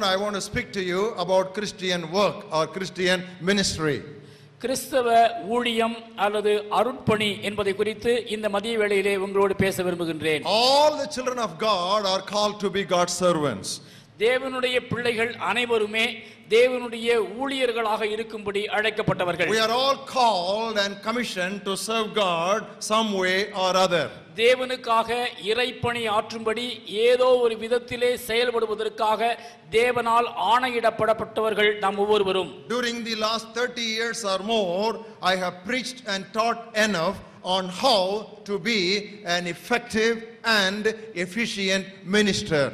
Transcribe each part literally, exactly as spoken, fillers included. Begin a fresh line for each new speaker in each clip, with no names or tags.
afternoon I want to speak to you about Christian work or Christian ministry.
கிறிஸ்தவ ஊழியம் அல்லது அருட்பணி என்பதை குறித்து இந்த மதிய வேளையிலே உங்களோடு பேச விரும்புகின்றேன்.
All the children of God are called to be God's servants.
தேவனுடைய பிள்ளைகள் அனைவருமே தேவனுடைய ஊழியர்களாக இருக்கும்படி அழைக்கப்பட்டவர்கள்.
We are all called and commissioned to serve God some way or other.
தேவனுக்காக இறைப்பணி ஆற்றும்படி ஏதோ ஒரு விதத்திலே செயல்படுவதற்காக தேவனால் ஆணையிடப்படப்பட்டவர்கள் நாம் ஒவ்வொருவரும்.
During the last thirty years or more, I have preached and taught enough on how to be an effective and efficient minister.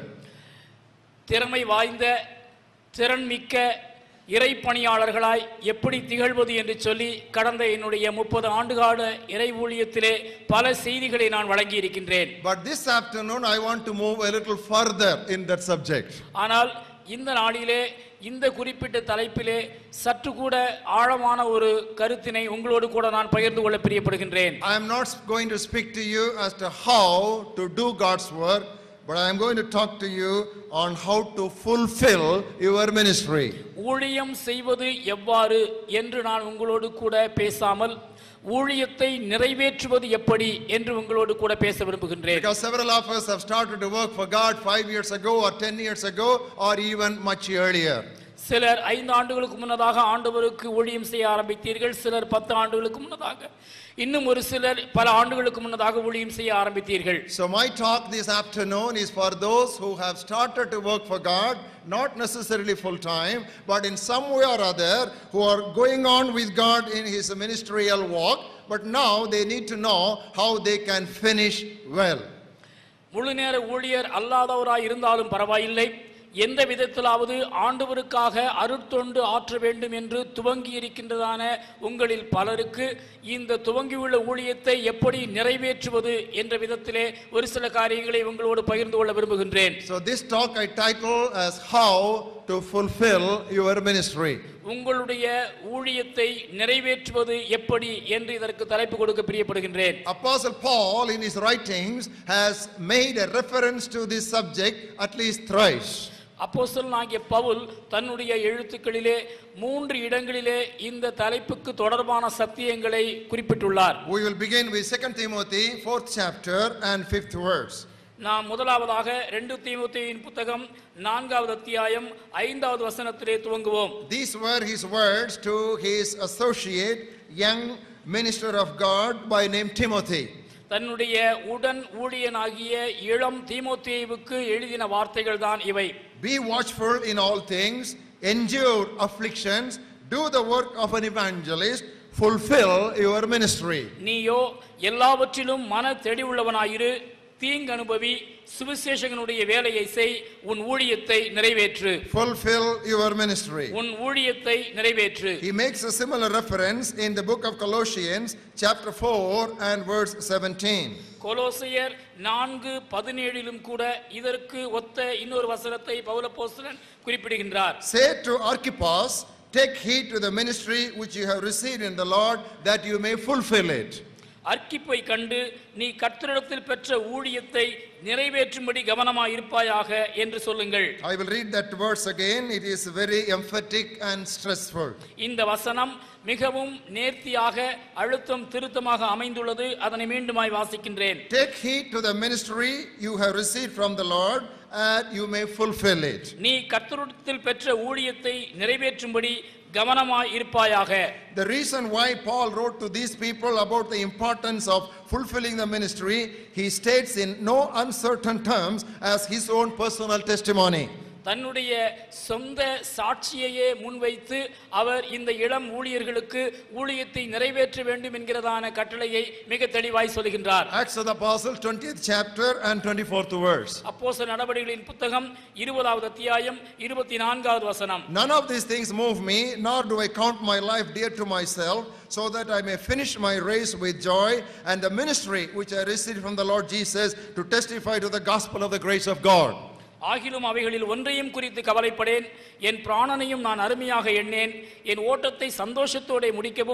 திறமை வாய்ந்த திறன்மிக்க இறைப்பணியாளர்களாய் எப்படி திகழ்வது என்று சொல்லி கடந்த என்னுடைய முப்பது ஆண்டுகால இறை ஊழியத்திலே பல செய்திகளை நான் வழங்கி இருக்கின்றேன்.
But this afternoon I want to move a little further in that subject.
ஆனால் இந்த நாளிலே இந்த குறிப்பிட்ட தலைப்பிலே சற்று கூட ஆழமான ஒரு கருத்தினை உங்களோடு கூட நான் பகிர்ந்து கொள்ள பிரியப்படுகின்றேன்.
I am not going to speak to you as to how to do God's work, but I am going to talk to you on how to fulfill your ministry.
ஊழியம் செய்வது எவ்வாறு என்று நான் உங்களோடு கூட பேசாமல் ஊழியத்தை நிறைவேற்றுவது எப்படி என்று உங்களோடு கூட பேச விரும்புகின்றேன்.
Because several of us have started to work for God five years ago or ten years ago or even much earlier.
சிலர் ஐந்து ஆண்டுகளுக்கு முன்னதாக ஆண்டவருக்கு ஊழியம் செய்ய ஆரம்பித்தீர்கள். சிலர் பத்து ஆண்டுகளுக்கு முன்னதாக, இன்னும் ஒரு சிலர் பல ஆண்டுகளுக்கு முன்னதாக ஊழியம் செய்ய ஆரம்பித்தீர்கள்.
So my talk this afternoon is for those who have started to work for God, not necessarily full time, but in some way or other who are going on with God in his ministerial walk, but now they need to know how they can finish well.
முழு நேர ஊழியர் அல்லாதவராய் இருந்தாலும் பரவாயில்லை, எந்த விதத்திலாவது ஆண்டவருக்காக அருட்தொண்டு ஆற்ற வேண்டும் என்று துவங்கி இருக்கின்றதான உங்களில் பலருக்கு இந்த துவங்கியுள்ள ஊழியத்தை எப்படி நிறைவேற்றுவது என்ற விதத்திலே ஒரு சில காரியங்களை உங்களோடு பகிர்ந்து கொள்ள விரும்புகின்றேன்.
So this talk I title as how to fulfill your ministry.
உங்களுடைய ஊழியத்தை நிறைவேற்றுவது எப்படி என்று இதற்கு தலைப்பு கொடுக்க பிரியப்படுகின்றேன்.
Apostle Paul in his writings has made a reference to this subject at least thrice.
அப்போஸ்தலனாகிய பவுல் தன்னுடைய எழுத்துக்களிலே மூன்று இடங்களிலே இந்த தலைப்புக்கு தொடர்பான சத்தியங்களை குறிப்பிட்டுள்ளார்.
We will begin with Second Timothy fourth chapter and fifth verse.
நாம் முதலாவதாக இரண்டு தீமோத்தேயுவின் புத்தகம் நான்காவது அத்தியாயம் ஐந்தாவது வசனத்திலே துவங்குவோம்.
These were his words to his associate, young minister of God by name Timothy.
தன்னுடைய உடன் ஊழியனாகிய இளம் தீமோத்தேயுவுக்கு எழுதின வார்த்தைகள் தான் இவை.
Be watchful in all things, endure afflictions, do the work of an evangelist, fulfill your ministry.
நீயோ எல்லாவற்றிலும் மன தெளிவுள்ளவனாயிரு, தீங்கு அனுபவி, சுவிசேஷகனுடைய வேலையை செய், உன் ஊழியத்தை நிறைவேற்று.
Fulfill your ministry.
உன் ஊழியத்தை நிறைவேற்று.
He makes a similar reference in the book of Colossians chapter four and verse seventeen.
கொலோசியர் நான்கு பதினேழிலும் கூட இதற்கு ஒத்த இன்னொரு வசனத்தை பவுல் அப்போஸ்தலன் குறிப்பிடுகின்றார்.
Say to Archippus, take heed to the ministry which you have received in the Lord, that you may fulfill it.
அர்க்கிப்பை கண்டு நீ கர்த்தரிடத்தில் பெற்ற ஊழியத்தை நிறைவேற்றும்படி கவனமாய் இருப்பாயாக என்று சொல்லுங்கள்.
I will read that verse again. It is very emphatic and stressful.
இந்த வசனம் மிகவும் நேர்த்தியாக அழுத்தம் திருத்தமாக அமைந்துள்ளது. அதனை மீண்டுமாய் வாசிக்கின்றேன்.
Take heed to the ministry you have received from the Lord, and you may fulfill it.
நீ கர்த்தரிடத்தில் பெற்ற ஊழியத்தை நிறைவேற்றும்படி கவனமாய் இருப்பாயாக.
The reason why Paul wrote to these people about the importance of fulfilling the ministry, he states in no uncertain terms as his own personal testimony.
தன்னுடைய சொந்த சாட்சியையே முன்வைத்து அவர் இந்த இளம் ஊழியர்களுக்கு ஊழியத்தை நிறைவேற்ற வேண்டும் என்கிறதான கட்டளையை மிக தெளிவாய் சொல்கின்றார்.
Acts of the Apostles twentieth chapter and twenty-fourth verse.
அப்போஸ்தலர் நடபடிகளின் புத்தகம் இருபதாவது அத்தியாயம் இருபத்தி நான்காவது வசனம்.
None of these things move me, nor do I count my life dear to myself, so that I may finish my race with joy and the ministry which I received from the Lord Jesus to testify to the gospel of the grace of God.
ஆகிலும் அவைகளில் ஒன்றையும் குறித்து கவலைப்படேன், என் பிராணனையும் நான் அருமையாக எண்ணேன், என் ஓட்டத்தை சந்தோஷத்தோടെ முடிக்கவும்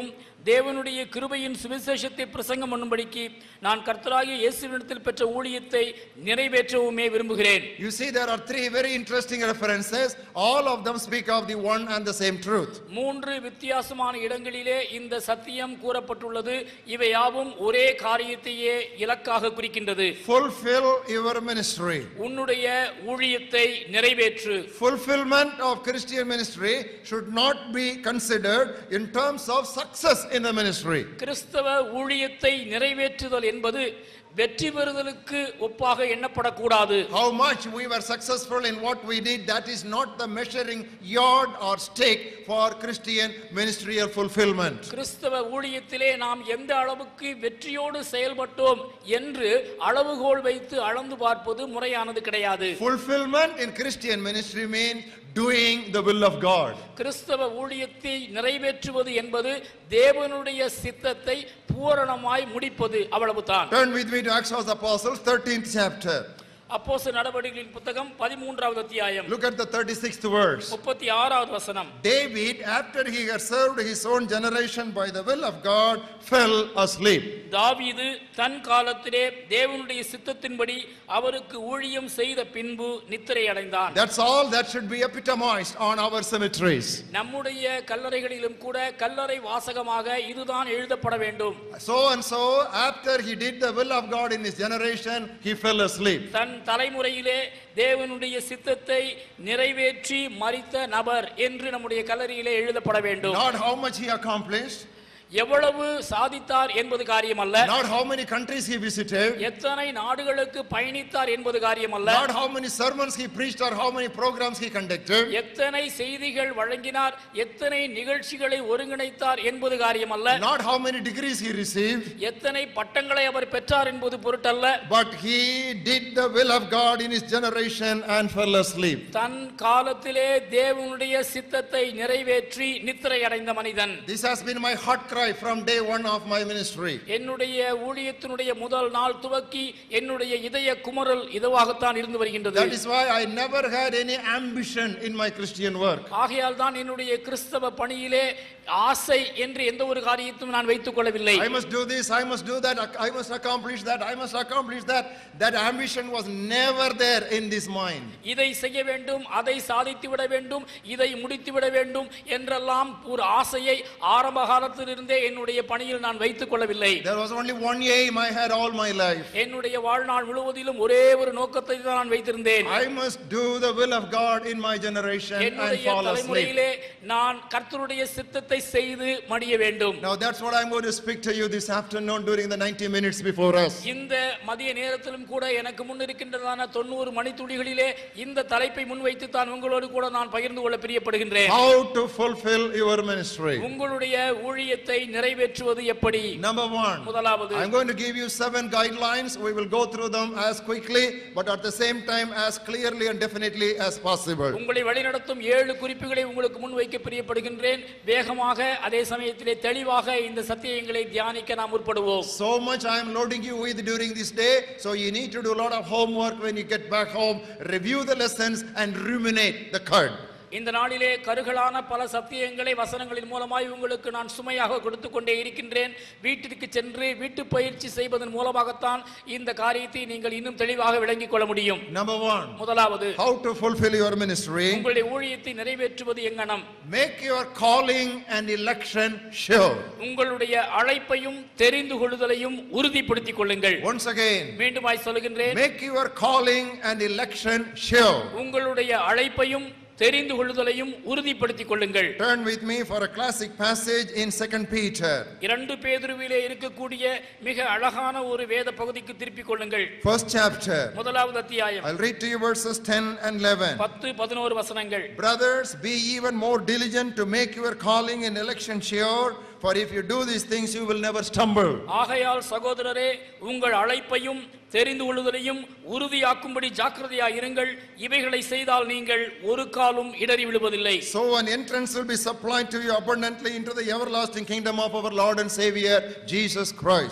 தேவனுடைய கிருபையின் சுவிசேஷத்தை பிரசங்கம் பண்ணும்படிக்கு நான் கர்த்தராகிய இயேசுவினிடத்தில் பெற்ற ஊழியத்தை நிறைவேற்றவுமே விரும்புகிறேன்.
You see, there are three very interesting references. All of them speak of the one and the same truth.
மூன்று வித்தியாசமான இடங்களிலே இந்த சத்தியம் கூறப்பட்டுள்ளது. இவை யாவும் ஒரே காரியத்தையே இலக்காக குறிக்கின்றது.
Fulfill your ministry.
உன்னுடைய ஊழியத்தை நிறைவேற்று.
Fulfillment of Christian ministry should not be considered in terms of success in the ministry.
கிறிஸ்தவ ஊழியத்தை நிறைவேற்றுதல் என்பது வெற்றி பெறுதலுக்கு ஒப்பாக எண்ணப்படக்கூடாது.
How much we were successful in what we did, that is not the measuring yard or stake for Christian ministerial fulfillment.
கிறிஸ்தவ ஊழியத்திலே நாம் எந்த அளவுக்கு வெற்றியோடு செயல்பட்டோம் என்று அளவுகோல் வைத்து அளந்து பார்ப்பது முறையானது கிடையாது.
Fulfillment in Christian ministry means doing the will of God.
கிறிஸ்தவ ஊழியத்தை நிறைவேற்றுவது என்பது தேவனுடைய சித்தத்தை பூரணமாய் முடிப்பது, அவ்வளவுதான்.
Turn with me to Acts of the Apostles, thirteenth chapter.
அப்போஸ்தலர் நடவடிக்கைகளின் புத்தகம் பதிமூன்றாவது அத்தியாயம்.
Look at the thirty-sixth verse.
முப்பத்தி ஆறாவது வசனம்.
David, after he had served his own generation by the will of God, fell asleep.
தாவீது தன் காலத்திலே தேவனுடைய சித்தத்தின்படி அவருக்கு ஊழியம் செய்த பின்பு நித்திரை அடைந்தான்.
That's all that should be epitomized on our cemeteries.
நம்முடைய கல்லறைகளிலும் கூட கல்லறை வாசகமாக இதுதான் எழுதப்பட வேண்டும்.
So and so, after he did the will of God in his generation, he fell asleep.
தன் தலைமுறையிலே தேவனுடைய சித்தத்தை நிறைவேற்றி மரித்த நபர் என்று நம்முடைய கல்லறையிலே எழுதப்பட வேண்டும்.
Not how much he accomplished,
எவ்வளவு சாதித்தார் என்பது காரியம் அல்ல.
not how many countries he visited,
எத்தனை நாடுகளுக்கு பயணித்தார் என்பது காரியம் அல்ல.
not how many sermons he preached or how many programs he conducted,
எத்தனை செய்திகள் வழங்கினார், எத்தனை நிகழ்ச்சிகளை ஒருங்கிணைத்தார் என்பது காரியம் அல்ல.
not how many degrees he received,
எத்தனை பட்டங்களை அவர் பெற்றார் என்பது பொருட்டல்ல.
but he did the will of God in his generation and fell asleep.
தன் காலத்திலே தேவனுடைய சித்தத்தை நிறைவேற்றி நித்திரை அடைந்த மனிதன்.
This has been my heart cry from day one of my ministry.
என்னுடைய ஊழியத்தினுடைய முதல் நாள் துவக்கி என்னுடைய இதய குமரல் இதுவாகத்தான் இருந்து வருகின்றது.
That is why I never had any ambition in my Christian work.
ஆகையால் தான் என்னுடைய கிறிஸ்தவ பணியிலே ஆசை என்று எந்த ஒரு காரியத்தையும் நான் வைத்துக் கொள்ளவில்லை.
I must do this, I must do that, I must accomplish that, I must accomplish that. That ambition was never there in this mind.
இதை செய்ய வேண்டும், அதை சாதித்து விட வேண்டும், இதை முடித்து விட வேண்டும் என்றெல்லாம் ஒரு ஆசையை ஆரம்ப காலத்தில் இருந்தே என்னுடைய பணியில் நான் வைத்துக் கொள்ளவில்லை.
There was only one aim I had all my life.
என்னுடைய வாழ்நாள் முழுவதிலும் ஒரே ஒரு நோக்கத்தை தான் நான் வைத்திருந்தேன்.
I must do the will of God in my generation and
என்னுடைய
fall asleep.
தலைமுறையிலே நான் கர்த்தருடைய சித்தத்தை செய்து மடிய வேண்டும்.
Now that's what I'm going to speak to you this afternoon during the ninety minutes before us.
இந்த மதிய நேரத்திலும் கூட எனக்கு முன் இருக்கின்றதான தொண்ணூறு மணித்துளிகளிலே இந்த தலைப்பை முன்வைத்து தான் உங்களோடு கூட நான் பகிர்ந்து கொள்ள பிரியப்படுகின்றேன்.
How to fulfill your ministry.
உங்களுடைய ஊழியத்தை நிறைவேற்றுவது எப்படி?
Number one,
முதலாவது,
I'm going to give you seven guidelines. We will go through them as quickly but at the same time as clearly and definitely as possible.
உங்களை வழிநடத்தும் ஏழு குறிப்புகளை உங்களுக்கு முன்வைக்க பிரியப்படுகின்றேன். வேகமாக அதே சமயத்திலே தெளிவாக இந்த சத்தியங்களை தியானிக்க நாம் முற்படுவோம்.
So much I am loading you with during this day, so you need to do a lot of homework when you get back home. Review the lessons and ruminate the cud.
இந்த நாளிலே கருகலான பல சத்தியங்களை வசனங்களின் மூலமாய் உங்களுக்கு நான் சுமையாக கொடுத்து கொண்டே இருக்கின்றேன். வீட்டிற்கு சென்று வீட்டு பயிற்சி செய்வதன் மூலமாகத்தான் இந்த காரியத்தை நீங்கள் இன்னும் தெளிவாக விளங்கிக் கொள்ள முடியும்.
Number one,
முதலாவது,
how to fulfill your ministry.
உங்களுடைய ஊழியத்தை நிறைவேற்றுவது எங்கனம்?
Make your calling and election sure.
உங்களுடைய அழைப்பையும் தெரிந்து கொள்ளுதலையும் உறுதிப்படுத்திக் கொள்ளுங்கள்.
Once again,
மீண்டுமாய் சொல்லுகின்றேன்,
make your calling and election sure.
உங்களுடைய அழைப்பையும் தெரிந்து கொள்ளுதலையும் உறுதிப்படுத்திக் கொள்ளுங்கள்.
Turn with me for a classic passage in Second Peter.
இரண்டு பேதுருவிலே இருக்கக்கூடிய மிக அழகான ஒரு வேத பகுதிக்கு திருப்பிக் கொள்ளுங்கள்.
First chapter.
முதலாவது அத்தியாயம்.
I'll read to you verses ten and eleven.
பத்து பதினொன்று வசனங்கள்.
Brothers, be even more diligent to make your calling and election sure, for if you do these things you will never stumble.
ஆகையால் சகோதரரே, உங்கள் அழைப்பையும் தெரிந்து கொள்ளுதலையும் உறுதியாக்கும்படி ஜாக்கிரதையாய் இருங்கள். இவைகளை செய்தால் நீங்கள் ஒரு காலும் இடறி விழுவதில்லை.
So an entrance will be supplied to you abundantly into the everlasting kingdom of our Lord and Savior Jesus Christ.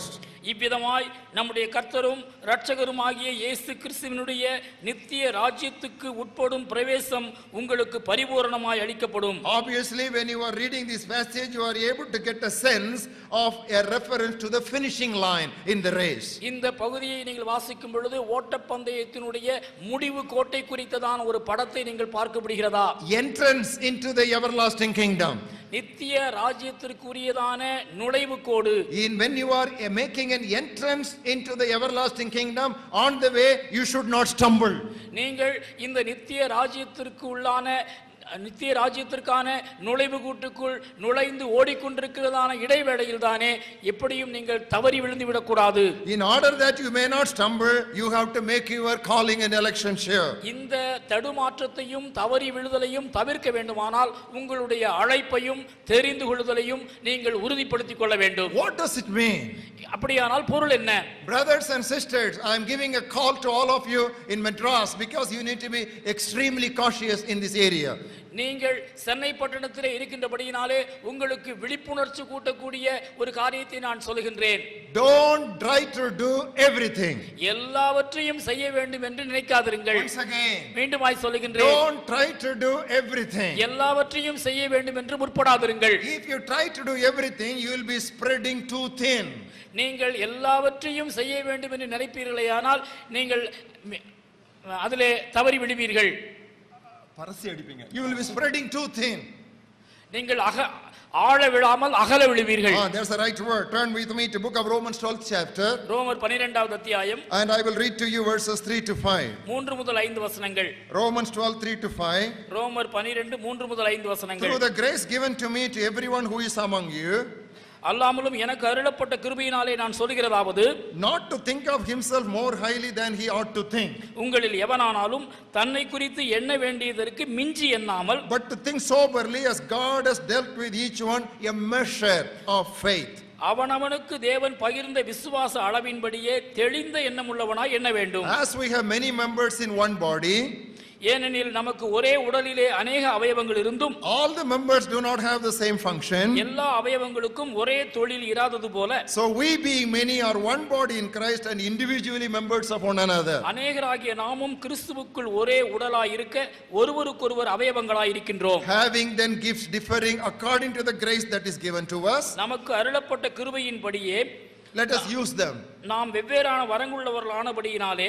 இவ்விதமாய் நம்முடைய கர்த்தரும் இரட்சகருமாகிய இயேசு கிறிஸ்துவினுடைய நித்திய ராஜ்யத்துக்கு உட்படும் பிரவேசம் உங்களுக்கு பரிபூரணமாய் அளிக்கப்படும்.
Obviously, when you are reading this passage, you are able to get a sense of a reference to the finishing line in the race.
இந்த பகுதியை நீங்கள் வாசிக்கும் பொழுது ஓட்டப்பந்தயத்தினுடைய முடிவு கோட்டை குறித்ததான ஒரு படத்தை நீங்கள் பார்க்க முடிகிறதா?
Entrance into the everlasting kingdom.
நித்திய ராஜ்யத்திற்குரியதான நுழைவு கோடு.
In when you are making an entrance into the everlasting kingdom, on the way you should not stumble.
நீங்கள் இந்த நித்திய ராஜ்யத்திற்கு உள்ளான நித்திய ராஜ்யத்திற்கான நுழைவு கூட்டுக்குள் நுழைந்து ஓடிக்கொண்டிருக்கிறதான இடைவேளையில் தானே எப்படியும் நீங்கள் தவறி விழுந்து விடக்கூடாது.
In order that you may not stumble, you have to make your calling and election sure.
இந்த தடுமாற்றத்தையும் தவறி விழுதலையும் தவிர்க்க வேண்டுமானால் உங்களுடைய அழைப்பையும் தெரிந்து கொள்ளுதலையும் நீங்கள் உறுதிப்படுத்திக் கொள்ள வேண்டும்.
What does it mean?
அப்படியானால் பொருள் என்ன?
Brothers and sisters, I am giving a call to all of you in Madras because you need to be extremely cautious in this area.
நீங்கள் சென்னை பட்டணத்திலே இருக்கின்றபடியினாலே உங்களுக்கு விழிப்புணர்ச்சி கூட்டக்கூடிய ஒரு காரியத்தை நான் சொல்லுகின்றேன்.
Don't try to do everything.
எல்லாவற்றையும் செய்ய வேண்டும் என்று நினைக்காதிருங்கள்.
Once again,
மீண்டுமாய் சொல்லுகின்றேன்.
Don't try to do everything.
எல்லாவற்றையும் செய்ய வேண்டும் என்று முற்படாதிருங்கள்.
If you try to do everything, you will be spreading too thin.
நீங்கள் எல்லாவற்றையும் செய்ய வேண்டும் என்று நினைப்பீர்களேயானால் நீங்கள் அதிலே தவறி விடுவீர்கள்.
You will be spreading too thin.
நீங்கள் ஆழ விழாமல் அகல விழுவீர்கள்.
Ah, that's the right word. Turn with me to book of Romans twelfth chapter.
ரோமர் பன்னிரண்டாவது அத்தியாயம்.
And I will read to you verses three to five.
மூன்று முதல் ஐந்து வசனங்கள்.
Romans twelve three to five.
ரோமர் பன்னிரண்டு மூன்று முதல் ஐந்து வசனங்கள்.
Through the grace given to me to everyone who is among you,
அல்லாமலும் எனக்கு அருளப்பட்ட கிருபையினாலே நான் சொல்கிறதாவது,
not to think of himself more highly than he ought to think,
உங்களில் எவனானாலும் தன்னை குறித்து எண்ண வேண்டியதற்கு மிஞ்சி எண்ணாமல்,
but to think soberly as God has dealt with each one a measure of faith.
அவனவனுக்கு தேவன் பகிர்ந்த விசுவாச அளவின்படியே தெளிந்த எண்ணமுள்ளவனாய் எண்ண வேண்டும்.
As we have many members in one body,
ஏனெனில் நமக்கு ஒரே உடலிலே अनेक அவயவங்கள் இருந்தும்
all the members do not have the same function.
எல்லா அவயவங்களுக்கும் ஒரே தொழில் இராதது போல,
so we being many are one body in Christ and individually members of one another.
அநேகராகிய நாமும் கிறிஸ்துவுக்குள் ஒரே உடலாய் இருக்க ஒருவருக்கொருவர் அவயவங்களாய் இருக்கின்றோம்.
Having then gifts differing according to the grace that is given to us,
நமக்கு அருளப்பட்ட கிருபையின்படியே
let us use them.
நாம் வெவ்வேறான வரங்களுள்ளவர்களானபடியினாலே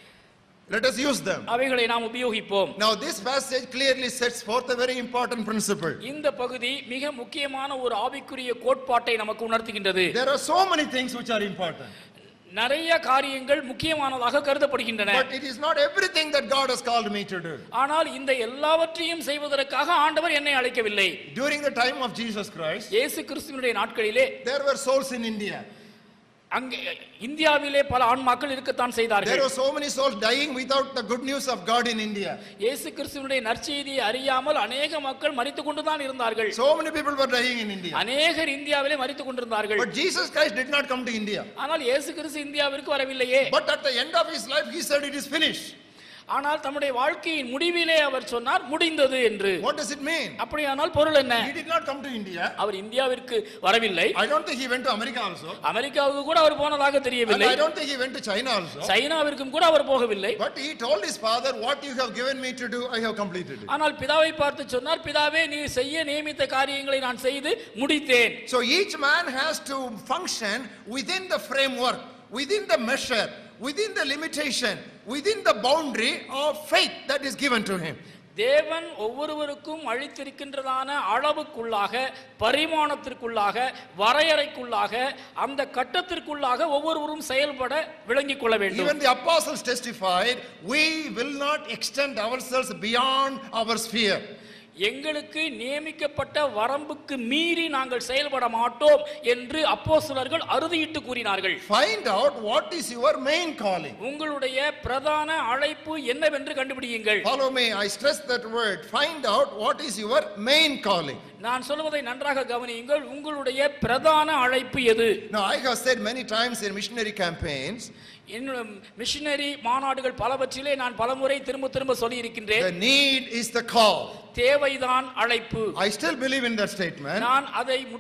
let us use them.
அவைகளை நாம் உபயோகிப்போம்.
Now this passage clearly sets forth a very important principle.
இந்த பகுதி மிக முக்கியமான ஒரு ஆவிக்குரிய கோட்பாட்டை நமக்கு உணர்த்துகின்றது.
There are so many things which are important.
நிறைய காரியங்கள் முக்கியமானதாக கருதப்படுகின்றன.
But it is not everything that God has called me to do.
ஆனால் இந்த எல்லாவற்றையும் செய்வதற்காக ஆண்டவர் என்னை அழைக்கவில்லை.
During the time of Jesus Christ,
இயேசு கிறிஸ்துவினுடைய நாட்களிலே
there were souls in India.
அங்கே இந்தியாவிலே பல ஆன்மாக்கள் இருக்கத்தான் செய்தார்கள்.
There were so many souls dying without the good news of God in India.
இயேசு கிறிஸ்துவினுடைய நற்செய்தியை அறியாமல் अनेक மக்கள் மரித்துக் கொண்டு தான் இருந்தார்கள்.
So many people were dying in India.
அநேகர் இந்தியாவிலே மரித்துக் கொண்டிருந்தார்கள்.
But Jesus Christ did not come to India.
ஆனால் இயேசு கிறிஸ்து இந்தியாவிற்கு வரவில்லையே.
But at the end of his life he said it is finished.
ஆனால் தம்முடைய வாழ்க்கையின் முடிவிலே அவர் சொன்னார் முடிந்தது என்று.
What does it mean?
அப்படியானால் பொருள் என்ன?
He did not come to India.
அவர் இந்தியாவிற்கு வரவில்லை.
I don't think he went to America also.
அமெரிக்காவுக்கு கூட அவர் போனதாக தெரியவில்லை.
And I don't think he went to China also.
சைனாவிற்கும் கூட அவர் போகவில்லை.
But he told his father, what you have given me to do I have completed it.
ஆனால் பிதாவை பார்த்து சொன்னார், பிதாவே நீ செய்ய நியமித்த காரியங்களை நான் செய்து முடித்தேன்.
So each man has to function within the framework, within the measure, within the limitation, within the boundary of faith that is given to him.
தேவன் ஒவ்வொருவருக்கும் அளித்திருக்கின்றதான அளவுக்குள்ளாக, பரிமாணத்திற்குள்ளாக, வரையறைக்குள்ளாக, அந்த கட்டத்திற்குள்ளாக ஒவ்வொருவரும் செயல்பட விளங்கிக் கொள்ள வேண்டும்.
Even the apostles testified, we will not extend ourselves beyond our sphere.
எங்களுக்கு நியமிக்கப்பட்ட வரம்புக்கு மீறி நாங்கள் செயல்பட மாட்டோம் என்று அப்போஸ்தலர்கள் அறுதியிட்டு கூறினார்கள்.
Find out what is your main calling.
உங்களுடைய பிரதான அழைப்பு என்னவென்று கண்டுபிடியுங்கள்.
Follow me, I stress that word. Find out what is your main calling.
நான் சொல்வதை நன்றாக கவனியுங்கள். உங்களுடைய பிரதான அழைப்பு எது?
Now I have said many times in missionary campaigns,
missionary மாநாடுகள் பலவற்றிலே நான் பலமுறை திரும்ப திரும்ப சொல்லி இருக்கின்றேன்.
the need is the call.
தேவைதான் அழைப்பு.
I still believe in that statement.
நான் அதை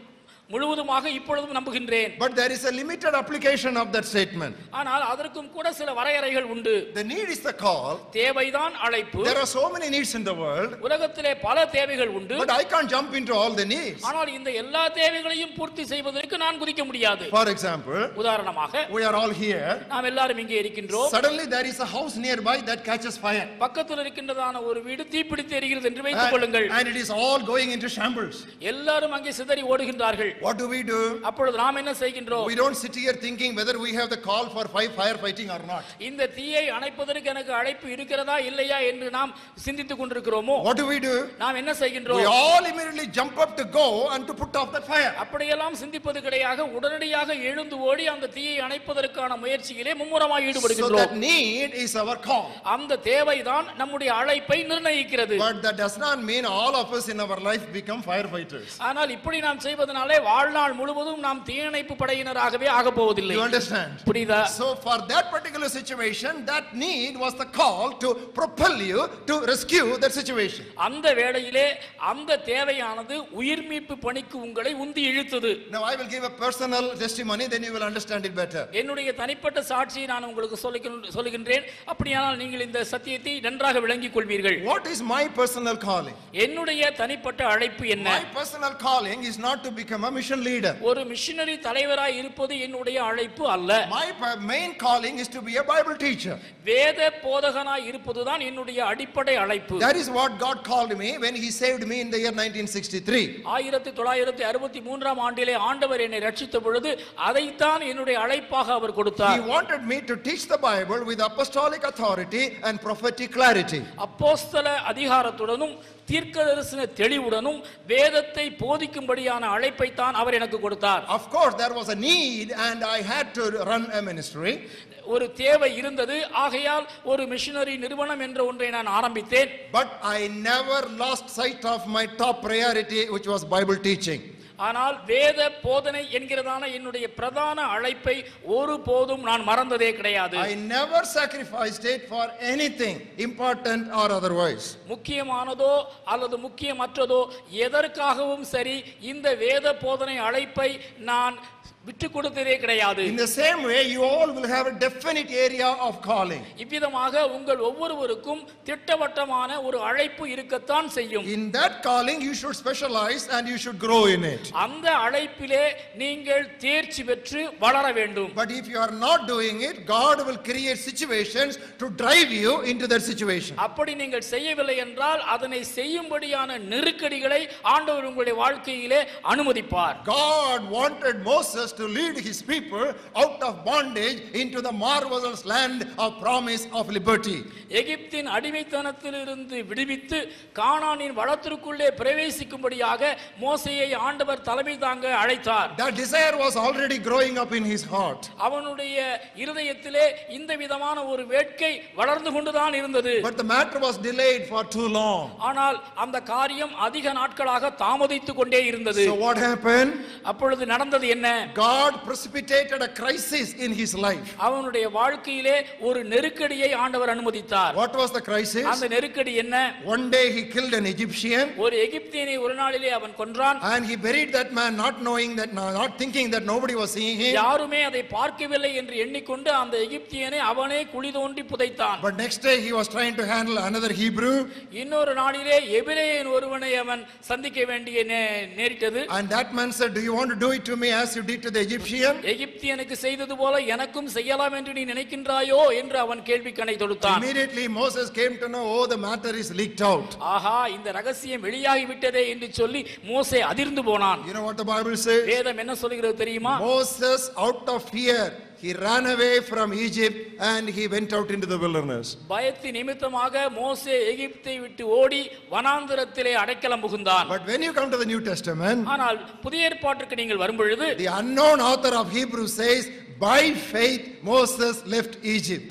முழுவதுமாக இப்பொழுதும் நம்புகின்றேன்.
But there is a limited application of that statement.
ஆனால் அதற்கும் கூட சில வரையறைகள் உண்டு.
The need is the call.
தேவைதான் அழைப்பு.
There are so many needs in the world.
உலகத்திலே பல தேவைகள் உண்டு.
But I can't jump into all the needs.
ஆனால் இந்த எல்லா தேவைகளையும் பூர்த்தி செய்வதற்கு நான் குதிக்க முடியாது.
For example,
உதாரணமாக
we are all here.
நாம் எல்லாரும் இங்கே இருக்கின்றோம்.
Suddenly there is a house nearby that catches fire.
பக்கத்தில் இருக்கின்றதான ஒரு வீடு தீப்பிடித்து எரிகிறது என்று வைத்துக் கொள்ளுங்கள்.
And it is all going into shambles.
எல்லாரும் அங்கே சிதறி ஓடுகின்றார்கள்.
What do we do?
அப்பொழுது நாம் என்ன செய்கின்றோம்?
We don't sit here thinking whether we have the call for fire fighting or not.
இந்த தீயை அணைப்பதற்கு எனக்கு அழைப்பு இருக்கிறதா இல்லையா என்று நாம் சிந்தித்துக் கொண்டிருக்கிறோமோ?
What do we do?
நாம் என்ன செய்கின்றோம்?
We all immediately jump up to go and to put off that fire.
அப்படியெல்லாம் சிந்திப்பது கிடையாது. உடனடியாக எழுந்து ஓடி அந்த தீயை அணைப்பதற்கான முயற்சியிலே மும்முரமாக ஈடுபடுகின்றோம்.
So that need is our call.
அந்த தேவைதான் நம்முடைய அழைப்பை நிர்ணயிக்கிறது.
But that does not mean all of us in our life become firefighters.
ஆனால் இப்படி நாம் செய்வதனாலே வாழ்நாள் முழுவதும் நாம் தீயணைப்பு படையினராகவே ஆக போவதில்லை.
You understand?
புரியுதா?
So for that particular situation, that need was the call to propel you to rescue that situation.
அந்த வேளையிலே அந்த தேவையானது உயிர்மீட்பு பணிக்கு உங்களை உந்தி இழுத்தது.
Now I will give a personal testimony, then you will understand it better.
என்னுடைய தனிப்பட்ட சாட்சியை நான் உங்களுக்கு சொல்லுகின்றேன். அப்படியானால் நீங்கள் இந்த சத்தியத்தை நன்றாக விளங்கிக் கொள்வீர்கள்.
What is my personal calling?
என்னுடைய தனிப்பட்ட அழைப்பு என்ன?
My personal calling is not to become a mission leader.
ஒரு மிஷனரி தலைவராய் இருப்பது என்னுடைய அழைப்பு அல்ல.
My main calling is to be a Bible teacher.
வேத போதகனாய் இருப்பதுதான் என்னுடைய அடிப்படை அழைப்பு.
That is what God called me when he saved me in the year nineteen sixty-three.
ஆயிரத்து தொள்ளாயிரத்து அறுபத்தி மூன்றாம் ஆண்டிலே ஆண்டவர் என்னை ரட்சித்த பொழுது அதைத்தான் என்னுடைய அழைப்பாக அவர் கொடுத்தார்.
He wanted me to teach the Bible with apostolic authority and prophetic clarity.
அப்போஸ்தல அதிகாரத்துடனும் தீர்க்கதரிசன தெளிவுடனும் வேதத்தை போதிக்கும்படியான அழைப்பை தான் அவர் எனக்கு கொடுத்தார்.
Of course there was a need and I had to run a ministry.
ஒரு தேவை இருந்தது. ஆகையால் ஒரு மிஷனரி நிறுவனம் என்ற ஒன்றை நான் ஆரம்பித்தேன்.
But I never lost sight of my top priority, which was Bible teaching.
ஆனால் வேத போதனை என்கிறதான என்னுடைய பிரதான அழைப்பை ஒருபோதும் நான் மறந்ததே கிடையாது.
I never sacrificed it for anything important or otherwise.
முக்கியமானதோ அல்லது முக்கியமற்றதோ எதற்காகவும் சரி இந்த வேத போதனை அழைப்பை நான் விட்டு கொடுத்ததே கிடையாது.
In the same way you all will have a definite area of calling.
இவ்விதமாக உங்கள் ஒவ்வொருவருக்கும் திட்டவட்டமான ஒரு அழைப்பு இருக்கத்தான் செய்யும்.
In that calling you should specialize and you should grow in it.
அந்த அழைப்பிலே நீங்கள் தேர்ச்சி பெற்று வளர வேண்டும்.
But if you are not doing it, God will create situations to drive you into that situation.
அப்படி நீங்கள் செய்யவில்லை என்றால் அதனை செய்யும்படியான நெருக்கடிகளை ஆண்டவர் உங்களுடைய வாழ்க்கையிலே அனுமதிப்பார்.
God wanted Moses to lead his people out of bondage into the marvelous land of promise of liberty.
எகிப்தின் அடிமைத்தனத்திலிருந்து விடுவித்து கானானின் வளத்திற்குள்ளே பிரவேசிக்கும்படியாக மோசேயை ஆண்டவர் தலைமை தாங்க அழைத்தார்.
That desire was already growing up in his heart.
அவனுடைய இருதயத்திலே இந்த விதமான ஒரு வேட்கை வளர்ந்து கொண்டுதான் இருந்தது.
But the matter was delayed for too long.
ஆனால் அந்த காரியம் அதிக நாட்களாக தாமதித்துக் கொண்டே இருந்தது.
So what happened?
அப்பொழுது நடந்தது என்ன?
God precipitated a crisis in his life.
அவனுடைய வாழ்க்கையிலே ஒரு நெருக்கடியை ஆண்டவர் அனுமதித்தார்.
What was the crisis?
அந்த நெருக்கடி என்ன?
One day he killed an Egyptian.
ஒரு எகிப்தியனை ஒரு நாளிலே அவன் கொன்றான்.
And he buried that man not knowing that, not thinking that nobody was seeing him.
யாருமே அதை பார்க்கவில்லை என்று எண்ணிக்கொண்டு அந்த எகிப்தியனை அவனே குழி தோண்டி புதைத்தான்.
But next day he was trying to handle another Hebrew.
இன்னொரு நாளிலே எபிரேயன் ஒருவனை அவன் சந்திக்க வேண்டிய நேரிட்டது.
And that man said, do you want to do it to me as you did to the Egyptian?
எகிப்தியனுக்கு செய்தது போல எனக்கும் செய்யலாம் என்று நீ நினைக்கின்றாயோ என்று அவன் கேள்வி கணை தொடுத்தான்.
Immediately Moses came to know, oh, the matter is leaked out.
ஆஹா, இந்த ரகசியம் வெளியாகி விட்டதே என்று சொல்லி மோசே அதிர்ந்து போனான்.
You know what the Bible says?
வேதம் என்ன சொல்கிறது தெரியுமா?
Moses out of fear he ran away from Egypt and he went out into the wilderness.
பயத்தின் நிமித்தமாக மோசே எகிப்தை விட்டு ஓடி வனாந்தரத்திலே அடைக்கலம் புகுந்தான்.
But when you come to the New Testament,
ஆனால் புதிய ஏற்பாட்டுக்கு நீங்கள் வரும்பொழுது
the unknown author of Hebrews says, by faith Moses left Egypt.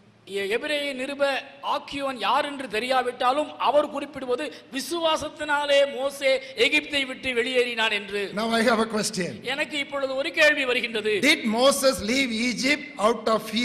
எபிரேய நிருப ஆக்கியோன் யார் என்று தெரியாவிட்டாலும் அவர் குறிப்பிடுவது விசுவாசத்தினாலே மோசே எகிப்தை விட்டு வெளியேறினான் என்று.
Now I have a question.
எனக்கு இப்பொழுது ஒரு கேள்வி வருகின்றது.
Did Moses leave Egypt out of fear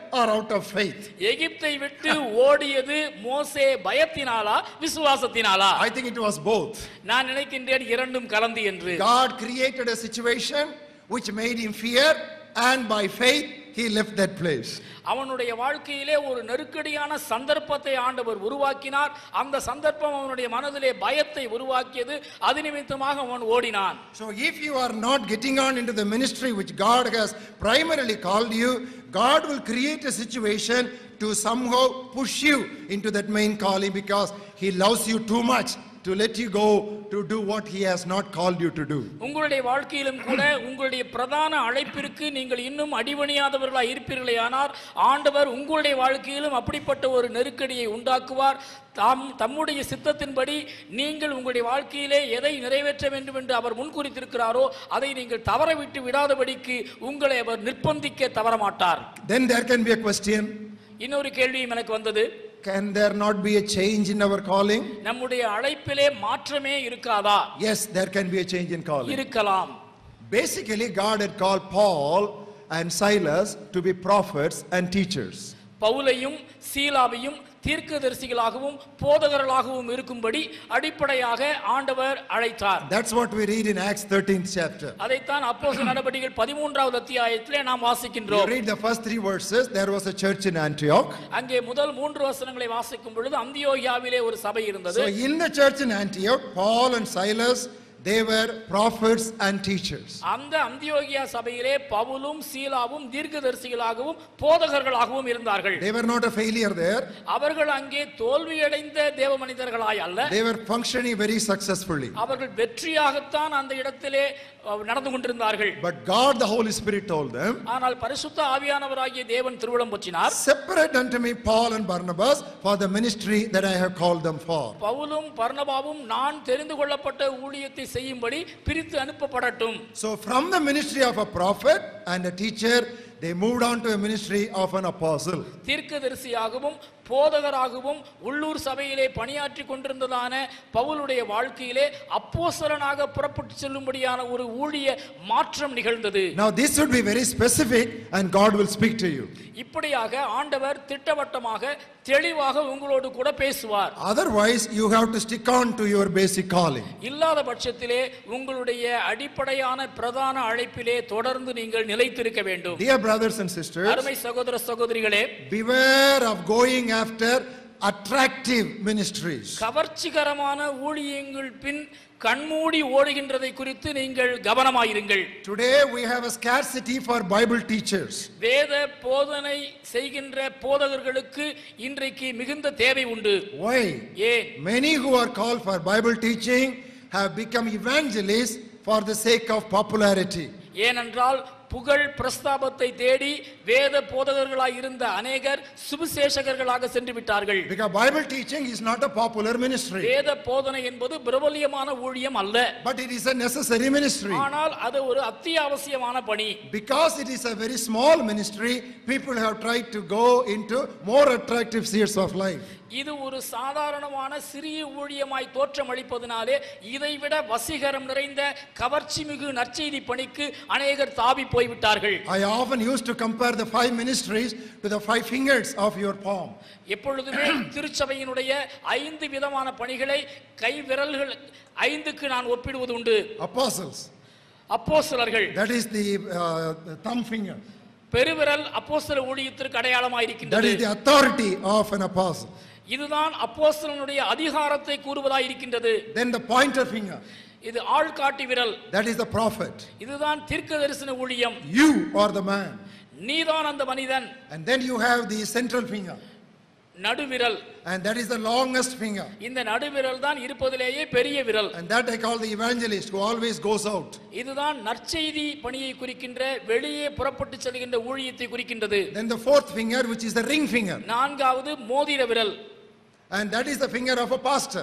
or out of faith?
எகிப்தை விட்டு ஓடியது மோசே பயத்தினாலா விசுவாசத்தினாலா?
I think it was both.
நான் நினைக்கின்றேன் இரண்டும் கலந்து என்று.
God created a situation which made him fear, and by faith he left that place.
அவனுடைய வாழ்க்கையிலே ஒரு நெருக்கடியான சந்தர்ப்பத்தை ஆண்டவர் உருவாக்கினார். அந்த சந்தர்ப்பம் அவனுடைய மனதிலே பயத்தை உருவாக்கியது. அது நிமித்தமாக அவன் ஓடினான்.
So if you are not getting on into the ministry which God has primarily called you, God will create a situation to somehow push you into that main calling, because he loves you too much to let you go to do what he has not called you to do.
உங்களுடைய வாழ்க்கையிலும் கூட உங்களுடைய பிரதான அழைப்பிற்கு நீங்கள் இன்னும் அடிபணியாதவர்களாய் இருப்பீர்களேயானால் ஆண்டவர் உங்களுடைய வாழ்க்கையிலும் அப்படிப்பட்ட ஒரு நெருக்கடியை உண்டாக்குவார். தாம் தம்முடைய சித்தத்தின்படி நீங்கள் உங்களுடைய வாழ்க்கையிலே எதை நிறைவேற்ற வேண்டும் என்று அவர் முன்குறித்திருக்கிறாரோ அதை நீங்கள் தவறவிட்டு விடாதபடிக்கு உங்களை அவர் நிர்பந்திக்க தவறமாட்டார்.
Then there can be a question.
இன்னொரு கேள்வியும் எனக்கு வந்தது.
Can there not be a change in our calling?
நம்முடைய அழைப்பிலே மாற்றமே இருக்காதா?
Yes, there can be a change in calling.
இருக்கலாம்.
Basically, God had called Paul and Silas to be prophets and teachers.
பவுலையும் சீலாவையும் தீர்க்கதரிசிகளாகவும் போதகர்களாகவும் இருக்கும்படி அடிப்படையாக ஆண்டவர் அழைத்தார்.
That's what we read in Acts thirteenth chapter.
அதைத்தான் அப்போஸ்தலர் நடபடிகள் பதிமூன்றாவது அத்தியாயத்திலே நாம் வாசிக்கின்றோம்.
You read the first three verses. There was a church in Antioch.
அங்கே முதல் மூன்று வசனங்களை வாசிக்கும் பொழுது அந்தியோகியாவிலே ஒரு சபை இருந்தது.
So in the church in Antioch, Paul and Silas, they were prophets and teachers.
அந்த அந்தியோகியா சபையிலே பவுலும் சீலாவும் தீர்க்கதரிசிகளாகவும் போதகர்களாகவும் இருந்தார்கள்.
They were not a failure there.
அவர்கள் அங்கே தோல்வியடைந்த தேவ மனிதர்களாய் அல்ல.
They were functioning very successfully.
அவர்கள் வெற்றியாகத்தான் அந்த இடத்திலே நடந்து கொண்டிருந்தார்கள்.
But God the Holy Spirit told them,
ஆனால் பரிசுத்த ஆவியானவராகிய தேவன் திருவுளம் பற்றினார்.
separate unto me Paul and Barnabas for the ministry that I have called them for.
பவுலும் பர்னபாவும் நான் தெரிந்து கொள்ளப்பட்ட ஊழியத்தை செய்யும்படி பிரித்து அனுப்பப்படட்டும்.
So from the ministry of a prophet and a teacher, they moved on to a ministry of an apostle.
தீர்க்கதரிசியாகவும் போதகராகவும் உள்ளூர் சபையிலே பணியாற்றி கொண்டிருந்ததான பவுலுடைய வாழ்க்கையிலே அப்போஸ்தலனாக புறப்பட்டு செல்லும்படியான ஒரு ஊழிய மாற்றம் நிகழ்ந்தது.
Now this should be very specific and God will speak to you.
இப்படியாக ஆண்டவர் திட்டவட்டமாக தெளிவாக உங்களோடு கூட பேசுவார்.
Otherwise you have to stick on to your basic calling.
இல்லாத பட்சத்திலே உங்களுடைய அடிப்படையான பிரதான அழைப்பிலே தொடர்ந்து நீங்கள் நிலைத்திருக்க வேண்டும்.
Dear brothers and sisters,
அருமை சகோதர சகோதரிகளே,
beware of going after attractive ministries.
கவர்ச்சிகரமான ஊழியங்கள் பின் கண்மூடி ஓடுகின்றதை குறித்து நீங்கள் கவனமாயிருங்கள்.
Today we have a scarcity for Bible teachers.
வேத போதனை செய்கின்ற போதகர்களுக்கு இன்றைக்கு மிகுந்த தேவை உண்டு.
Why?
ஏன்?
Many who are called for Bible teaching have become evangelists for the sake of popularity.
ஏனென்றால் புகழ் பிரஸ்தாபத்தை தேடி வேத போதகர்களாய் இருந்த அநேகர் சுவிசேஷகர்களாக சென்று விட்டார்கள்.
Because Bible teaching is not a popular ministry.
வேத போதனை என்பது பிரபல்யமான ஊழியம் அல்ல.
But it is a necessary ministry.
ஆனால் அது ஒரு அத்தியாவசியமான பணி.
Because it is a very small ministry, people have tried to go into more attractive spheres of life.
இது ஒரு சாதாரணமான சிறிய ஊழியமாய் தோற்றமளிப்பதனாலே இதைவிட வசீகரம் நிறைந்த கவர்ச்சி மிகு நற்செய்தி பணிக்கு அநேகர் தாவி போய்விட்டார்கள்.
I often used to compare the five ministries to the five fingers of your palm.
எப்பொழுதுமே திருச்சபையினுடைய ஐந்து விதமான பணிகளை கை விரல்கள் ஐந்துக்கு நான் ஒப்பிடுவது உண்டு.
Apostles.
அப்போஸ்தலர்கள்.
That is the uh, thumb finger.
பெருவிரல் அப்போஸ்தல ஊழியத்திற்கு அடையாளமாய்
That
இருக்கின்றது.
is the authority of an apostle.
இதுதான் அப்போஸ்தலனுடைய அதிகாரத்தை கூறுவதாய் இருக்கின்றது.
Then the pointer finger.
இது ஆள்காட்டி விரல்.
That is the prophet.
இதுதான் தீர்க்கதரிசன ஊழியம்.
You are the man.
நீதான் அந்த மனிதன்.
And then you have the central finger.
நடுவிரல்.
And that is the longest finger.
இந்த நடுவிரல் தான் இருப்பதிலேயே பெரிய விரல்.
And that I call the evangelist who always goes out.
இதுதான் நற்செய்தி பணியை குறிக்கின்ற வெளியே புறப்பட்டு செல்கின்ற ஊழியத்தை குறிக்கின்றது.
Then the fourth finger, which is the ring finger.
நான்காவது மோதிர விரல்.
And that is the finger of a pastor.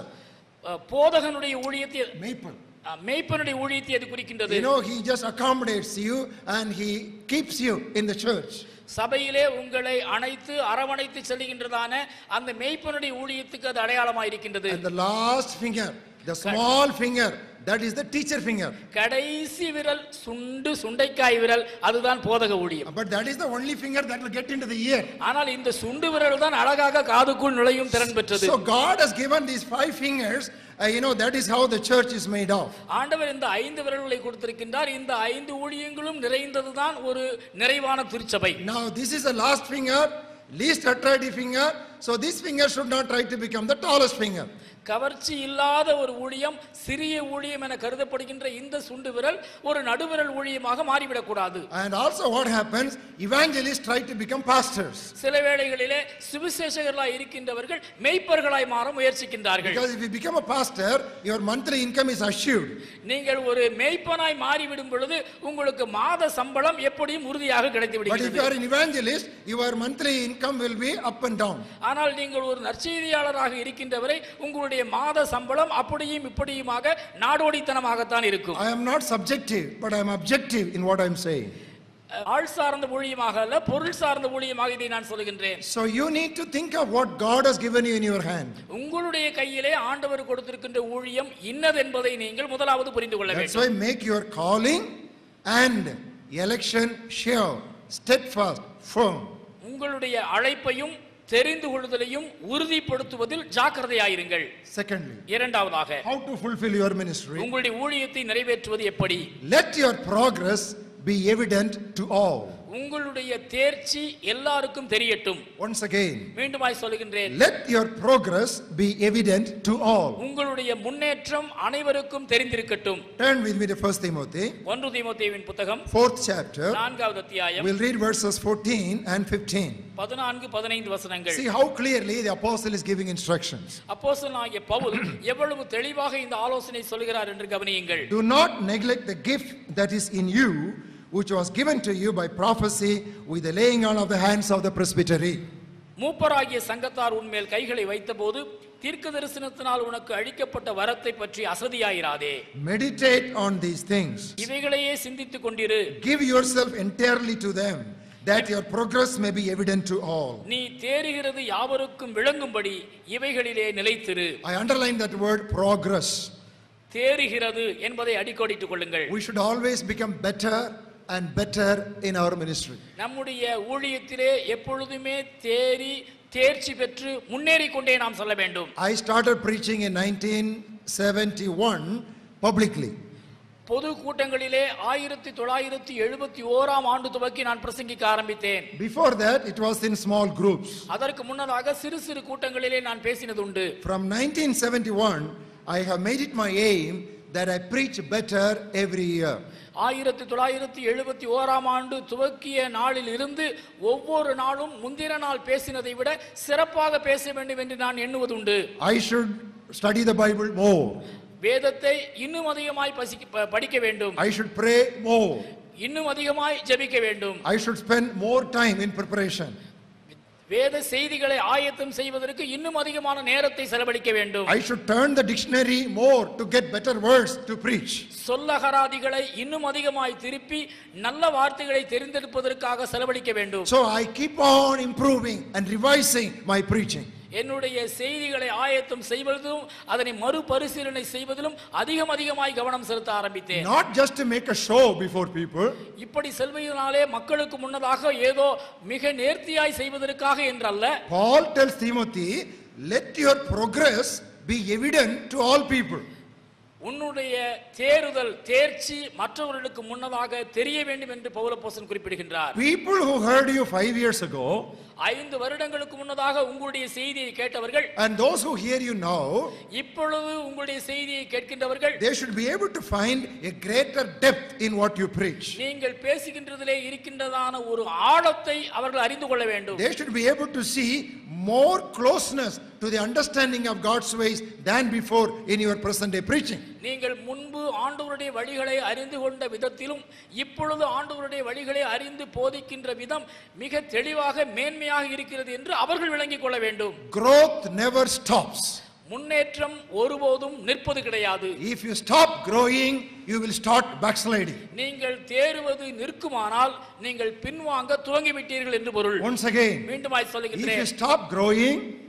போதகனுடைய ஊழியத்தை
Maple.
மேய்ப்பனுடைய ஊழியத்தை அது குறிக்கின்றது.
You know, he just accommodates you and he keeps you in the church.
சபையிலே உங்களை அணைத்து அரவணைத்து செல்கின்றதான அந்த மேய்ப்பனுடைய ஊழியத்துக்கு அது அடையாளமாக இருக்கின்றது.
And the last finger The small finger, that is the teacher finger.
கடைசி விரல் சுண்டு சுண்டைக்காய் விரல் அதுதான் போதக ஊழியம்.
But that is the only finger that will get into the ear.
ஆனால் இந்த சுண்டு விரல் தான் அழகாக காதுக்குள் நுழையும் திறன் பெற்றது.
So God has given these five fingers. Uh, you know, that is how the church is made of.
ஆண்டவர் இந்த ஐந்து விரல்களை கொடுத்திருக்கின்றார். இந்த ஐந்து ஊழியங்களும் நிறைந்ததுதான் ஒரு நிறைவான திருச்சபை.
Now this is the last finger, least attractive finger. So this finger should not try to become the tallest finger.
கவர்ச்சி இல்லாத ஒரு ஊழியம், சிறிய ஊழியம் என கருதப்படுகின்ற இந்த சுண்டு விரல் ஒரு நடுவிரல் ஊழியமாக மாறிவிடக் கூடாது.
And also what happens, evangelists try to become pastors.
சில வேளைகளிலே சுவிசேஷகர்களாய் இருக்கின்றவர்கள் மேய்ப்பர்களாய் மாற முயற்சிக்கின்றார்கள்.
Because if you become a pastor, your monthly income is assured.
நீங்கள் ஒரு மேய்ப்பனாய் மாறிவிடும் பொழுது உங்களுக்கு மாத சம்பளம் எப்படியும் உறுதியாக கிடைத்து
But if
விடுகிறது.
you are an evangelist, your monthly income will be up and down.
ஆனால் நீங்கள் ஒரு நற்செய்தியாளராக இருக்கின்றவரை உங்களுடைய மாத சம்பளம் அப்படியும் இப்படியுமாக நாடோடித்தனமாகத்தான் இருக்கும்.
I am not subjective, but I am objective in what I am saying.
ஆள் சார்ந்த ஊழியமாக அல்ல, பொருள் சார்ந்த ஊழியமாக இதை நான் சொல்கின்றேன்.
So you need to think of what God has given you in your hand.
உங்களுடைய கையிலே ஆண்டவர் கொடுத்திருக்கின்ற ஊழியம் இன்னது என்பதை நீங்கள் முதலாவது புரிந்து கொள்ள
That's
வேண்டும்.
why make your calling and election sure, steadfast, firm.
உங்களுடைய அழைப்பையும் தெரிந்து கொள்ளுதலையும் உறுதிப்படுத்துவதில் ஜாக்கிரதையாயிருங்கள்.
Secondly,
இரண்டாவதாக
how to fulfill your ministry.
உங்களுடைய ஊழியத்தை நிறைவேற்றுவது எப்படி?
Let your progress be evident to all.
உங்களுடைய தேர்ச்சி எல்லாருக்கும் தெரியட்டும்.
Once again,
மீண்டுமாய் சொல்கின்றேன்,
let your progress be evident to all.
உங்களுடைய முன்னேற்றம் அனைவருக்கும் தெரிந்திருக்கட்டும்.
Turn with me to First Timothy,
ஒன்று தீமோத்தேயுவின் புத்தகம்
fourth chapter.
நான்காவது அத்தியாயம்
We'll read verses fourteen and fifteen.
பதினான்கு பதினைந்து வசனங்கள்.
See how clearly the apostle is giving instructions.
அப்போஸ்தலனாகிய பவுல் எவ்வளவு தெளிவாக இந்த ஆலோசனை சொல்கிறார் என்று கவனியுங்கள்.
Do not neglect the gift that is in you, which was given to you by prophecy with the laying on of the hands of the presbytery.
மூப்பராகிய சங்கத்தார் உன்மேல் கைகளை வைத்தபோது தீர்க்க தரிசனத்தினால் உனக்கு அளிக்கப்பட்ட வரத்தை பற்றி அசதியாயிராதே.
Meditate on these things.
இவைகளையே சிந்தித்துக் கொண்டிரு.
Give yourself entirely to them, that your progress may be evident to all.
நீ தேறுகிறது யாவருக்கும் விளங்கும்படி இவைகளிலே நிலைத்திரு.
I underline that word progress.
தேறுகிறது என்பதை அடிக்கோடிட்டுக் கொள்ளுங்கள்.
We should always become better and better in our ministry.
நம்முடைய ஊழியத்திலே எப்பொழுதுமே தேறி தேர்ச்சி பெற்று முன்னேறி கொண்டே நாம் செல்ல வேண்டும்.
I started preaching in nineteen seventy-one publicly.
பொது கூட்டங்களிலே ஆயிரத்தி தொள்ளாயிரத்தி எழுபத்தி ஓராம் ஆண்டு துவக்கி நான் பிரசங்கிக்க ஆரம்பித்தேன்.
Before that it was in small groups.
அதற்கு முன்னதாக சிறு சிறு கூட்டங்களிலே நான் பேசினது உண்டு.
From nineteen seventy-one I have made it my aim that I preach better every year.
ஆயிரத்தி தொள்ளாயிரத்தி எழுபத்தி ஓராம் ஆண்டு துவக்கிய நாளில் இருந்து ஒவ்வொரு நாளும் முந்தின நாள் பேசினதை விட சிறப்பாக பேச வேண்டும் என்று நான் எண்ணுவதுண்டு.
I should study the Bible more.
வேதத்தை இன்னும் அதிகமாய் படிக்க வேண்டும்.
I should pray more.
இன்னும் அதிகமாய் ஜெபிக்க வேண்டும்.
I should spend more time in preparation.
வேத செய்திகளை ஆயத்தம் செய்வதற்கு இன்னும் அதிகமான நேரத்தை செலவழிக்க வேண்டும்.
I should turn the dictionary more to get better words to preach.
சொல்லகராதிகளை இன்னும் அதிகமாய் திருப்பி நல்ல வார்த்தைகளை தெரிந்தெடுப்பதற்காக செலவழிக்க வேண்டும்.
So I keep on improving and revising my preaching.
என்னுடைய செய்திகளை ஆயத்தம் செய்வதிலும் அதனை மறுபரிசீலனை செய்வதிலும் அதிகம் அதிகமாய் கவனம் செலுத்த ஆரம்பித்தேன்.
Not just to make a show before people.
இப்படி செல்வதனாலே மக்களுக்கு முன்னதாக ஏதோ மிக நேர்த்தியாய் செய்வதற்காக என்றல்ல.
Paul tells Timothy, let your progress be evident to all people.
உன்னுடைய தேறுதல் தேர்ச்சி மற்றவர்களுக்கு முன்னதாக தெரிய வேண்டும் என்று பவுல் அப்போஸ்தலன் குறிப்பிடுகின்றார்.
People who heard you five years ago,
ஐந்து வருடங்களுக்கு முன்னதாக உங்களுடைய செய்தியை கேட்டவர்கள்,
and those who hear you now,
இப்பொழுது உங்களுடைய செய்தியை கேட்கின்றவர்கள்,
they should be able to find a greater depth in what you preach.
நீங்கள் பேசுகின்றதிலே இருக்கின்றதான ஒரு ஆழத்தை அவர்கள் அறிந்து கொள்ள வேண்டும்.
They should be able to see more closeness to the understanding of God's ways than before in your present day preaching.
நீங்கள் முன்பு ஆண்டவருடைய வழிகளை அறிந்து கொண்ட விதத்திலும் இப்பொழுது ஆண்டவருடைய வழிகளை அறிந்து போதிக்கின்ற விதம் மிக தெளிவாக மேன்மையாக இருக்கிறது என்று அவர்கள் விளங்கிக் கொள்ள வேண்டும்.
Growth never stops.
முன்னேற்றம் ஒருபோதும் நிற்பது கிடையாது.
If you stop growing, you will start backsliding.
நீங்கள் தேறுவது நிற்குமானால் நீங்கள் பின்வாங்க துவங்கிவிட்டீர்கள் என்று பொருள்.
Once again,
மீண்டுமாய்
if
சொல்லுகிறேன்,
you stop growing,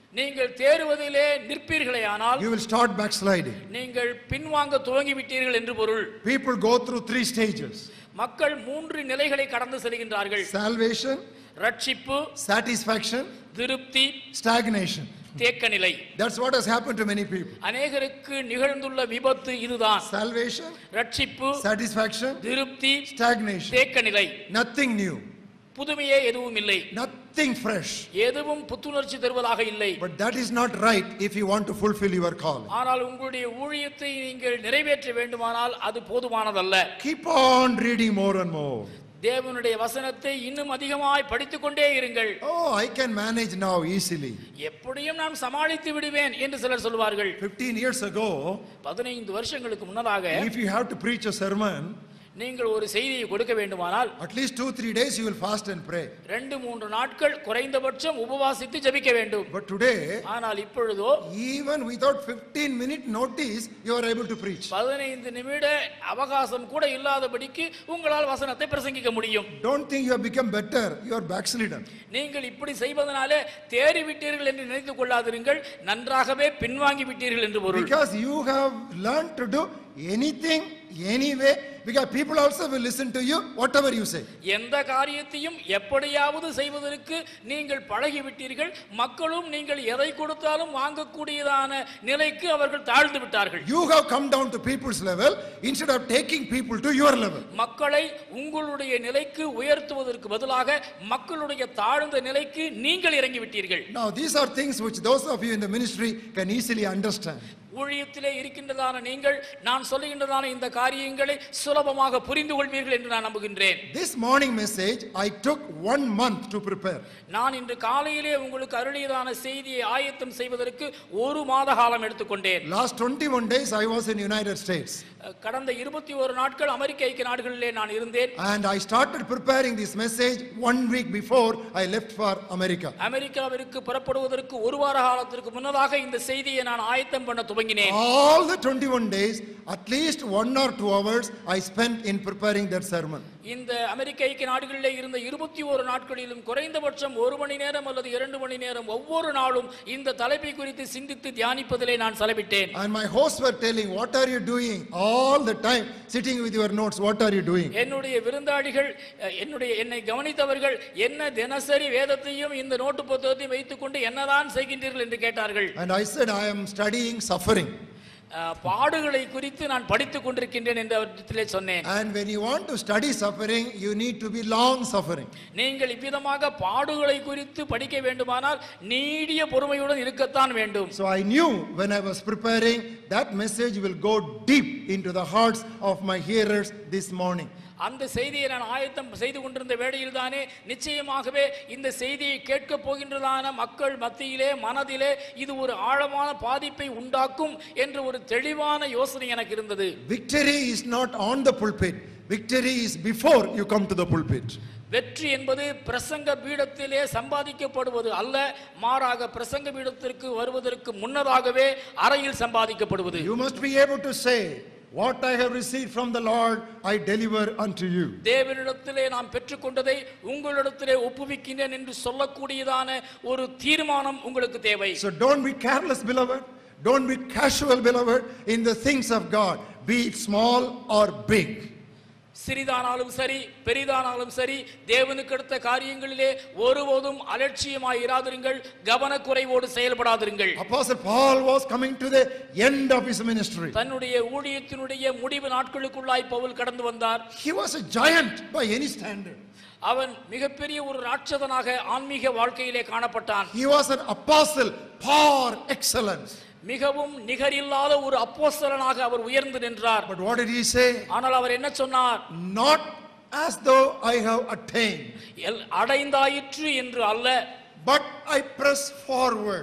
நீங்கள் தேறுவதிலே நிற்பீர்களேயானால்
you will start backsliding.
நீங்கள் பின்வாங்க துவங்கி விட்டீர்கள் என்று பொருள்.
People go through three stages.
மக்கள் மூன்று நிலைகளை கடந்து செல்கின்றார்கள்.
Salvation,
ரட்சிப்பு,
satisfaction,
திருப்தி,
stagnation.
தேக்க நிலை.
That's what has happened to many people.
அநேகருக்கு நிகழ்ந்துள்ள விபத்து இதுதான்.
Salvation,
ரட்சிப்பு,
satisfaction,
திருப்தி,
stagnation.
தேக்க நிலை.
Nothing new.
புதுமையே எதுவும் இல்லை.
Nothing fresh.
எதுவும் புத்துணர்ச்சி தருவதாக இல்லை.
But that is not right if you want to fulfill your calling.
ஆனால் உங்களுடைய ஊழியத்தை நீங்கள் நிறைவேற்ற வேண்டுமானால் அது போதுமானதல்ல.
Keep on reading more and more.
தேவனுடைய வசனத்தை இன்னும் அதிகமாய் படித்துக் கொண்டே இருங்கள்.
Oh, I can manage now easily.
எப்படியும் நான் சமாளித்து விடுவேன் என்று சிலர் சொல்வார்கள்.
fifteen years ago,
பதினைந்து வருஷங்களுக்கு முன்னதாக
if you have to preach a sermon,
நீங்கள் ஒரு செய்தியை கொடுக்க வேண்டுமானால்
at least two three days you will fast and pray.
ரெண்டு மூன்று நாட்கள் குறைந்தபட்சம் உபவாசித்து ஜெபிக்க வேண்டும்.
But today,
ஆனால் இப்பொழுதோ
even without fifteen minute notice, you are able to preach.
பதினைந்து நிமிட அவகாசம் கூட இல்லாதபடிக்கு உங்களால் வசனத்தை பிரசங்கிக்க முடியும்.
Don't think you have become better, you are backslidden.
நீங்கள் இப்படி செய்வதனாலே தேறி விட்டீர்கள் என்று நினைத்துக் கொள்ளாதிருங்கள், நன்றாகவே பின்வாங்கி விட்டீர்கள் என்று பொருள்.
Because you have learned to do anything anyway, because people also will listen to you whatever you say.
எந்த காரியத்தையும் எப்படியாவது செய்வதற்கு நீங்கள் பழகி விட்டீர்கள், மக்களும் நீங்கள் எதை கொடுத்தாலும் வாங்கக்கூடியதான நிலைக்கு அவர்கள் தாழ்ந்து விட்டார்கள்.
You have come down to people's level instead of taking people to your level.
மக்களை உங்களுடைய நிலைக்கு உயர்த்துவதற்கு பதிலாக மக்களுடைய தாழ்ந்த நிலைக்கு நீங்கள் இறங்கி விட்டீர்கள்.
Now these are things which those of you in the ministry can easily understand.
ஊழியத்திலே இருக்கின்றதான நீங்கள் நான் சொல்லுகின்றதான இந்த காரியங்களை சுலபமாக புரிந்து கொள்வீர்கள் என்று நான் நம்புகின்றேன்.
This morning message I took one month to prepare.
நான் இன்று காலையிலே உங்களுக்கு அருளியதான செய்தியை ஆயத்தம் செய்வதற்கு ஒரு மாத காலம் எடுத்துக்கொண்டேன்.
Last twenty-one days I was in United States.
கடந்த இருபத்தி ஒரு நாட்கள் அமெரிக்க ஐக்கிய நாடுகளிலே நான் இருந்தேன்.
And I started preparing this message one week before I left for America.
அமெரிக்காவிற்கு புறப்படுவதற்கு ஒரு வார காலத்திற்கு முன்னதாக இந்த செய்தியை நான் ஆயத்தம் பண்ண துவங்கினேன்.
All the twenty-one days, at least one or two hours I spent in preparing that sermon.
இந்த அமெரிக்க ஐக்கிய நாடுகளிலே இருந்த இருபத்தி ஒரு நாட்களிலும் குறைந்தபட்சம் ஒரு மணி நேரம் அல்லது இரண்டு மணி நேரம் ஒவ்வொரு நாளும் இந்த தலைப்பை குறித்து சிந்தித்து தியானிப்பதிலே நான் செலவிட்டேன்.
And my hosts were telling, what are you doing? All the time sitting with your notes, what are you doing?
என்னுடைய விருந்தாளிகள் என்னுடைய என்னை கவனித்தவர்கள் என்ன தினசரி வேதத்தையும் இந்த நோட்டு புத்தகத்தையும் வைத்துக்கொண்டு என்னதான் செய்கின்றீர்கள் என்று கேட்டார்கள்.
And I said, I am studying suffering.
பாடுகளை குறித்து நான் படித்துக் கொண்டிருக்கின்றேன் என்று அவரிடத்திலே சொன்னேன்.
And when you want to study suffering, you need to be long suffering.
நீங்கள் இவ்விதமாக பாடுகளை குறித்து படிக்க வேண்டுமானால் நீடிய பொறுமையுடன் இருக்கத்தான் வேண்டும்.
So I knew when I was preparing that message will go deep into the hearts of my hearers this morning.
அந்த செய்தியை நான் ஆயத்தம் செய்து கொண்டிருந்த வேளையில் தானே நிச்சயமாகவே இந்த செய்தியை கேட்க போகின்றதான மக்கள் மத்தியிலே மனதிலே இது ஒரு ஆழமான பாதிப்பை உண்டாக்கும் என்ற ஒரு தெளிவான யோசனை எனக்கு இருந்தது.
Victory is not on the pulpit. Victory is before you come to the pulpit.
வெற்றி என்பது பிரசங்க பீடத்திலே சம்பாதிக்கப்படுவது அல்ல, மாறாக பிரசங்க பீடத்திற்கு வருவதற்கு முன்னதாகவே அறையில் சம்பாதிக்கப்படுவது.
You must be able to say, what I have received from the Lord I deliver unto you.
தேவனிடத்திலே நாம் பெற்றுக்கொண்டதை உங்களிடத்திலே ஒப்புவிக்கிறேன் என்று சொல்லக்கூடியதான ஒரு தீர்மானம் உங்களுக்கு தேவை.
So don't be careless, beloved. Don't be casual, beloved, in the things of God, be it small or big.
சிறிதானாலும் சரி பெரிதானாலும் சரி தேவனுக்கு அடுத்த காரியங்களிலே ஒருபோதும் அலட்சியமாய் இராதிருங்கள், கவனக்குறைவோடு செயல்படாதிருங்கள்.
Apostle Paul was coming to the end of his ministry.
தன்னுடைய ஊழியத்தினுடைய முடிவு நாட்களுக்குள்ளாய் பவுல் கடந்து வந்தார்.
He was a giant by any standard.
அவன் மிகப்பெரிய ஒரு ராட்சதனாக ஆன்மீக வாழ்க்கையிலே காணப்பட்டான்.
He was an apostle par excellence.
மிகவும் நிகரில்லாத ஒரு அப்போஸ்தலனாக அவர் உயர்ந்து நின்றார்.
But what did he say?
ஆனால் அவர் என்ன சொன்னார்?
Not as though I have attained,
அடைந்தாயிற்று என்று அல்ல,
but I press forward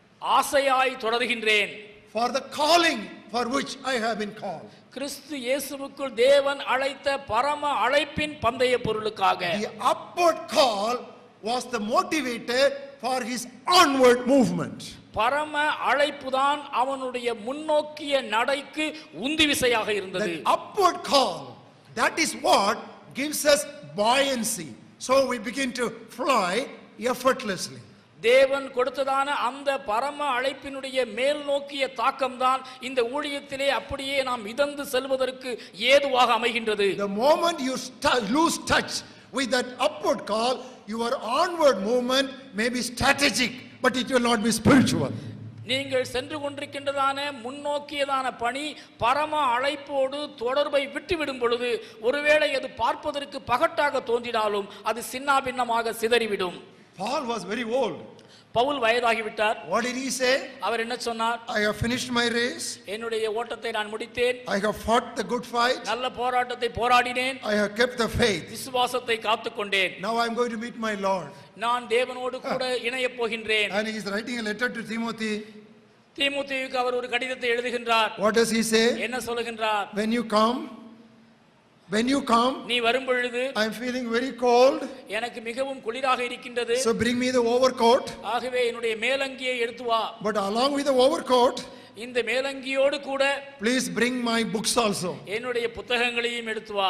Aasaiyai தொடர்கின்றேன்.
For the calling for which I have been called.
கிறிஸ்து இயேசுவுக்குள் தேவன் அழைத்த பரம அழைப்பின் பந்தய பொருளுக்காக.
The upward call was the motivator for his onward movement.
பரம அழைப்புதான் அவனுடைய முன்னோக்கிய நடைக்கு உந்தி விசையாக இருந்தது.
The upward call, that is what gives us buoyancy. So we begin to fly effortlessly.
தேவன் கொடுத்ததான அந்த பரம அழைப்பினுடைய மேல் நோக்கிய தாக்கம்தான் இந்த ஊழியத்திலே அப்படியே நாம் மிதந்து செல்வதற்கு ஏதுவாக அமைகின்றது.
The moment you st- lose touch with that upward call, your onward movement may be strategic, but it will not be spiritual.
நீங்கள் சென்று கொண்டிருக்கின்றதான முன்னோக்கியதான பணி பரம அழைப்போடு தொடர்பை விட்டுவிடும் பொழுது ஒருவேளை அது பார்ப்பதற்கு பகட்டாக தோன்றினாலும் அது சின்னாபின்னமாக சிதறிவிடும்.
Paul was very old.
Pavul வயதாகிவிட்டார்.
What did he say?
அவர் என்ன சொன்னார்?
I have finished my race.
என்னுடைய ஓட்டத்தை நான் முடித்தேன்.
I have fought the good fight.
நல்ல போராட்டத்தை போராடினேன்.
I have kept the faith.
விசுவாசத்தை காத்துக்கொண்டேன்.
Now I am going to meet my Lord.
நான் தேவனோடு கூட இணைய போகின்றேன்.
And he is writing a letter to Timothy.
தீமோத்தேயுக்கு அவர் ஒரு கடிதத்தை எழுதுகின்றார்.
What does he say?
என்ன சொல்லுகின்றார்?
When you come, when you come,
நீ வரும் பொழுது
I am feeling very cold.
எனக்கு மிகவும் குளிராக இருக்கின்றது.
So bring me the overcoat.
ஆகவே என்னுடைய மேலங்கியை எடுத்து வா.
But along with the overcoat,
இந்த மேலங்கியோடு கூட
please bring my books also.
என்னுடைய புத்தகங்களையும் எடுத்து வா.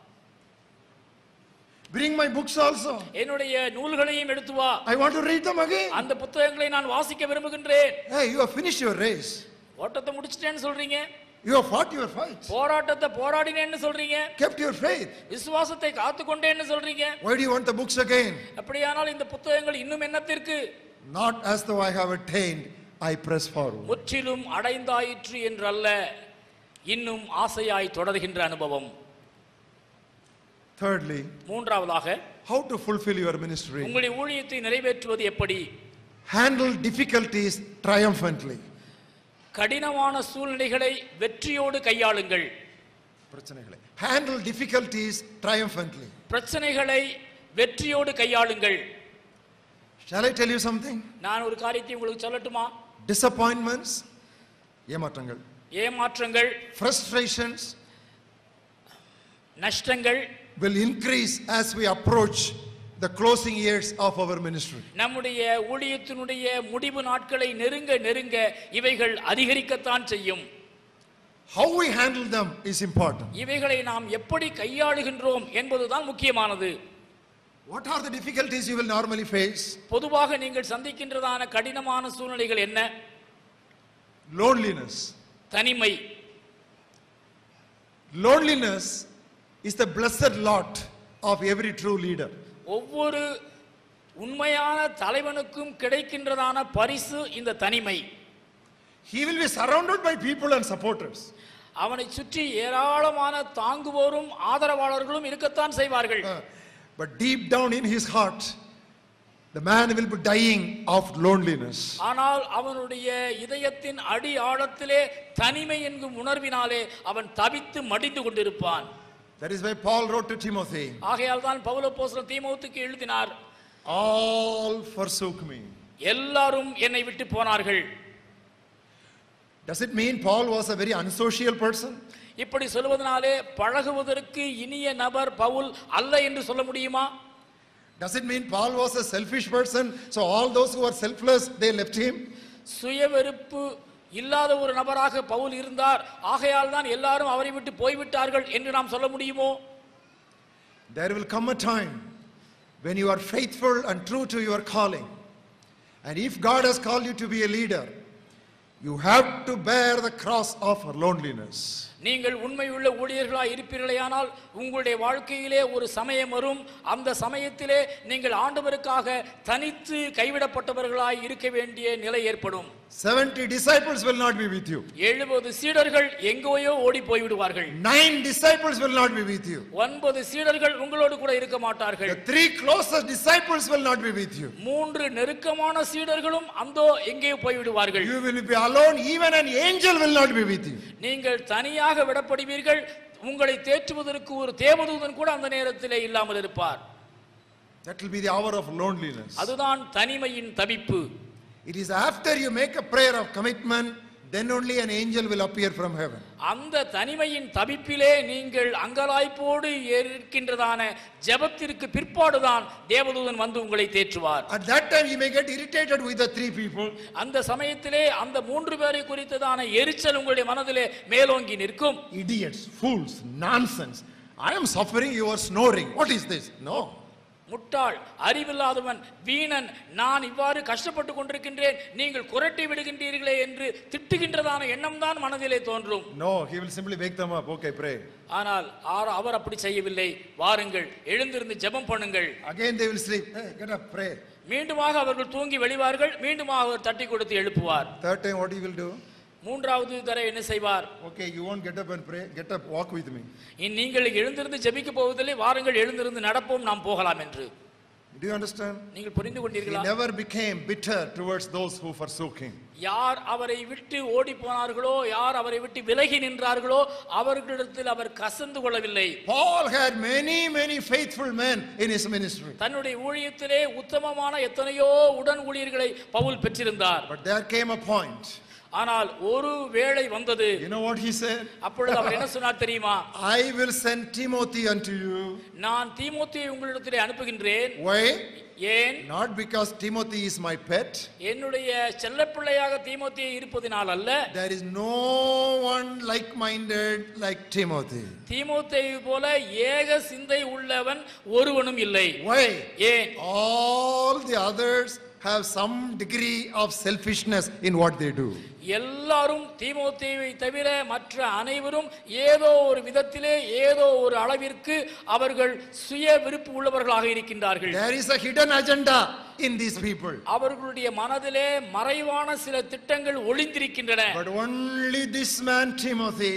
Bring my books also.
என்னுடைய நூல்களையும் எடுத்து வா.
I want to read them again.
அந்த புத்தகங்களை நான் வாசிக்க விரும்புகின்றேன்.
Hey, you have finished your race.
ஓட்டத்தை முடிச்சிட்டேன்னு சொல்றீங்க.
You have fought your fight.
போராட்டத்தை போராடினேன்னு சொல்றீங்க.
Kept your faith.
விசுவாசத்தை காத்துக்கொண்டேன்னு சொல்றீங்க.
Why do you want the books again?
அப்படியானால் இந்த புத்தகங்கள் இன்னும் என்னத்திற்கு?
Not as though I have attained, I press forward.
முற்றிலும் அடைந்தாயிற்று என்றல்ல, இன்னும் ஆசையாய் தொடர்கின்ற அனுபவம்.
Thirdly,
மூன்றாவதாக,
how to fulfill your ministry.
உங்களுடைய ஊழியத்தை நிறைவேற்றுவது எப்படி?
Handle difficulties triumphantly.
கடினமான சூழ்நிலைகளை வெற்றியோடு கையாளுங்கள்.
பிரச்சனைகளை handle difficulties triumphantly.
பிரச்சனைகளை வெற்றியோடு கையாளுங்கள்.
Shall I tell you something?
நான் ஒரு காரியத்தை உங்களுக்கு சொல்லட்டுமா?
Disappointments, ஏமாற்றங்கள்,
ஏமாற்றங்கள்,
frustrations
நஷ்டங்கள்
will increase as we approach the closing years of our ministry.
நம்முடைய ஊழியத்தினுடைய முடிவு நாட்களை நெருங்க நெருங்க இவைகள் அதிகரிக்கத்தான் செய்யும்.
How we handle them is important.
இவைகளை நாம் எப்படி கையாளுகின்றோம் என்பதுதான் முக்கியமானது.
What are the difficulties you will normally face?
பொதுவாக நீங்கள் சந்திக்கின்றதான கடினமான சூழ்நிலைகள் என்ன?
Loneliness.
தனிமை.
Loneliness is the blessed lot of every true leader.
ஒவ்வொரு உண்மையான தலைவனுக்கும் கிடைக்கின்றதான பரிசு இந்த தனிமை.
He will be surrounded by people and supporters.
அவனை சுற்றி ஏராளமான தாங்குவோரும் ஆதரவாளர்களும் இருக்கத்தான் செய்வார்கள்.
But deep down in his heart, the man will be dying of loneliness.
ஆனால் அவனுடைய இதயத்தின் அடி ஆழத்திலே தனிமை என்கும் உணர்வினாலே அவன் தவித்து மடிந்து கொண்டிருப்பான்.
That is why Paul wrote to Timothy.
ஆகையால் தான் பவுல் அப்போஸ்தலன் தீமோத்தேயுக்கு எழுதினார்,
All forsook me.
எல்லாரும் என்னை விட்டு போனார்கள்.
Does it mean Paul was a very unsocial person?
இப்படி சொல்வதனாலே பழகுவதற்கு இனிய நபர் பவுல் அல்ல என்று சொல்ல முடியுமா?
Does it mean Paul was a selfish person, so all those who were selfless, they left him?
சுயவெறுப்பு இல்லாத ஒரு நபராக பவுல் இருந்தார், ஆகையால் தான் எல்லாரும் அவரை விட்டு போய்விட்டார்கள் என்று நாம் சொல்ல முடியுமோ?
There will come a time when you are faithful and true to your calling, and if God has called you to be a leader, you have to bear the cross of loneliness.
நீங்கள் உண்மையுள்ள ஊழியர்களாய் இருப்பீர்களேயானால் உங்களுடைய வாழ்க்கையிலே ஒரு சமயம் வரும், அந்த சமயத்திலே நீங்கள் ஆண்டவருக்காக தனித்து கைவிடப்பட்டவர்களாய் இருக்க வேண்டிய நிலை ஏற்படும்.
seventy disciples will not be with you.
எழுபது சீடர்கள் எங்கேயோ ஓடி போய் விடுவார்கள்.
nine disciples will not be with you.
ஒன்பது சீடர்கள் உங்களோடு கூட இருக்க மாட்டார்கள்.
The three closest disciples will not be with you.
மூன்று நெருக்கமான சீடர்களும் அந்தோ எங்கேயோ போய் விடுவார்கள்.
You will be alone, even an angel will not be with you.
நீங்கள் தனியாக விடப்படுவீர்கள். உங்களை தேற்றுவதற்கு ஒரு தேவதூதன் கூட அந்த நேரத்திலே இல்லாமல் இருப்பார்.
That will be the hour of loneliness.
அதுதான் தனிமையின் தவிப்பு.
It is after you make a prayer of commitment, then only an angel will appear from heaven.
அந்த தனிமையின் தவிப்பிலே நீங்கள் அங்கலாய்ப்போடு இருக்கின்றதான ஜெபத்திற்கு பிற்பாடுதான் தேவதூதன் வந்து உங்களை தேற்றுவார்.
At that time you may get irritated with the three people.
அந்த சமயத்திலே அந்த மூன்று பேரை குறித்ததான எரிச்சல் உங்களுடைய மனதிலே மேலோங்கி நிற்கும்.
Idiots, fools, nonsense. I am suffering, you are snoring. What is this? No.
முட்டாள், அறிவில்லாதவன், வீணன், நான் இவ்வாறு கஷ்டப்பட்டு கொண்டிருக்கின்றேன், நீங்கள் குரட்டை விடுகின்றீர்களே என்று திட்டுகின்றதான எண்ணம் தான் மனதிலே தோன்றும்.
No, he will simply wake them up. Okay, pray.
ஆனால் அவர் அப்படி செய்யவில்லை. வாருங்கள், எழுந்திருந்து ஜெபம் பண்ணுங்கள்.
Again they will sleep. Hey, get up, pray.
மீண்டுமாக அவர்கள் தூங்கி வெளிவார்கள். மீண்டுமாக அவர் தட்டி கொடுத்து எழுப்புவார்.
Third time what he will do?
மூன்றாவது தர என்ன செய்வார்?
Okay, you won't get up and pray. Get up, walk with me.
நீங்கள் எழுந்திருந்து ஜெபிக்க போவதில்லை, வாருங்கள் எழுந்திருந்து நடப்போம், நாம் போகலாம் என்று.
Do you understand?
நீங்கள் புரிந்து கொண்டீர்களா?
He never became bitter towards those who forsook him.
யார் அவரை விட்டு ஓடி போனார்களோ, யார் அவரை விட்டு விலகி நின்றார்களோ அவர்களிடத்தில் அவர் கசந்து கொள்ளவில்லை.
Paul had many many faithful men in his ministry.
தன்னுடைய ஊழியத்திலே உத்தமமான எத்தனையோ உடன் ஊழியர்களை பவுல் பெற்றிருந்தார்.
But there came a point.
ஆனால் ஒரு வேளை வந்தது.
You know what he said?
அப்பொழுது அவர் என்ன சொன்னார் தெரியுமா?
I will send Timothy unto you.
நான் தீமோத்தேயை உங்களிடத்திலே அனுப்புகின்றேன்.
Why?
ஏன்?
Not because Timothy is my pet.
என்னுடைய செல்லப்பிள்ளையாக தீமோத்தேயு இருப்பதினால் அல்ல.
There is no one like minded like Timothy.
தீமோத்தேயு போல ஏக சிந்தை உள்ளவன் ஒருவனும் இல்லை.
Why?
ஏன்?
All the others have some degree of selfishness in what they do.
எல்லாரும் தீமோத்தேயுவை தவிர மற்ற அனைவரும் ஏதோ ஒரு விதத்திலே ஏதோ ஒரு அளவிற்கு அவர்கள் சுய விருப்பு உள்ளவர்களாக இருக்கின்றார்கள்.
There is a hidden agenda in these people.
அவர்களுடைய மனதிலே மறைவான சில திட்டங்கள் ஒளிந்திருக்கின்றன.
But only this man Timothy,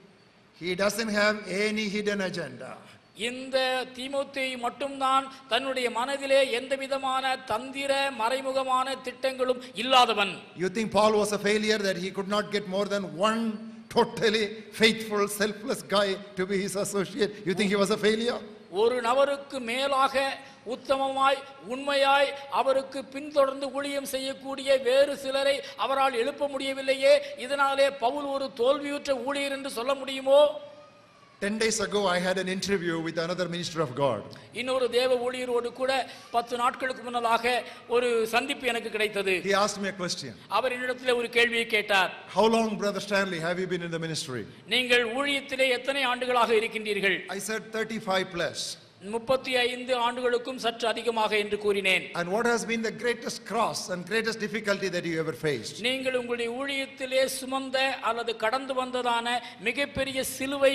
he doesn't have any hidden agenda.
இந்த தீமோத்தேயு மட்டும்தான் தன்னுடைய மனதிலே எந்த விதமான தந்திர மறைமுகமான திட்டங்களும் இல்லாதவன்.
You think Paul was a failure that he could not get more than one totally faithful selfless guy to be his associate? You think he was a failure?
ஒரு நபருக்கு மேலாக உத்தமமாய் உண்மையாய் அவருக்கு பின்தொடர்ந்து ஊழியம் செய்யக்கூடிய வேறு சிலரை அவரால் எழுப்ப முடியவில்லையே, இதனாலே பவுல் ஒரு தோல்வியுற்ற ஊழியர் என்று சொல்ல முடியுமோ?
Ten days ago I had an interview with another minister of God.
இன்னொரு தேவ ஊழியரோடு கூட பத்து நாட்களுக்கு முன்னதாக ஒரு சந்திப்பு எனக்கு கிடைத்தது.
He asked me a question.
அவர் என்னிடத்தில் ஒரு கேள்வியை கேட்டார்.
How long, Brother Stanley, have you been in the ministry?
நீங்கள் ஊழியத்திலே எத்தனை ஆண்டுகளாக இருக்கின்றீர்கள்?
I said thirty-five plus.
முப்பத்தி ஐந்து ஆண்டுகளுக்கும் சற்று அதிகமாக என்று கூறினேன்.
And what has been the greatest cross and greatest difficulty that you ever faced?
நீங்கள் உங்களுடைய ஊழியத்திலே சுமந்த அல்லது கடந்து வந்ததான மிகப்பெரிய சிலுவை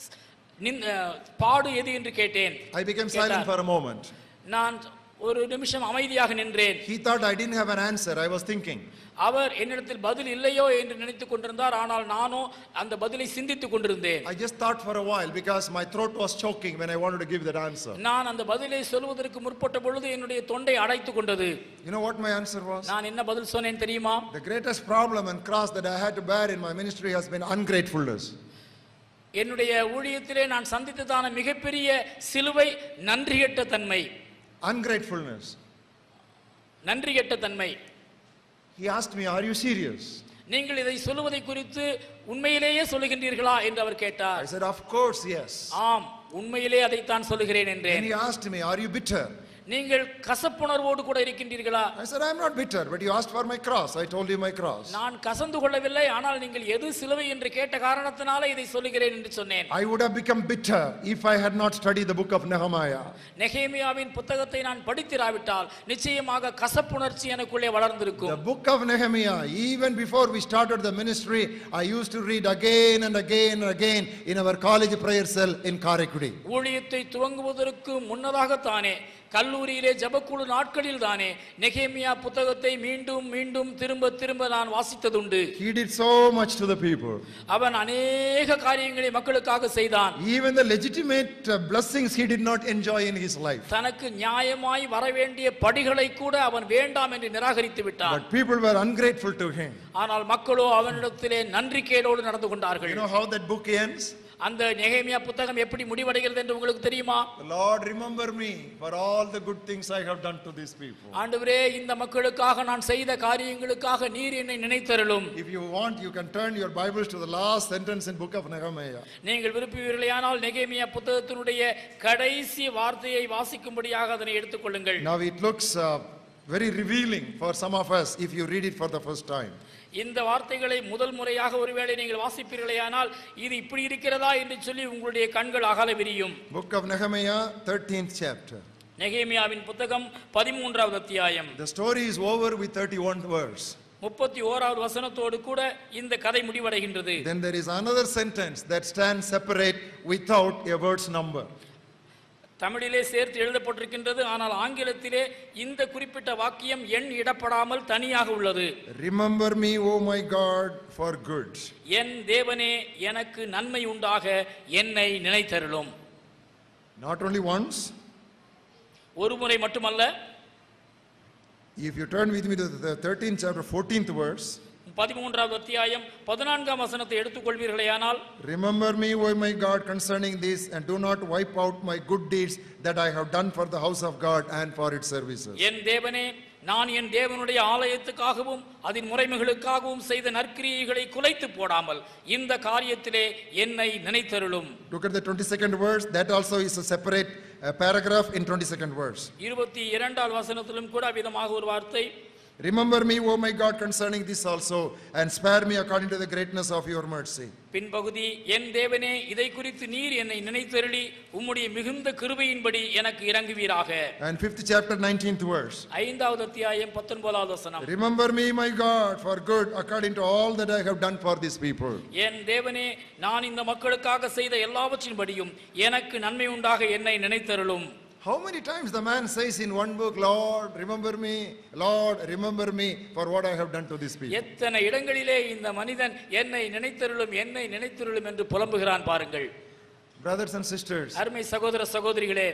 பாடு எது என்று கேட்டேன்.
I became silent for a moment.
நான் ஒரு நிமிஷம் அமைதியாக நின்றேன்.
He thought I didn't have an answer. I was thinking.
அவர் என்னிடத்தில் பதில் இல்லையோ என்று நினைத்துக் கொண்டிருந்தார். ஆனால் நானோ அந்த பதிலை சிந்தித்துக் கொண்டிருந்தேன்.
I just thought for a while because my throat was choking when I wanted to give that answer.
நான் அந்த பதிலை சொல்வதற்கு முற்பட்ட பொழுது என்னுடைய தொண்டை அடைத்துக் கொண்டது.
You know what my answer was?
நான் என்ன பதில் சொன்னேன் தெரியுமா?
The greatest problem and cross that I had to bear in my ministry has been ungratefulness.
என்னுடைய ஊழியத்திலே நான் சந்தித்ததான மிகப்பெரிய சிலுவை நன்றிகெட்ட தன்மை.
Ungratefulness.
நன்றிகெட்ட தன்மை.
He asked me, are you serious?
நீங்கள் இதை சொல்லுவதை குறித்து உண்மையிலேயே சொல்லுகின்றீர்களா என்று அவர் கேட்டார்.
I said, of course, yes.
ஆம், உண்மையிலே அதைத்தான் சொல்லுகிறேன் என்றேன்.
And he asked me, are you bitter?
நீங்கள் கசப்புணர்வோடு கூட இருக்கின்றீர்களா?
I said, I am not bitter, but you asked for my cross. I told you my cross.
நான் கசந்து கொள்ளவில்லை, ஆனால் நீங்கள் எது சிலுவை என்று கேட்ட காரணத்தினால இதை சொல்லுகிறேன் என்று சொன்னேன்.
I would have become bitter if I had not studied the book of Nehemiah.
நெகேமியாவின் புத்தகத்தை நான் படித்திராவிட்டால் நிச்சயமாக கசப்புணர்ச்சி எனக்குள்ளே வளர்ந்திருக்கும்.
The book of Nehemiah, even before we started the ministry, I used to read again and again and again in our college prayer cell in Karakudi.
ஊழியத்தை துவங்குவதற்கு முன்னதாகத்தானே கல்லூரியிலே ஜபக்குழு நாட்களில் தானே நெகேமியா புத்தகத்தை மீண்டும் மீண்டும் திரும்ப திரும்ப நான் வாசித்ததுண்டு.
He did so much to the people.
அவன் அநேக காரியங்களை மக்களுக்காக செய்தான்.
Even the legitimate blessings he did not enjoy in his life.
தனக்கு நியாயமாய் வரவேண்டிய படிகளை கூட அவன் வேண்டாம் என்று நிராகரித்து விட்டான்.
But people were ungrateful to him.
ஆனால் மக்களோ அவனிடத்திலே நன்றிக்கேடோடு நடந்து கொண்டார்கள்.
You know how that book ends?
அந்த நெகேமியா புத்தகம் எப்படி முடிவடைகிறது என்று உங்களுக்கு தெரியுமா?
Lord, remember me for all the good things I have done to these people.
ஆண்டவரே, இந்த மக்களுக்காக நான் செய்த காரியங்களுக்காக நீர் என்னை நினைத்தருளும்.
If you want, you can turn your Bibles to the last sentence in book of Nehemiah.
நீங்கள் விரும்புவீர்களானால் நெகேமியா புத்தகத்தினுடைய கடைசி வார்த்தையை வாசிக்கும்படியாக அதனை எடுத்துக்கொள்ளுங்கள்.
Now it looks uh, very revealing for some of us if you read it for the first time.
இந்த வார்த்தைகளை முதல் முறையாக ஒருவேளை நீங்கள் வாசிப்பீர்களேயானால் இது இப்படி இருக்கிறதா என்று சொல்லி உங்களுடைய கண்கள் அகல விரியும்.
Book of Nehemiah, thirteenth chapter.
நெகேமியாவின் புத்தகம் பதிமூன்றாவது அத்தியாயம்.
The story is over with thirty-one verse.
முப்பத்தி ஓராவது வசனத்தோடு கூட இந்த கதை முடிவடைகின்றது.
Then there is another sentence that stands separate without a word's number.
தமிழிலே சேர்த்து எழுதப்பட்டிருக்கின்றது, ஆனால் ஆங்கிலத்திலே இந்த குறிப்பிட்ட வாக்கியம் எண் இடப்படாமல் தனியாக உள்ளது.
Remember me, O my God, for good.
என் தேவனே எனக்கு நன்மை உண்டாக என்னை நினைத்தருளும்.
Not only once.
ஒரு முறை மட்டுமல்ல.
If you turn with me to the thirteenth chapter, fourteenth verse.
பதிமூன்றாவது அத்தியாயம் பதினான்காம் வசனத்தை எடுத்துக்கொள்வீர்களேயானால்,
Remember me, O my God, concerning this, and do not wipe out my good deeds that I have done for the house of God and for its services.
என் தேவனே, நான் என் தேவனுடைய ஆலயத்துக்காகவும் அதன் முறைமைகளுக்காகவும் செய்த நற்கிரியைகளை குலைத்து போடாமல் இந்த காரியத்திலே என்னை நினைத்தருளும்.
Look at the twenty-second verse. That also is a separate uh, paragraph in twenty-second verse.
இருபத்தி இரண்டாவது வசனத்திலும் கூட விதமாக ஒரு வார்த்தை,
Remember me, O my God, concerning this also, and spare me according to the greatness of your mercy.
பின்பகுதி, என் தேவனே, இதை குறித்து நீர் என்னை நினைத்தருளி உம்முடைய மிகுந்த கிருபையின்படி எனக்கு இறங்குவீராக.
And fifth chapter, nineteenth verse.
ஐந்தாவது அத்தியாயம் பத்தொன்பதாவது வசனம்.
Remember me, my God, for good according to all that I have done for these people.
என் தேவனே, நான் இந்த மக்களுக்காக செய்த எல்லாவற்றின்படியும் எனக்கு நன்மை உண்டாக என்னை நினைத்தருளும்.
How many times the man says in one book, Lord, remember me, Lord, remember me for what I have done to these people.
எத்தனை இடங்களிலே இந்த மனிதன் என்னை நினைத்தருளும் என்னை நினைத்தருளும் என்று புலம்புகிறான் பாருங்கள்.
Brothers and sisters,
அருமை சகோதர சகோதரிகளே,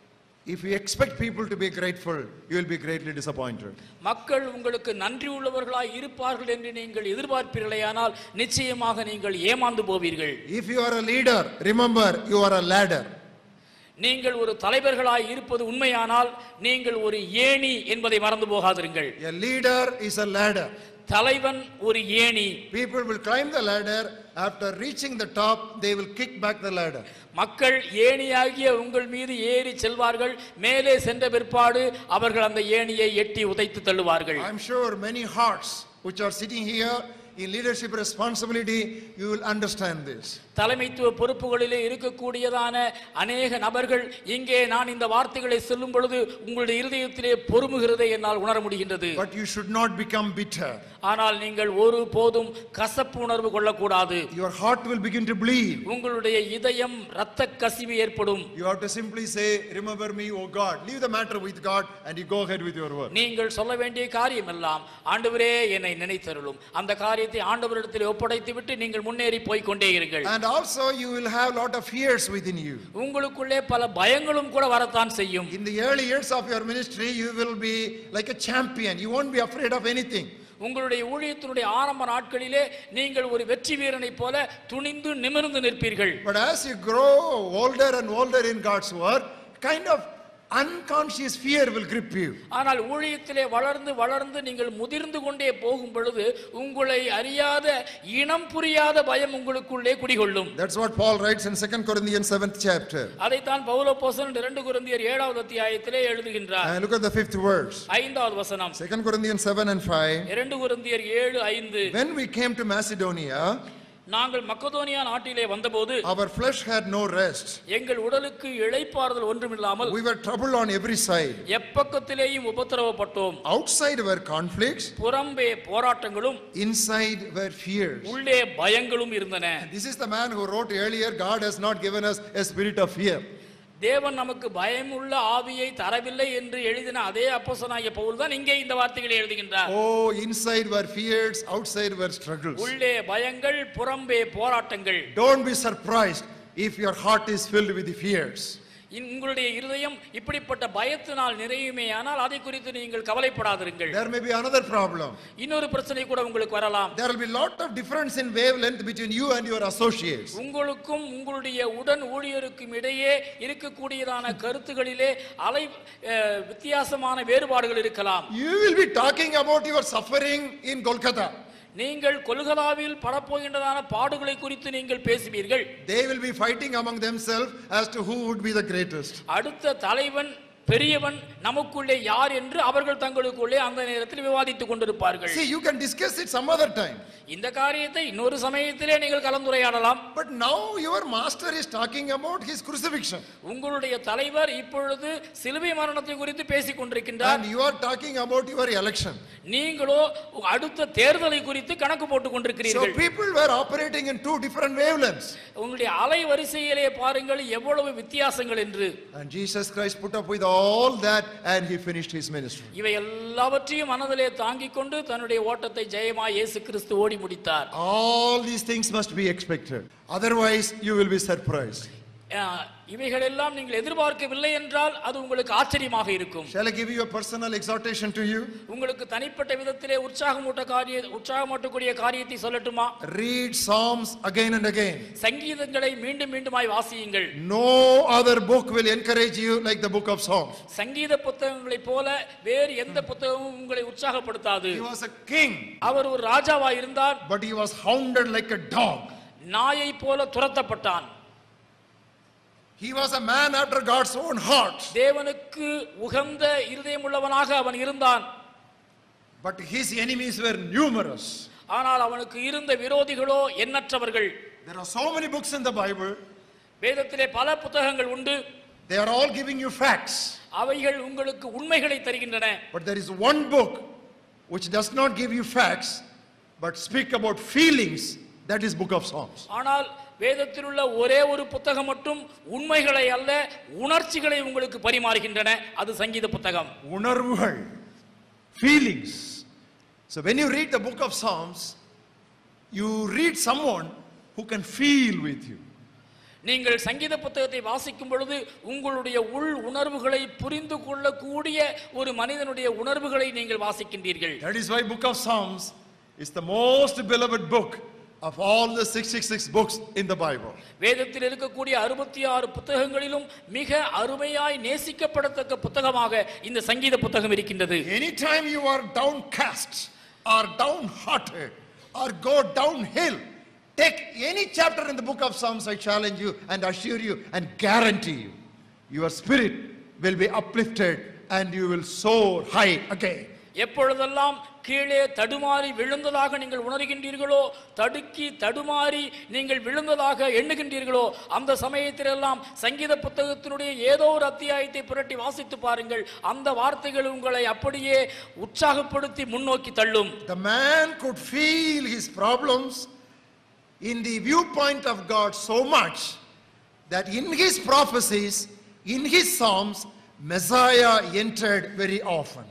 if you expect people to be grateful, you will be greatly disappointed.
மக்கள் உங்களுக்கு நன்றி உள்ளவர்களாய் இருப்பார்கள் என்று நீங்கள் எதிர்பார்ப்பீர்களேயானால் நிச்சயமாக நீங்கள் ஏமாந்து போவீர்கள்.
If you are a leader, remember you are a ladder.
நீங்கள் ஒரு தலைவர்களாய் இருப்பது உண்மையானால் நீங்கள் ஒரு ஏணி என்பதை மறந்து போகாதீர்கள்.
A leader is a ladder.
தலைவன் ஒரு ஏணி.
People will climb the ladder. After reaching the top, they will kick back the ladder.
மக்கள் ஏணியாகிய உங்கள் மீது ஏறி செல்வார்கள். மேலே சென்ற பிற்பாடு அவர்கள் அந்த ஏணியை எட்டி உதைத்து தள்ளுவார்கள்.
I am sure many hearts which are sitting here in leadership responsibility, you will understand this.
தலைமைத்துவ பொறுப்புகளிலே இருக்கக்கூடியதான அநேக நபர்கள் இங்கே நான் இந்த வார்த்தைகளை சொல்லும் பொழுது உங்களுடைய இருதயத்திலே பொறுமுகிறதை என்னால் உணர முடிகின்றது.
But you should not become bitter.
ஆனால் நீங்கள் ஒரு போதும் கசப்பு உணர்வு கொள்ளக்கூடாது.
Your heart will begin to bleed.
உங்களுடைய இதயம் இரத்த கசிவு ஏற்படும்.
You have to simply say, remember me, O God. Leave the matter with God and you go ahead with your work.
நீங்கள் சொல்ல வேண்டிய காரியம் எல்லாம், ஆண்டவரே என்னை நினைத்தருளும், அந்த காரியத்தை ஆண்டவரிடத்தில் ஒப்படைத்து விட்டு நீங்கள் முன்னேறி போய் கொண்டே இருங்கள்.
And also you will have lot of fears within you.
உங்களுக்குள்ளே பல பயங்களும் கூட வரத்தான் செய்யும்.
In the early years of your ministry, you will be like a champion. You won't be afraid of anything.
உங்களுடைய ஊழியத்தினுடைய ஆரம்ப நாட்களிலே நீங்கள் ஒரு வெற்றி வீரனை போல துணிந்து நிமிர்ந்து நிற்பீர்கள்.
But as you grow older and older in God's work, kind of unconscious fear will grip you.
ஆனால் ஊழியத்திலே வளர்ந்து வளர்ந்து நீங்கள் முதிர்ந்து கொண்டே போகும் பொழுது உங்களை அறியாத இனம் புரியாத பயம் உங்களுக்குள்ளே குடிகொள்ளும்.
That's what Paul writes in Second Corinthians seventh chapter.
அதைத்தான் பவுல் அப்போஸ்தலன் இரண்டு கொரிந்தியர் ஏழாவது அத்தியாயத்திலே எழுதுகின்றார்.
And look at the fifth verse.
ஐந்தாவது வசனம்.
Second Corinthians seven and five.
இரண்டு கொரிந்தியர் ஏழு ஐந்து.
When we came to Macedonia,
நாங்கள் மக்கதோனியா நாட்டிலே வந்தபோது
our flesh had no rest.
எங்கள் உடலுக்கு இளைப்பாறுதல் ஒன்றுமில்லாமல்
We were troubled on every side.
எப்பக்கத்திலேயும் உபத்திரவப்பட்டோம்.
Outside were conflicts,
புறம்பே போராட்டங்களும்
inside were fears.
உள்ளே பயங்களும் இருந்தன.
This is the man who wrote earlier, God has not given us a spirit of fear.
தேவன் நமக்கு பயமுள்ள ஆவியை தரவில்லை என்று எழுதின அதே அப்போஸ்தலனாகிய பவுல் தான் இங்கே இந்த வார்த்தைகளை எழுதுகின்றார்.
Oh, inside were fears, outside were struggles.
உள்ளே பயங்கள், புறம்பே போராட்டங்கள்.
Don't be surprised if your heart is filled with the fears.
உங்களுடைய இருதயம் இப்படிப்பட்ட பயத்தினால் நிறையுமேயானால் அதை குறித்து நீங்கள் கவலைப்படாதிருங்கள்.
There may be another problem.
இன்னொரு பிரச்சனை கூட உங்களுக்கு வரலாம்.
There will be lot of difference in wavelength between you and your associates.
உங்களுக்கும் உங்களுடைய உடன் ஊழியருக்கும் இடையே இருக்கக்கூடியதான கருத்துகளிலே அலை வித்தியாசமான வேறுபாடுகள் இருக்கலாம்.
You will be talking about your suffering in Kolkata.
நீங்கள் கொல்கத்தாவில் படப்போகின்றதான பாடுகளை குறித்து நீங்கள் பேசுவீர்கள்.
They will be fighting among themselves as to who would be the greatest.
அடுத்த தலைவன் பெரியவன் நமக்குள்ளே யார் என்று அவர்கள் தங்களுக்குள்ளே அந்த நேரத்தில் விவாதித்துக் கொண்டிருப்பார்கள்.
See, you can discuss it some other time.
இந்த காரியத்தை இன்னொரு சமயத்திலே நீங்கள் கலந்துரையாடலாம்.
But now your master is talking about his crucifixion.
உங்களுடைய தலைவர் இப்பொழுது சிலுவை மரணத்தை குறித்து பேசிக் கொண்டிருக்கின்றார்.
And you are talking about your election.
நீங்களோ அடுத்த தேர்தலை குறித்து கணக்கு போட்டுக் கொண்டிருக்கிறீர்கள்.
So people were operating in two different wavelengths.
உங்களுடைய அலை வரிசையிலே பாருங்கள் எவ்வளவு வித்தியாசங்கள் என்று.
And Jesus Christ put up with all that and he finished his ministry.
இவை எல்லாவற்றையும் மனதிலே தாங்கிக் கொண்டு தன்னுடைய ஓட்டத்தை ஜெயமாய் இயேசு கிறிஸ்து ஓடி முடித்தார்.
All these things must be expected. Otherwise you will be surprised.
இவைகள் எல்லாம் நீங்கள் எதிர்பார்க்கவில்லை என்றால் அது உங்களுக்கு ஆச்சரியமாக இருக்கும்.
Shall I give you a personal exhortation to you?
உங்களுக்கு தனிப்பட்ட விதத்திலே உற்சாகமூட்ட காரிய உற்சாகமூட்டக்கூடிய காரியத்தை சொல்லட்டுமா?
Read Psalms again and again.
சங்கீதங்களை மீண்டும் மீண்டுமாய் வாசியுங்கள்.
No other book will encourage you like the book of Psalms.
சங்கீத புத்தகங்களைப் போல வேறு எந்த புத்தகமும் உங்களை உற்சாகப்படுத்தாது.
He was a king.
அவர் ஒரு ராஜாவாய் இருந்தார்.
But he was hounded like a dog.
நாயை போல துரத்தப்பட்டான்.
He was a man after God's own heart.
தேவனுக்கு உகந்த இருதயமுள்ளவனாக அவன் இருந்தான்.
But his enemies were numerous.
ஆனால் அவனுக்கு இருந்த விரோதிகளோ எண்ணற்றவர்கள்.
There are so many books in the Bible.
வேதத்திலே பல புத்தகங்கள் உண்டு.
They are all giving you facts.
அவைகள் உங்களுக்கு உண்மைகளை தருகின்றன.
But there is one book which does not give you facts but speak about feelings. That is book of Psalms.
ஆனால் வேதத்தில் உள்ள ஒரே ஒரு புத்தகம் மட்டும் உண்மைகளை அல்ல உணர்ச்சிகளை உங்களுக்கு பரிமாறுகின்றன. அது சங்கீத புத்தகம்.
உணர்வுகள், feelings. So when you read the book of Psalms, you read someone who can feel with you.
நீங்கள் சங்கீத புத்தகத்தை வாசிக்கும் பொழுது உங்களுடைய உள் உணர்வுகளை புரிந்து கொள்ளக்கூடிய ஒரு மனிதனுடைய உணர்வுகளை நீங்கள் வாசிக்கின்றீர்கள்.
That is why book of Psalms is the most beloved book of all the sixty-six books in the Bible.
வேதத்தில் இருக்கக்கூடிய அறுபத்தி ஆறு புத்தகங்களிலும் மிக அருமையாய் நேசிக்கப்படத்தக்க புத்தகமாக இந்த சங்கீத புத்தகம் இருக்கின்றது.
Anytime you are downcast or downhearted or go downhill, take any chapter in the book of Psalms, I challenge you and assure you and guarantee you, your spirit will be uplifted and you will soar high again.
எப்பொழுதெல்லாம் கீழே தடுமாறி விழுந்ததாக நீங்கள் உணர்கின்றீர்களோ, தடுக்கி தடுமாறி நீங்கள் விழுந்ததாக எண்ணுகின்றீர்களோ, அந்த சமயத்திலெல்லாம் சங்கீத புத்தகத்தினுடைய ஏதோ ஒரு அத்தியாயத்தை புரட்டி வாசித்து பாருங்கள். அந்த வார்த்தைகள் உங்களை அப்படியே உற்சாகப்படுத்தி முன்னோக்கி தள்ளும்.
The man could feel his problems in the viewpoint of God so much that in his prophecies, in his psalms, Messiah entered very often.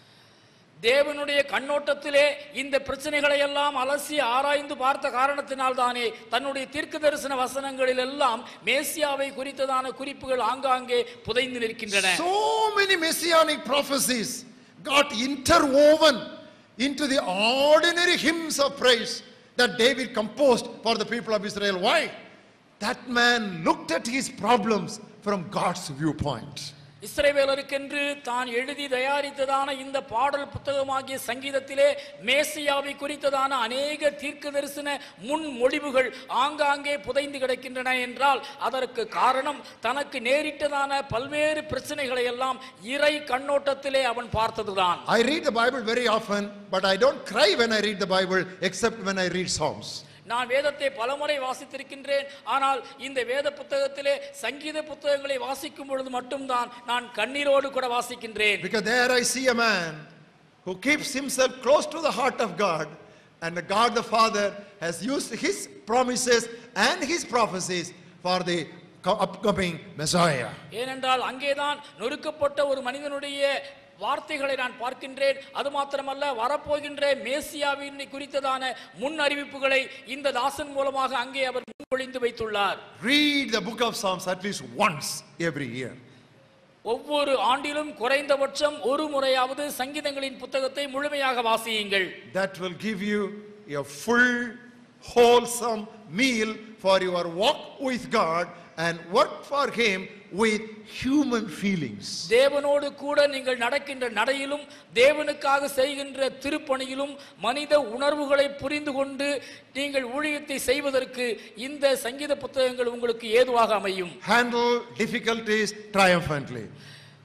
தேவனுடைய கண்ணோட்டத்திலே இந்த பிரச்சனைகளை எல்லாம் அலசி ஆராய்ந்து பார்த்த காரணத்தினால் தானே தன்னுடைய தீர்க்க தரிசன வசனங்களில் எல்லாம் மேசியாவை குறித்ததான குறிப்புகள் ஆங்காங்கே புதைந்து நிற்கின்றன.
So many messianic prophecies got interwoven into the ordinary hymns of praise that David composed for the people of Israel. Why? That man looked at his problems from God's viewpoint.
இஸ்ரவேலருக்கென்று தான் எழுதி தயாரித்ததான இந்த பாடல் புத்தகமாகிய சங்கீதத்திலே மேசியாவை குறித்ததான அநேக தீர்க்க தரிசன முன்மொழிவுகள் ஆங்காங்கே புதைந்து கிடக்கின்றன என்றால் அதற்கு காரணம் தனக்கு நேரிட்டதான பல்வேறு பிரச்சனைகளை எல்லாம் இறை கண்ணோட்டத்திலே அவன் பார்த்ததுதான்.
I read the Bible very often, but I don't cry when I read the Bible except when I read Psalms.
நான் வேதத்தை பலமுறை வாசித்திருக்கின்றேன். ஆனால் இந்த வேத புத்தகத்திலே சங்கீத புத்தகங்களை வாசிக்கும் பொழுது மட்டும்தான் நான் கண்ணீரோடு கூட வாசிக்கின்றேன்.
Because there I see a man who keeps himself close to the heart of God, and the God the Father has used his promises and his prophecies for the upcoming Messiah.
ஏனென்றால் அங்கேதான் நொறுக்கப்பட்ட ஒரு மனிதனுடைய வார்த்தைகளை நான் பார்க்கின்றேன். அது மாத்திரமல்ல வரப்போகின்ற மேசியாவின் குறித்ததான முன் அறிவிப்புகளை இந்த தாசன் மூலமாக அங்கே அவர் முன்மொழிந்து வைத்துள்ளார்.
Read the book of Psalms at least once every year.
ஒவ்வொரு ஆண்டிலும் குறைந்தபட்சம் ஒரு முறையாவது சங்கீதங்களின் புத்தகத்தை முழுமையாக வாசியுங்கள்.
That will give you a full wholesome meal for your walk with God and work for him with human feelings.
தேவனோடு கூட நீங்கள் நடக்கின்ற நடையிலும் தேவனுக்காக செய்கின்ற திருப்பணியிலும் மனித உணர்வுகளை புரிந்து கொண்டு நீங்கள் ஊழியத்தை செய்வதற்கு இந்த சங்கீத புத்தகங்கள் உங்களுக்கு ஏதுவாக அமையும்.
Handle difficulties triumphantly.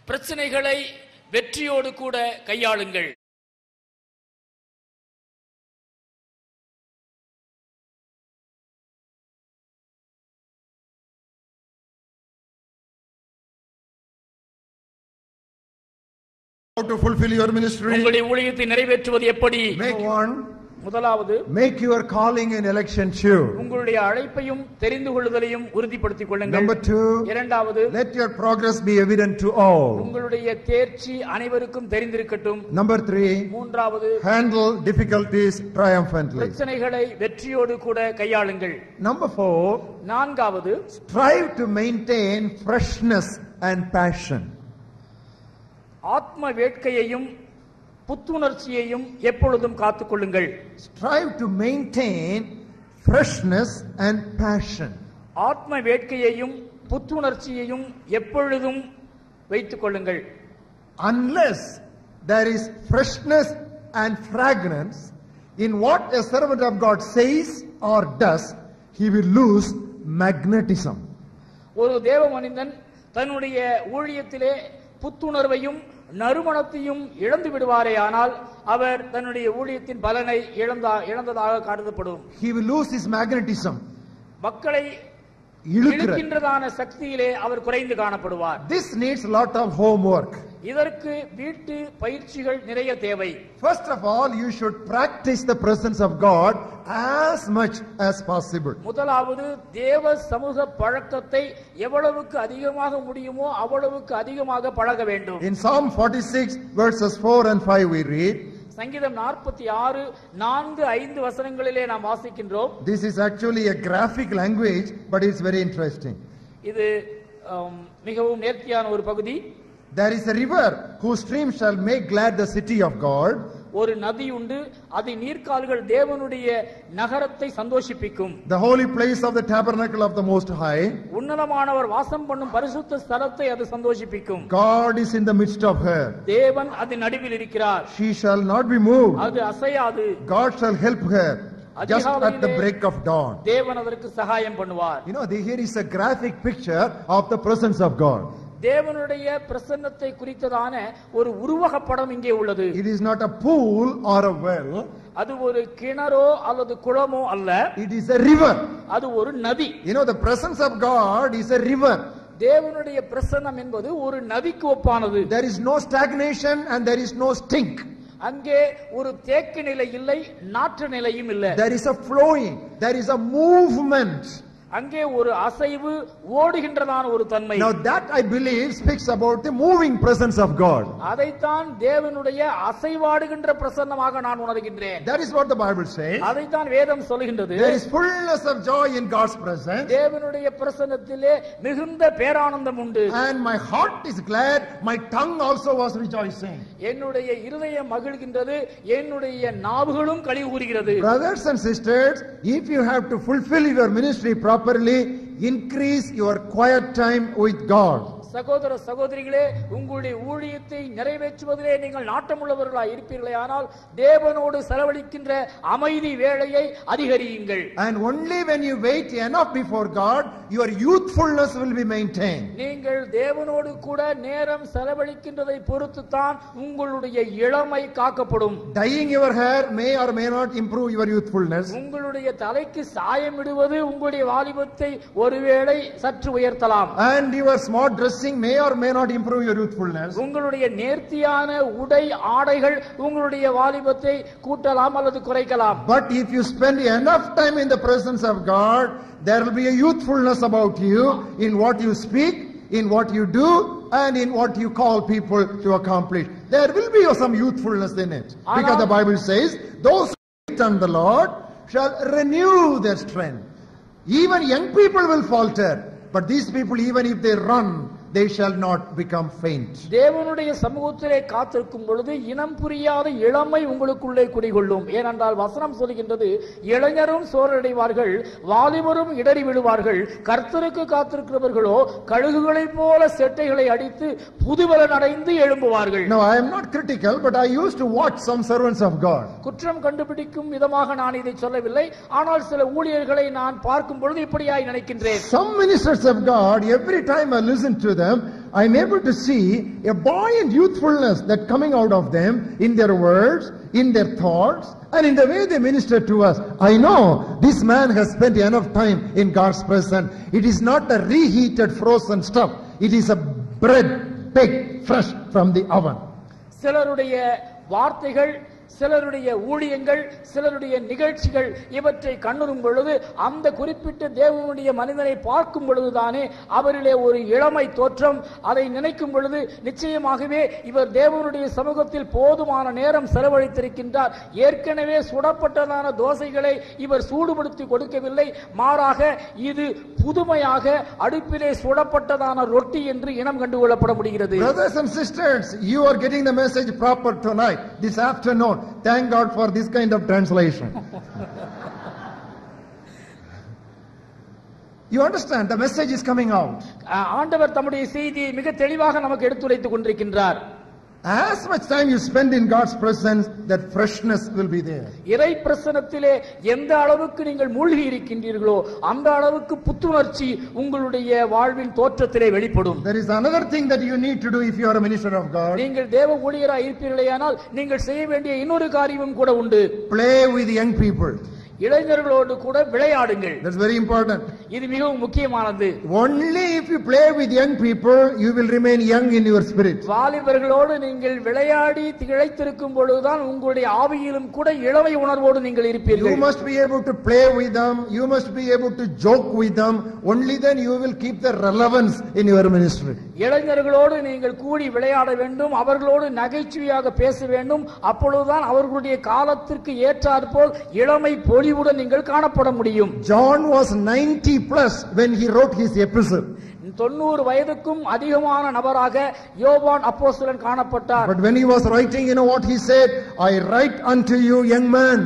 பிரச்சனைகளை வெற்றியோடு கூட கையாளுங்கள்.
How to fulfill your ministry?
உங்களுடைய ஊழியத்தை நிறைவேற்றுவது எப்படி?
Make one.
முதலாவது,
make your calling and election sure.
உங்களுடைய அழைப்பையும் தெரிந்து கொள்ளுதலையும் உறுதிப்படுத்திக் கொள்ளுங்கள்.
Number two,
இரண்டாவது,
let your progress be evident to all.
உங்களுடைய தேர்ச்சி அனைவருக்கும் தெரிந்திருக்கட்டும்.
Number three,
மூன்றாவது,
handle difficulties triumphantly.
பிரச்சனைகளை வெற்றியோடு கூட கையாளுங்கள்.
Number four,
நான்காவது,
strive to maintain freshness and passion.
ஆத்ம வேட்கையையும் புத்துணர்ச்சியையும் எப்பொழுதும் காத்துக்கொள்ளுங்கள்.
Strive to maintain freshness and passion.
ஆத்ம வேட்கையையும் புத்துணர்ச்சியையும் எப்பொழுதும் வைத்துக் கொள்ளுங்கள்.
Unless there is freshness and fragrance in what a servant of God says or does, he will lose magnetism.
ஒரு தேவ மனிதன் தன்னுடைய ஊழியத்திலே புத்துணர்வையும் நறுமணத்தையும் இழந்து விடுவாரே ஆனால் அவர் தன்னுடைய ஊழியத்தின் பலனை இழந்தா இழந்ததாக கருதப்படும்.
He will lose his magnetism.
மக்களை இழுக்கின்றதான சக்தியிலே அவர் குறைந்து காணப்படுவார்.
This needs a lot of homework.
இதற்கு வீட்டு பயிற்சிகள் நிறைய தேவை.
First of all, you should practice the presence of God as much as possible.
முதலாவது தேவ சமூக பழக்கத்தை எவ்வளவுக்கு அதிகமாக முடியுமோ அவ்வளவுக்கு அதிகமாக பழக வேண்டும்.
In Psalm forty-six verses four and five we read,
சங்கீதம் நாற்பத்தி ஆறு நான்கு ஐந்து வசனங்களிலே நாம் வாசிக்கின்றோம்.
This is actually a graphic language, but it's very interesting.
இது மிகவும் நேர்த்தியான ஒரு பகுதி.
There is a river whose stream shall make glad the city of God.
ஒரு நதி உண்டு, அது நீர்க்கால்கள் தேவனுடைய நகரத்தை சந்தோஷிப்பிக்கும்.
The holy place of the tabernacle of the Most High.
உன்னதமானவர் வாசம் பண்ணும் பரிசுத்த ஸ்தலத்தை அது சந்தோஷிப்பிக்கும்.
God is in the midst of her.
தேவன் அதன் நடுவில் இருக்கிறார்.
She shall not be moved.
அது அசையாது.
God shall help her just at the break of dawn.
தேவன் அதற்கு சகாயம் பண்ணுவார்.
You know, here is a graphic picture of the presence of God.
தேவனுடைய பிரசன்னத்தை குறித்ததான ஒரு உருவக படம் இங்கே உள்ளது.
It is not a pool or a well.
அது ஒரு கிணறோ அல்லது குளமோ அல்ல.
It is a river.
அது ஒரு நதி.
You know, the presence of God is a river.
தேவனுடைய பிரசன்னம் என்பது ஒரு நதிக்கு ஒப்பானது.
There is no stagnation and there is no stink.
அங்கே ஒரு தேக்க நிலை இல்லை, நாற்று நிலையும் இல்லை.
There is a flowing, there is a movement.
அங்கே ஒரு அசைவு, ஓடுகின்றதான ஒரு தன்மை.
Now that I believe speaks about the moving presence of God.
அதைத்தான் தேவனுடைய அசைவாடுகின்ற பிரசன்னமாக நான் உணர்கின்றேன்.
That is what the Bible says.
அதைத்தான் வேதம் சொல்கின்றது.
There is fullness of joy in God's presence.
தேவனுடைய பிரசன்னத்திலே மிகுந்த பேரானந்தம் உண்டு.
And my heart is glad, my tongue also was rejoicing.
என்னுடைய இருதயம் மகிழ்கின்றது, என்னுடைய நாவுகளும் களி கூறுகிறது.
Brothers and sisters, if you have to fulfill your ministry properly, increase your quiet time with God.
சகோதர சகோதரிகளே, உங்களுடைய ஊழியத்தை நிறைவேற்றுவதிலே நீங்கள் நாட்டமுள்ளவர்களாய் இருப்பீர்களே ஆனால் தேவனோடு செலவழிக்கின்ற அமைதி வேளையை அதிகரியுங்கள்.
And only when you wait enough before God, your youthfulness will be maintained.
நீங்கள் தேவனோடு கூட நேரம் செலவழிக்கின்றதை பொறுத்து தான் உங்களுடைய இளமை காக்கப்படும்.
Dyeing your hair may or may not improve your youthfulness.
உங்களுடைய தலைக்கு சாயமிடுவது உங்களுடைய வாலிபத்தை ஒருவேளை சற்று உயர்த்தலாம்.
And your smart dressing may or may not improve your youthfulness.
உங்களுடைய நேர்த்தியான உடை ஆடைகள் உங்களுடைய வாலிபத்தை கூட்டலாம் அல்லது குறைக்கலாம்.
But if you spend enough time in the presence of God, there will be a youthfulness about you in what you speak, in what you do, and in what you call people to accomplish. There will be some youthfulness in it. Because the Bible says, those who wait on the Lord shall renew their strength. Even young people will falter, but these people, even if they run, they shall not become faint.
தேவனுடைய சமூகத்திலே காத்திருக்கும் பொழுது இனம் புரியாத இளமை உங்களுக்குள்ளே குடிகொள்ளும். ஏனென்றால் வசனம் சொல்கின்றது, இளைஞரும் சோர்வடைவார்கள், வாலிபரும் இடறி விழுவார்கள், கர்த்தருக்கு காத்திருக்கிறவர்களோ கழுகுகளைப் போல செட்டைகளை அடித்து புதுபலன் அடைந்து எழும்புவார்கள்.
Now I am not critical, but I used to watch some servants of God.
குற்றம் கண்டுபிடிக்கும் விதமாக நான் இதை சொல்லவில்லை, ஆனால் சில ஊழியர்களை நான் பார்க்கும் பொழுது இப்படியாய் நினைக்கின்றேன்.
Some ministers of God, every time I listen to them, I am able to see a buoyant youthfulness that coming out of them in their words, in their thoughts, and in the way they minister to us. I know this man has spent enough time in God's presence. It is not a reheated frozen stuff. It is a bread baked fresh from the oven.
சிலருடைய வார்த்தைகள், சிலருடைய ஊழியங்கள், சிலருடைய நிகழ்ச்சிகள் இவற்றை கண்ணுறும் பொழுது அந்த குறிப்பிட்ட தேவனுடைய மனிதனை பார்க்கும் பொழுதுதானே அவரிலே ஒரு இளமை தோற்றம். அதை நினைக்கும் பொழுது நிச்சயமாகவே இவர் தேவனுடைய சமூகத்தில் போதுமான நேரம் செலவழித்திருக்கின்றார். ஏற்கனவே சுடப்பட்டதான தோசைகளை இவர் சூடுபடுத்தி கொடுக்கவில்லை, மாறாக இது புதுமையாக அடுப்பிலே சுடப்பட்டதான ரொட்டி என்று இனம் கண்டுகொள்ளப்பட முடிகிறது.
Brothers and sisters, you are getting the message proper tonight, this afternoon. Thank God for this kind of translation. You understand, the message is coming out.
ஆண்டவர் தம்முடைய செய்தியை மிக தெளிவாக நமக்கு எடுத்துரைத்துக் கொண்டிருக்கின்றார்.
As much time you spend in God's presence, that freshness will be there.
இறை பிரசன்னத்திலே எந்த அளவுக்கு நீங்கள் மூழ்கி இருக்கின்றீர்களோ அந்த அளவுக்கு புத்துணர்ச்சி உங்களுடைய வாழ்வின் தோற்றத்திலே வெளிப்படும்.
There is another thing that you need to do if you are a minister of God.
நீங்கள் தேவ ஊழியராய் இருப்பீர்களேயானால் நீங்கள் செய்ய வேண்டிய இன்னொரு காரியமும் கூட உண்டு.
Play with young people.
இளைஞர்களோடு கூட விளையாடுங்கள்.
That's very important.
இது மிகவும் முக்கியமானது.
Only if you play with young people, you will remain young in your spirit.
வாலிபர்களோடு நீங்கள் விளையாடி திளைத்திருக்கும் பொழுதுதான் உங்களுடைய ஆவியிலும் கூட இளமை உணர்வோடு நீங்கள் இருப்பீர்கள்.
You must be able to play with them. You must be able to joke with them. Only then you will keep the relevance in your ministry.
இளைஞர்களோடு நீங்கள் கூடி விளையாட வேண்டும், அவர்களோடு நகைச்சுவையாக பேச வேண்டும். அப்பொழுதுதான் அவர்களுடைய காலத்திற்கு ஏற்றாற்போல் இளமை பொலிவுடன் நீங்கள் காணப்பட முடியும்.
John was ninety plus when he wrote his epistle.
தொண்ணூறு வயதுக்கும் அதிகமான நபராக யோவான் அப்போஸ்தலன் காணப்பட்டார்.
But when he was writing, you know what he said? I write unto you, young man.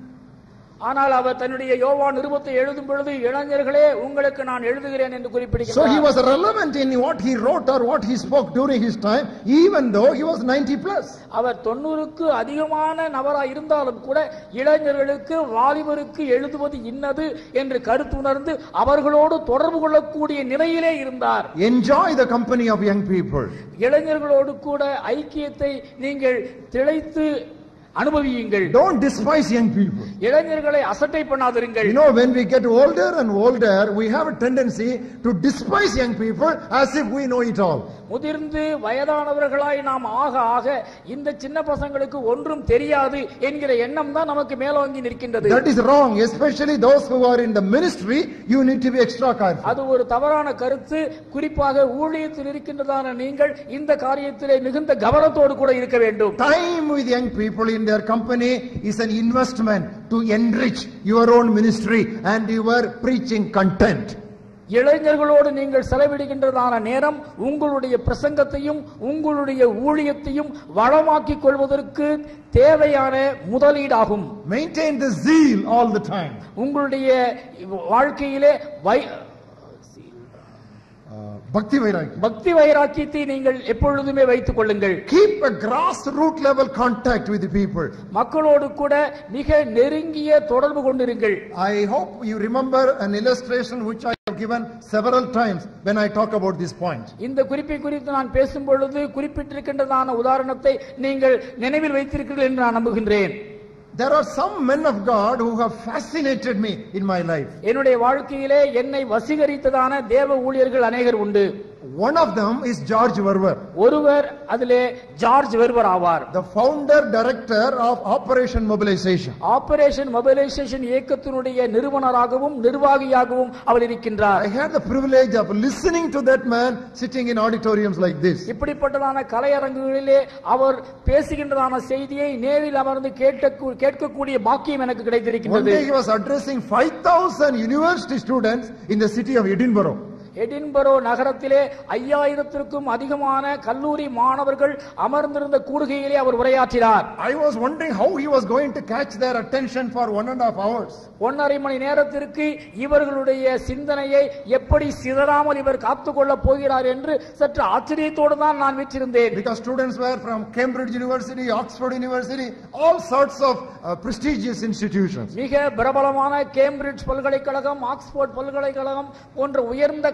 ஆனால் அவர் தன்னுடைய யோவான் நிருபத்தை எழுதும் பொழுது இளைஞர்களே உங்களுக்கு நான் எழுதுகிறேன் என்று குறிப்பிடுகிறார்.
So he was relevant in what he wrote or what he spoke during his time, even though he was ninety plus.
அவர் தொண்ணூறுக்கு அதிகமான நபராய் இருந்தாலும் கூட இளைஞர்களுக்கு வாலிபருக்கு எழுதுவது இன்னது என்று கருத்துணர்ந்து அவர்களோடு தொடர்பு கொள்ளக்கூடிய நிலையிலே இருந்தார்.
Enjoy the company of young people.
இளைஞர்களோடு கூட ஐக்கியத்தை நீங்கள் திளைத்து அனுபவியுங்கள்.
Don't despise young people.
இளைஞர்களை அசட்டை பண்ணாதிருங்கள்.
You know, when we get older and older, we have a tendency to despise young people as if we know it all.
முதிர்ந்து வயதானவர்களாய் நாம் ஆக ஆக இந்த சின்ன பசங்களுக்கு ஒன்றும் தெரியாது என்கிற எண்ணம் தான் நமக்கு மேலோங்கி நிற்கின்றது.
That is wrong, especially those who are in the ministry. You need to be extra careful.
அது ஒரு தவறான கருத்து. குறிப்பாக ஊழியத்தில் இருக்கின்றதான நீங்கள் இந்த காரியத்திலே மிகுந்த கவனத்தோடு கூட இருக்க வேண்டும்.
Time with young people in their company is an investment to enrich your own ministry and your preaching content.
இளைஞர்களோடு நீங்கள் செலவிடுகின்றதான நேரம் உங்களுடைய பிரசங்கத்தையும் உங்களுடைய ஊழியத்தையும் வளமாக்கிக் கொள்வதற்கு தேவையான முதலீடாகும்.
Maintain the zeal all the time.
உங்களுடைய வாழ்க்கையிலே
பக்தி வைராக்கியம்
பக்தி வைராக்கியத்தை நீங்கள் எப்பொழுதுமே வைத்துக் கொள்ளுங்கள்.
Keep a grassroots level contact with the people.
மக்களோடு கூட மிக நெருங்கிய தொடர்பு கொண்டிருங்கள்.
I hope you remember an illustration which I have given several times when I talk about this point.
இந்த குறிப்பை குறித்து நான் பேசும் பொழுது குறிப்பிட்டிருக்கின்றதான உதாரணத்தை நீங்கள் நினைவில் வைத்திருக்கிறீர்கள் என்று நான் நம்புகின்றேன்.
There are some men of God who have fascinated me in my life.
என்னுடைய வாழ்க்கையிலே என்னை வசீகரித்ததான தேவ ஊழியர்கள் अनेகர் உண்டு.
One of them is George Verwer.
ஒருவர் அதிலே ஜார்ஜ் வெர்வர் ஆவார்.
The founder director of Operation Mobilization.
Operation Mobilization இயக்கத்தினுடைய நிறுவனராகவும் நிர்வாகியாகவும் அவர் இருக்கின்றார்.
I had the privilege of listening to that man sitting in auditoriums like this.
இப்படிப்பட்டதான கலையரங்குகளிலே அவர் பேசுகின்றதான செய்தியை நேரில் அமர்ந்து கேட்க கேட்கக்கூடிய பாக்கியம் எனக்கு கிடைத்திருக்கிறது.
One day he was addressing five thousand university students in the city of Edinburgh.
Edinburgh நகரத்திலே ஐயாயிரத்திற்கும் அதிகமான கல்லூரி மாணவர்கள் அமர்ந்திருந்த கூடுகையிலே அவர் உரையாற்றினார்.
I was wondering how he was going to catch their attention for one and a half hours.
ஒன்றரை மணி நேரத்திற்கு இவர்களுடைய சிந்தனையை எப்படி சிதறாமல் இவர் காத்துக்கொள்ள போகிறார் என்று சற்று ஆச்சரியத்தோடு தான் நான் விற்றிருந்தேன்.
Because students were from Cambridge University, Oxford University, all sorts of uh, prestigious institutions.
மிக பிரபலமான கேம்பிரிட்ஜ் பல்கலைக்கழகம், ஆக்ஸ்போர்ட் பல்கலைக்கழகம் போன்ற உயர்ந்த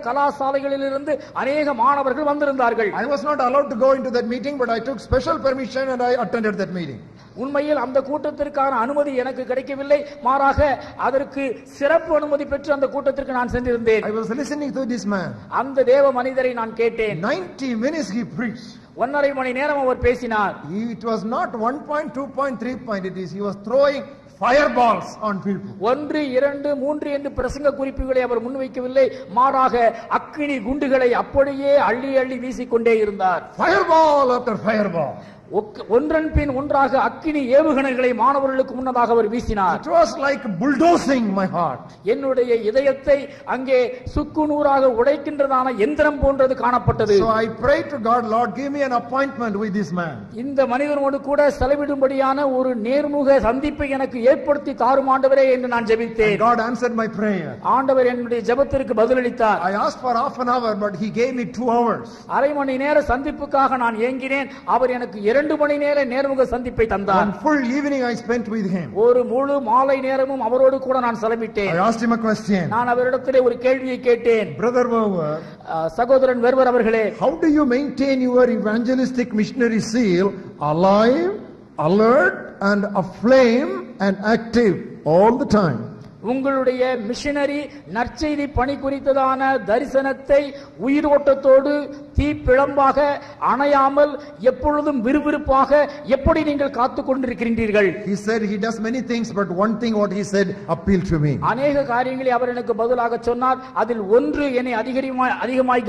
கலாசாலைகளிலிருந்து அநேக மாணவர்கள் வந்திருந்தார்கள்.
I was not allowed to go into that meeting, but I took special permission and I attended that meeting.
உண்மையில் அந்த கூட்டத்திற்கான அனுமதி எனக்கு கிடைக்கவில்லை, மாறாக அதற்கு சிறப்பு அனுமதி பெற்று அந்த கூட்டத்திற்கு நான் சென்றிருந்தேன்.
I was listening to this man.
அந்த தேவ மனிதரை நான் கேட்டேன்.
ninety minutes he preached.
ஒன்றரை மணி நேரம் அவர் பேசினார்.
It was not one point, two point, three point, it is he was throwing fireballs on people.
ஒன்று இரண்டு மூன்று என்று பிரசங்க குறிப்புகளை அவர் முன்வைக்கவில்லை, மாறாக அக்கினி குண்டுகளை அப்படியே அள்ளி அள்ளி வீசிக்கொண்டே இருந்தார்.
Fireball after fireball.
ஒன்றன் பின் ஒன்றாக அக்கினி ஏவுகணைகளை மாணவர்களுக்கு முன்னதாக அவர் வீசினார்.
It was like bulldozing my heart.
என்னுடைய இதயத்தை அங்கே சுக்குநூறாக உடைக்கின்றதான எந்திரம் போன்றது காணப்பட்டது.
So I prayed to God, Lord, give me an appointment with this man.
இந்த மனிதனோடு கூட செலவிடும்படியான ஒரு நேர்முக சந்திப்பை எனக்கு ஏற்படுத்தி தாரும் ஆண்டவரே என்று நான் ஜெபித்தேன்.
God answered my prayer.
ஆண்டவர் என்னுடைய ஜெபத்திற்கு பதிலளித்தார்.
I asked for half an hour, but he gave me two hours.
அரை மணி நேர சந்திப்புக்காக நான் ஏங்கினேன், அவர் எனக்கு இரண்டு மணி நேர நேர்முக சந்திப்பை தந்தார்.
One full evening I spent with him.
ஒரு முழு மாலை நேரமும் அவரோடு கூட நான் செலவிட்டேன்.
I asked him a question.
நான் அவரிடத்திலே ஒரு கேள்வியை கேட்டேன்.
Brother Verwer,
சகோதரன் வெர்வர் அவர்களே,
how do you maintain your evangelistic missionary zeal alive, alert and aflame and active all the time?
உங்களுடைய மிஷனரி நற்செய்தி பணி குறித்ததான தரிசனத்தை உயிரோட்டத்தோடு தீப்பிழம்பாக அணையாமல் எப்பொழுதும் விறுவிறுப்பாக எப்படி நீங்கள் காத்துக் கொண்டிருக்கிறீர்கள்?
He said he does many things, but one thing what he said appealed to me.
அநேக காரியங்களை அவர் எனக்கு பதிலாக சொன்னார். அதில் ஒன்று என்னை அதிகமாய் அதிகமாய்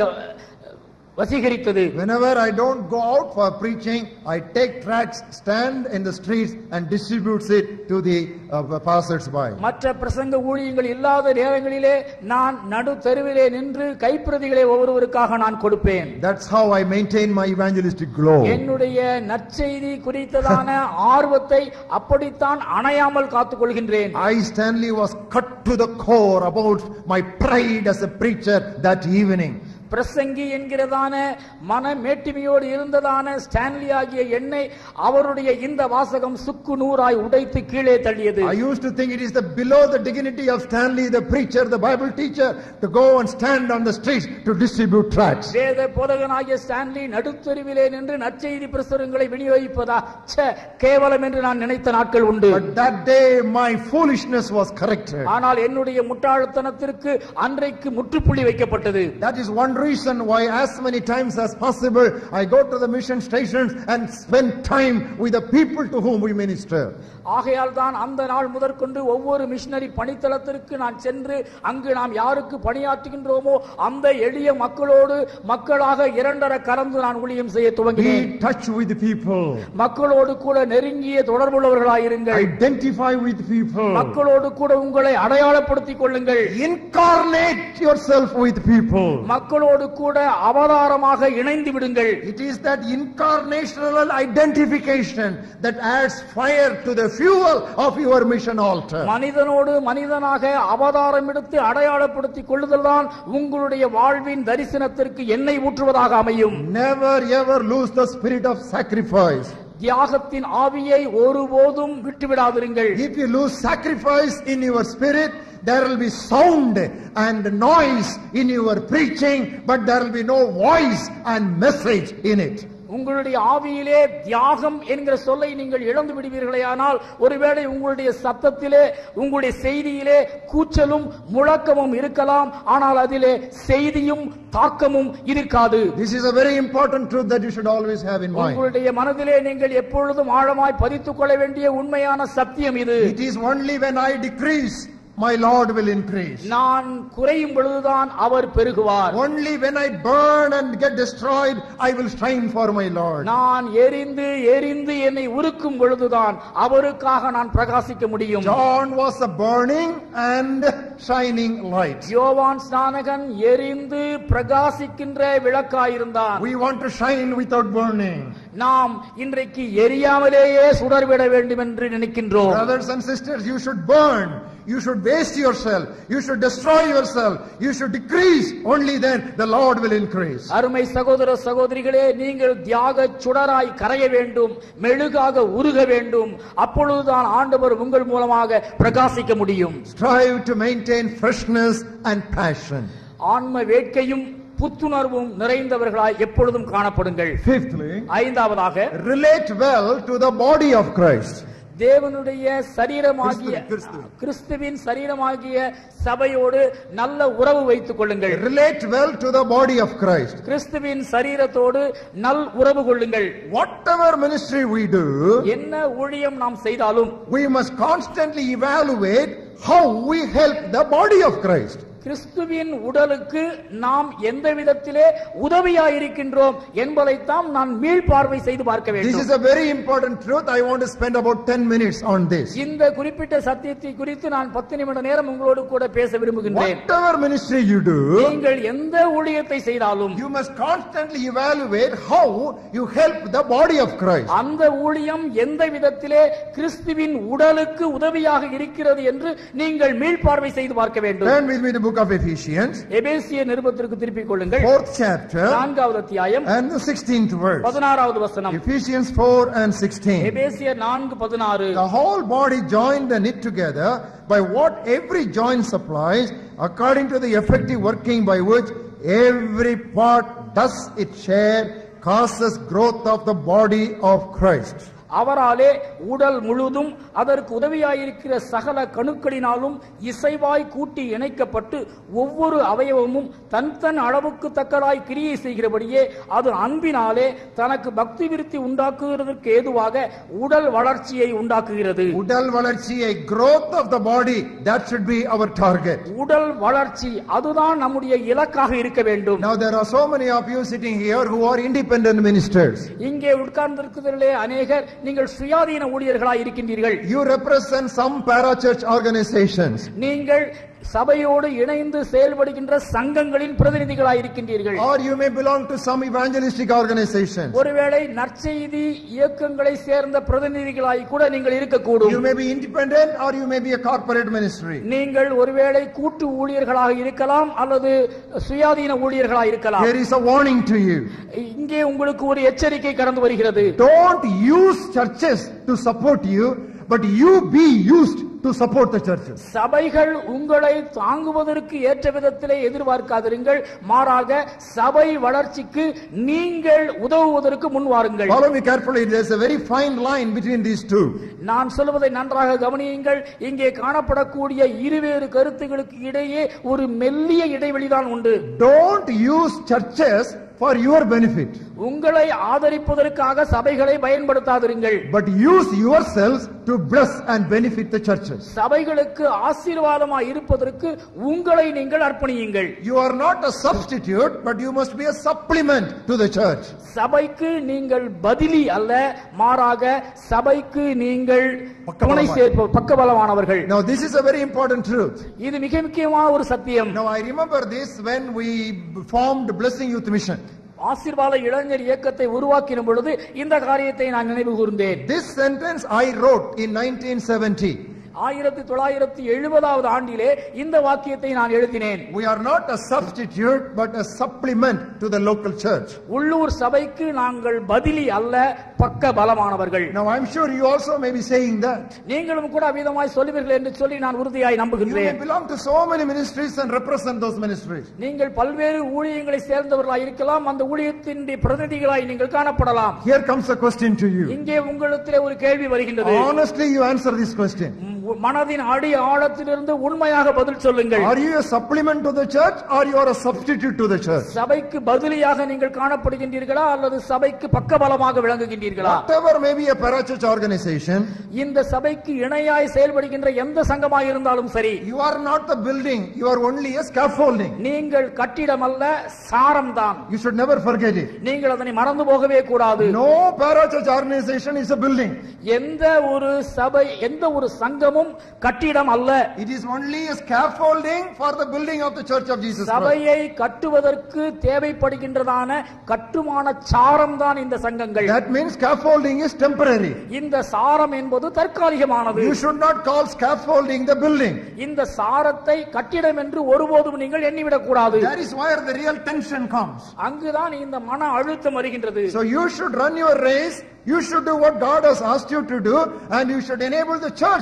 வசீகரித்தது.
Whenever I don't go out for preaching, I take tracts, stand in the streets and distributes it to the uh, passers-by.
மற்ற பிரசங்க ஊழியங்கள் இல்லாத நேரங்களிலே நான் நடு தெருவிலே நின்று கைப்பிரதிகளை ஒவ்வொருவருக்காக நான் கொடுப்பேன்.
That's how I maintain my evangelistic glow.
என்னுடைய நற்செய்தி குறித்ததான ஆர்வத்தை அப்படித்தான் அணையாமல் காத்துக் கொள்கின்றேன்.
I, Stanley, was cut to the core about my pride as a preacher that evening.
பிரசங்கி என்கிறதான மன மேட்டிமையோடு இருந்ததான ஸ்டான்லி ஆகிய என்னை அவருடைய இந்த வாசகம் சுக்கு நூறாய் உடைத்து கீழே தள்ளியது.
I used to think it is the below the dignity of Stanley, the preacher, the Bible teacher, to go and stand on the streets to distribute tracts.
வேத போதகனாகிய ஸ்டான்லி நடுத்தெருவிலே நின்று நற்செய்தி பிரசுரங்களை விநியோகிப்பதா ச்சே கேவலம் என்று நான் நினைத்த நாட்கள் உண்டு.
But that day my foolishness was corrected.
ஆனால் என்னுடைய முட்டாள்தனத்திற்கு அன்றைக்கு முற்றுப்புள்ளி வைக்கப்பட்டது.
That is one reason why as many times as possible I go to the mission stations and spend time with the people to whom we minister.
ஆகையால் தான் அந்த நாள் முதற்கொண்டு ஒவ்வொரு மிஷனரி பணித்தளத்திற்கு நான் சென்று அங்கு நாம் யாருக்கு பணியாற்றுகின்றோமோ அந்த எளிய மக்களோடு மக்களாக இரண்டர கலந்து நான் ஊழியம் செய்ய துவங்கினேன்.
Be touch with people.
மக்களோடு கூட நெருங்கிய தொடர்புள்ளவர்களாய் இருங்கள்.
Identify with people.
மக்களோடு கூட உங்களை அடையாளப்படுத்திக் கொள்ளுங்கள்.
Incarnate yourself with people.
மக்களோடு கூட அவதாரமாக இணைந்து விடுங்கள்.
It is that incarnational identification that adds fire to the fuel of your mission altar.
மனிதனோடு மனிதனாக அவதாரம் எடுத்து அடையாளப்படுத்திக் கொள்ளுதல்தான் உங்களுடைய வாழ்வின் தரிசனத்திற்கு எண்ணெய் ஊற்றுவதாக அமையும்.
Never ever lose the spirit of sacrifice.
தியாகத்தின் ஆவியை ஒருபோதும் விட்டுவிடாதிருங்கள்.
If you lose sacrifice in your spirit, there will be sound and noise in your preaching, but there will be no voice and message in it.
உங்களுடைய ஆவியிலே தியாகம் என்கிற சொல்லை நீங்கள் இழந்து விடுவீர்களே, ஆனால் ஒருவேளை உங்களுடைய சத்தத்திலே உங்களுடைய செய்தியிலே கூச்சலும் முழக்கமும் இருக்கலாம், ஆனால் அதிலே செய்தியும் தாக்கமும் இருக்காது.
This is a very important truth that you should always have in mind.
உங்களுடைய மனதிலே நீங்கள் எப்பொழுதும் ஆழமாய் பதித்துக் கொள்ள வேண்டிய உண்மையான சத்தியம் இது.
It is only when I decrease, my Lord will increase.
நான் குறையும் பொழுதுதான் அவர் பெருகுவார்.
Only when I burn and get destroyed, I will shine for my Lord.
நான் எரிந்து எரிந்து என்னை உருக்கும் பொழுதுதான் அவருக்காக நான் பிரகாசிக்க முடியும்.
John was a burning and shining light.
யோவான் ஸ்நானகன் எரிந்து பிரகாசிக்கின்ற விளக்காயிருந்தான்.
We want to shine without burning.
நாம் இன்றைக்கு எரியாமலேயே சுடர்விட வேண்டும் என்று நினைக்கின்றோம்.
Brothers and sisters, you should burn. You should waste yourself. You should destroy yourself. You should decrease. Only then the Lord will increase.
அருமை சகோதர சகோதரிகளே, நீங்கள் தியாக சுடராய் கரைய வேண்டும், மெழுகாக உருக வேண்டும். அப்பொழுதுதான் ஆண்டவர் உங்கள் மூலமாக பிரகாசிக்க முடியும்.
Strive to maintain freshness and passion.
ஆன்ம வேட்கையும் புத்துணர்வும் நிறைந்தவர்களாய் எப்பொழுதும் காணப்படுங்கள்.
Fifthly,
ஐந்தாவதாக,
relate well to the body of Christ.
தேவனுடைய சரீரமாகிய கிறிஸ்துவின் சரீரமாகிய சபையோடு நல்ல உறவு வைத்துக் கொள்ளுங்கள்.
Relate well to the body of Christ.
கிறிஸ்துவின் சரீரத்தோடு நல் உறவு கொள்ளுங்கள்.
Whatever ministry we do,
என்ன ஊழியம் நாம் செய்தாலும்
we must constantly evaluate how we help the body of Christ.
கிறிஸ்துவின் உடலுக்கு நாம் எந்த விதத்திலே உதவியாயிருக்கின்றோம் என்பதைத்தான் நான் மீள்பார்வை செய்து பார்க்க வேண்டும்.
This is a very important truth. I want to spend about ten minutes on this.
இந்த குறிப்பிட்ட சத்தியத்தை குறித்து நான் பத்து நிமிட நேரம் உங்களோடு கூட பேச விரும்புகின்றேன்.
Whatever ministry you do,
நீங்கள் எந்த ஊழியத்தை செய்தாலும்
you must constantly evaluate how you help the body of Christ.
அந்த ஊழியம் எந்த விதத்திலே கிறிஸ்துவின் உடலுக்கு உதவியாக இருக்கிறது என்று நீங்கள் மீள்பார்வை செய்து பார்க்க வேண்டும்.
Turn with me to book of Ephesians,
எபேசிய நிருபத்திற்கு திருப்பிக் கொள்ளுங்கள்.
fourth chapter
நான்காவது அத்தியாயம்
and the sixteenth verse.
பதினாறாவது வசனம்.
Ephesians four and sixteen.
எபேசியர் நான்கு பதினாறு.
The whole body joined and knit together by what every joint supplies, according to the effective working by which every part does its share, causes growth of the body of Christ.
அவராலே உடல் முழுதும் அதற்கு உதவியாயிருக்கிற சகல கணுக்களினாலும் இசைவாய் கூட்டி இணைக்கப்பட்டு ஒவ்வொரு அவயவமும் தன் தன் அளவுக்கு தக்கதாய் கிரியை செய்கிறபடியே அது அன்பினாலே தனக்கு பக்தி விருத்தி உண்டாக்குகிறதற்கு ஏதுவாக உடல் வளர்ச்சியை உண்டாக்குகிறது.
உடல் வளர்ச்சியை, growth of the body, that should be our target.
உடல் வளர்ச்சி அதுதான் நம்முடைய இலக்காக இருக்க வேண்டும்.
Now there are so many of you sitting here who are independent ministers.
இங்கே உட்கார்ந்திருக்கிறவர்களே அநேகர் நீங்கள் சுயாதீன ஊழியர்களாய் இருக்கின்றீர்கள்.
You represent some parachurch organizations.
நீங்கள் சபையோடு இணைந்து செயல்படுகின்ற சங்கங்களின் பிரதிநிதிகளாய் இருக்கின்றீர்கள்.
Or you may belong to some evangelistic organizations.
ஒருவேளை நற்செய்தி இயக்கங்களை சேர்ந்த பிரதிநிதிகளாய் கூட நீங்கள் இருக்கக்கூடும்.
You may be independent or you may be a corporate ministry.
நீங்கள் ஒருவேளை கூட்டு ஊழியர்களாக இருக்கலாம் அல்லது சுயாதீன ஊழியர்களாக இருக்கலாம்.
There is a warning to you.
இங்கே உங்களுக்கு ஒரு எச்சரிக்கை கடந்து வருகிறது.
Don't use churches to support you, but you be used to support the churches.
சபைகள் உங்களை தாங்குவதற்கு ஏற்ற விதத்திலே எதிர்பார்க்காதிருங்கள், மாறாக சபை வளர்ச்சிக்கு நீங்கள் உதவுவதற்கு முன்வாருங்கள்.
Follow me carefully. There is a very fine line between these two.
நான் சொல்வதை நன்றாக கவனியுங்கள். இங்கே காணப்படக்கூடிய இருவேறு கருத்துகளுக்கு இடையே ஒரு மெல்லிய இடைவெளிதான் உண்டு.
Don't use churches for your benefit,
உங்களை ஆதரிப்பதற்காக சபைகளை பயன்படுத்தாதிருங்கள்,
but use yourselves to bless and benefit the churches.
சபைகளுக்கு ஆசீர்வாதமாய் இருப்பதற்கு உங்களை நீங்கள் அர்ப்பணியுங்கள்.
You are not a substitute, but you must be a supplement to the church.
சபைக்கு நீங்கள் பதிலி அல்ல, மாறாக சபைக்கு நீங்கள் துணை சேர்ப்ப பக்கபலமானவர்கள்.
Now this is a very important truth.
இது மிக முக்கியமான ஒரு சத்தியம்.
Now I remember this when we formed Blessing Youth Mission.
ஆசீர்வாத இளைஞர் இயக்கத்தை உருவாக்கின பொழுது இந்த காரியத்தை நான் நினைவு கூர்ந்தேன்.
This sentence I wrote in nineteen seventy.
ஆயிரத்தி தொள்ளாயிரத்தி எழுபதாவது ஆண்டிலே இந்த வாக்கியத்தை நான் எழுதினேன்.
We are not a substitute but a supplement to the local church.
உள்ளூர் சபைக்கு நாங்கள் பதிலி அல்ல, பக்க பலமானவர்கள்.
Now I am sure you also may be saying that.
நீங்களும் கூட விதமாய் சொல்லுவீர்கள் என்று சொல்லி நான் உறுதியாய்
You
நம்புகின்றேன்.
may belong to so many ministries and represent those ministries.
நீங்கள் பல்வேறு ஊழியங்களை சேர்ந்தவர்களாய் இருக்கலாம், அந்த ஊழியத்தின் பிரதிநிதிகளாய் நீங்கள் காணப்படலாம்.
Here comes a question to you.
இங்கே உங்களிடத்திலே ஒரு கேள்வி வருகின்றது.
Honestly you answer this question.
மனதின் அடி ஆழத்திலிருந்து உண்மையாக பதில் சொல்லுங்கள்.
Are you a supplement to the church or you are a substitute to the church?
சபைக்கு பதிலியாக நீங்கள் காணப்படுகின்றீர்களா அல்லது சபைக்கு பக்கபலமாக விளங்குகின்றீர்களா?
Whatever may be a parachurch organization,
இந்த சபைக்கு இணையாய் செயல்படுகின்ற எந்த சங்கமாய் இருந்தாலும் சரி,
you are not the building, you are only a scaffolding.
நீங்கள் கட்டிடம் அல்ல, சாரம் தான்.
You should never forget it.
நீங்கள் அதனை மறந்து போகவே கூடாது.
No parachurch organization is a building.
எந்த ஒரு சபை, எந்த ஒரு சங்கமும் கட்டிடம் அல்ல.
It is only a scaffolding for the building of the Church of Jesus Christ.
சபையை கட்டுவதற்கு தேவைப்படுகின்றதான கட்டுமான சாரம் தான் இந்த சங்கங்கள்.
That means scaffolding is temporary.
இந்த சாரம் என்பது தற்காலிகமானது.
You should not call scaffolding the building.
இந்த சாரத்தை கட்டிடம் என்று ஒருபோதும் நீங்கள் எண்ணிவிடக் கூடாது.
That is where the real tension comes.
அங்குதான் இந்த மன அழுத்தம் வருகின்றது.
So you should run your race. You should do what God has asked you to do, and you should enable the church to keep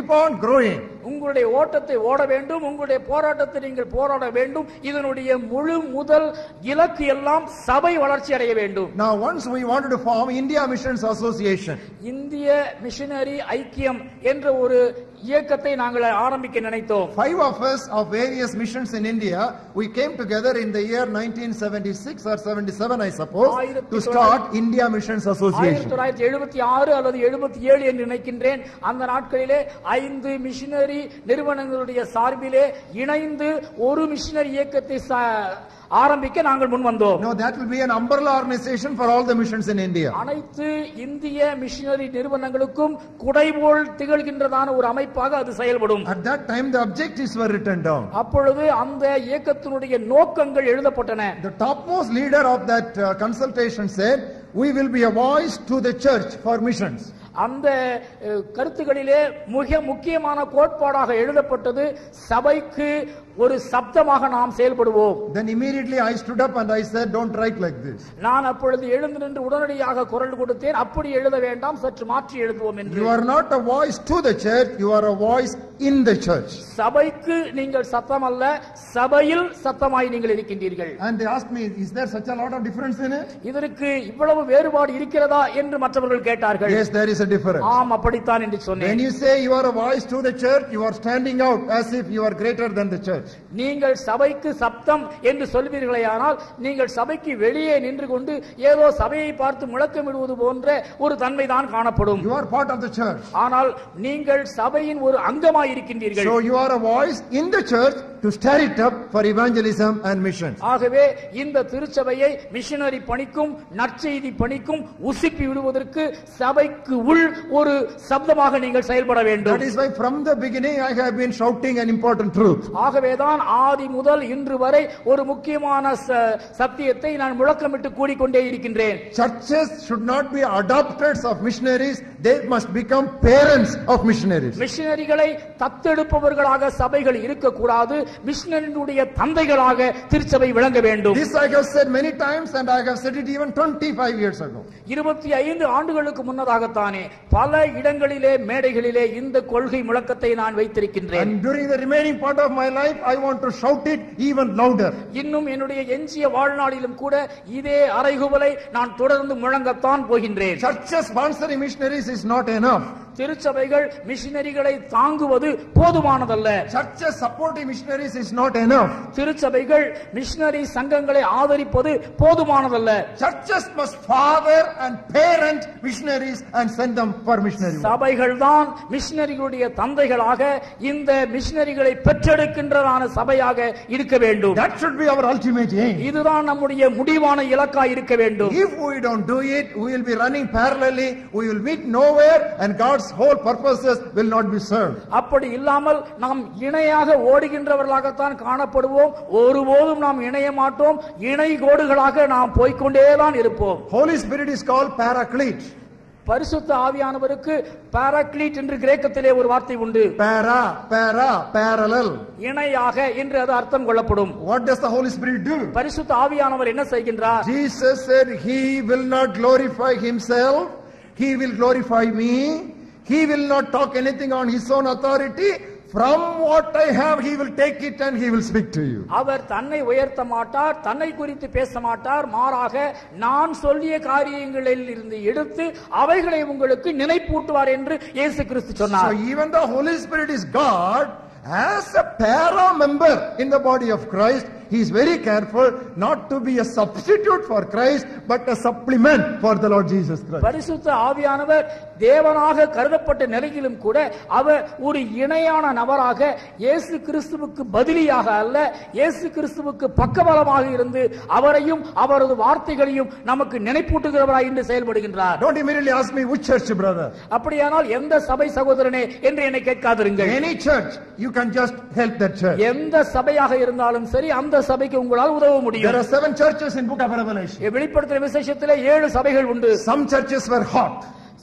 keep on growing.
உங்களுடைய ஓட்டத்தை ஓட வேண்டும், உங்களுடைய போராட்டத்தை நீங்கள் போராட வேண்டும். இதனுடைய முழு முதல் இலக்கு எல்லாம் சபை வளர்ச்சி அடைய வேண்டும்.
Now once we wanted to form India Missions Association.
இந்திய மிஷனரி ஐக்கியம் என்ற ஒரு இயக்கத்தை நாங்கள் ஆரம்பிக்க நினைத்தோம்.
Five of us of various missions in India, we came together in the year nineteen seventy-six or seventy-seven, I suppose, to start India Missions Association.
ஆயிரத்து தொள்ளாயிரத்து எழுபத்தி ஆறு அல்லது எழுபத்தி ஏழு என்று நினைக்கின்றேன். அந்த நாட்களிலே ஐந்து மிஷனரி நிறுவனங்களுடைய சார்பிலே இணைந்து ஒரு மிஷனரி இயக்கத்தை ஆரம்பிக்க நாங்கள் முன் வந்தோம்.
No, that will be an umbrella organization for all the missions in India.
அனைத்து இந்திய மிஷனரி நிறுவனங்களுக்கும் குடைபோல் திகழ்கின்றதான ஒரு அமைப்பாக அது செயல்படும்.
At that time the objectives were written down.
அப்பொழுது அந்த இயக்கத்தினுடைய நோக்கங்கள் எழுதப்பட்டன.
The topmost leader of that uh, consultation said, we will be a voice to the church for missions.
அந்த கருத்துகளிலே மிக முக்கியமான கோட்பாடாக எழுதப்பட்டது சபைக்கு ஒரு சப்தமாக நாம் செயல்படுவோம்.
Then immediately I stood up and I said, don't write like this.
நான் அப்பொழுது எழுந்து நின்று உடனடியாக குரல் கொடுத்தேன், அப்படி எழுத வேண்டாம், சற்று மாற்றி எழுதுவோம் என்று.
You are not a voice to the church, you are a voice in the church.
சபைக்கு நீங்கள் சத்தம் அல்ல, சபையில் சத்தமாய் நீங்கள் இருக்கின்றீர்கள்.
And they asked me, is there such a lot of difference in it?
இதற்கு இவ்வளவு வேறுபாடு இருக்கிறதா என்று மற்றவர்கள் கேட்டார்கள்.
Yes, there is a difference.
ஆம், அப்படித்தான் என்று சொன்னேன்.
When you say you are a voice to the church, you are standing out as if you are greater than the church.
நீங்கள் சபைக்கு சப்தம் என்று சொல்வீர்களேயானால் நீங்கள் சபைக்கு வெளியே நின்று கொண்டு ஏதோ சபையை பார்த்து முழக்கமிடுவது போன்ற ஒரு தன்மைதான் காணப்படும்.
You are part of the church.
ஆனால் நீங்கள் சபையின் ஒரு அங்கமாய் இருக்கின்றீர்கள்.
So you are a voice in the church to stir it up for evangelism and missions.
ஆகவே இந்த திருச்சபையை மிஷனரி பணிக்கும் நற்செய்தி பணிக்கும் உசுப்பி விடுவதற்கு சபைக்கு உள் ஒரு சப்தமாக நீங்கள் செயல்பட வேண்டும்.
That is why from the beginning I have been shouting an important truth.
ஆகவேதான் ஆதி முதல் இன்று வரை ஒரு முக்கியமான சத்தியத்தை நான் முழக்கமிட்டு கூறிக்கொண்டே இருக்கின்றேன்.
Churches should not be adopters of missionaries, they must become parents of missionaries.
மிஷனரிகளை தத்தெடுப்பவர்களாக சபைகள் இருக்கக்கூடாது, மிஷனரியுடைய தந்தைகளாக திருச்சபை விளங்க வேண்டும்.
This I have said many times and I have said it even twenty-five years ago.
இருபத்தி ஐந்து ஆண்டுகளுக்கு முன்னதாகத்தானே பல இடங்களிலே மேடைகளிலே இந்த கொள்கை முழக்கத்தை நான் வைத்திருக்கின்றேன்.
And during the remaining part of my life I want to shout it even louder.
இன்னும் என்னுடைய எஞ்சிய வாழ்நாளிலும் கூட இதே அறைகூவலை நான் தொடர்ந்து முழங்கத்தான் போகின்றேன்.
Churches sponsoring missionaries is not enough.
திருச்சபைகள் மிஷனரிகளை தாங்குவது போதுமானதல்ல.
Churches supporting missionaries is not enough.
திருச்சபைகள் மிஷனரி சங்கங்களை ஆதரிப்பது போதுமானதல்ல.
Churches must father and parent missionaries and send them for missionary work.
சபைகள் தான் மிஷனரிகளுடைய தந்தைகளாக இந்த மிஷனரிகளை பெற்றெடுக்கின்றதான சபையாக இருக்க வேண்டும்.
That should be our ultimate aim.
இதுதான் நம்முடைய முடிவான இலக்காய் இருக்க வேண்டும்.
If we don't do it, we will be running parallelly, we will meet nowhere and God's whole purposes will not be served.
அப்படி இல்லாமல் நாம் இணையாக ஓடுகின்றவர்களாகத்தான் காணப்படுவோம், ஒருபோதும் நாம் இணைய மாட்டோம், இணை கோடுகளாக நாம் போய்க்கொண்டேதான் இருப்போம்.
Holy Spirit is called Paraclete.
பரிசுத்த ஆவியானவருக்கு பாராக்ளீட் என்று கிரேக்கத்திலே ஒரு வார்த்தை உண்டு.
Para, para, parallel.
இணையாக என்று அது அர்த்தம் கொள்ளப்படும்.
What does the Holy Spirit do?
பரிசுத்த ஆவியானவர் என்ன செய்கின்றார்?
Jesus said he will not glorify himself, he will glorify me. He will not talk anything on his own authority. From what I have he will take it and he will speak to you.
அவர் தன்னை உயர்த்த மாட்டார், தன்னை குறித்து பேச மாட்டார், மாறாக நான் சொல்லிய காரியங்களில் இருந்து எடுத்து அவைகளை உங்களுக்கு நினைப்பூட்டுவார் என்று இயேசு கிறிஸ்து சொன்னார்.
So even the Holy Spirit is God, as a para member in the body of Christ, he is very careful not to be a substitute for Christ but a supplement for the Lord Jesus Christ.
பரிசுத்த ஆவியானவர் தேவனாக கருதப்பட்ட நிலையிலும் கூட அவர் ஒரு இணையான நபராக இயேசு கிறிஸ்துவுக்கு பதிலியாக அல்ல, இயேசு கிறிஸ்துவுக்கு பக்கபலமாக இருந்து அவரையும் அவரது வார்த்தைகளையும் நமக்கு நினைப்பூட்டுகிறவராய் என்று செயல்படுகின்றார்.
Don't immediately ask me which church, brother.
அப்படியானால் எந்த சபை சகோதரனே என்று என்னை கேட்காதிருங்கள்.
Any church you can just help that church.
எந்த சபையாக இருந்தாலும் சரி அந்த சபைக்கு உங்களால் உதவ முடியும்.
There are seven churches in book of Revelation.
வெளிப்படுத்தின விசேஷத்திலே ஏழு சபைகள் உண்டு.
Some churches were hot.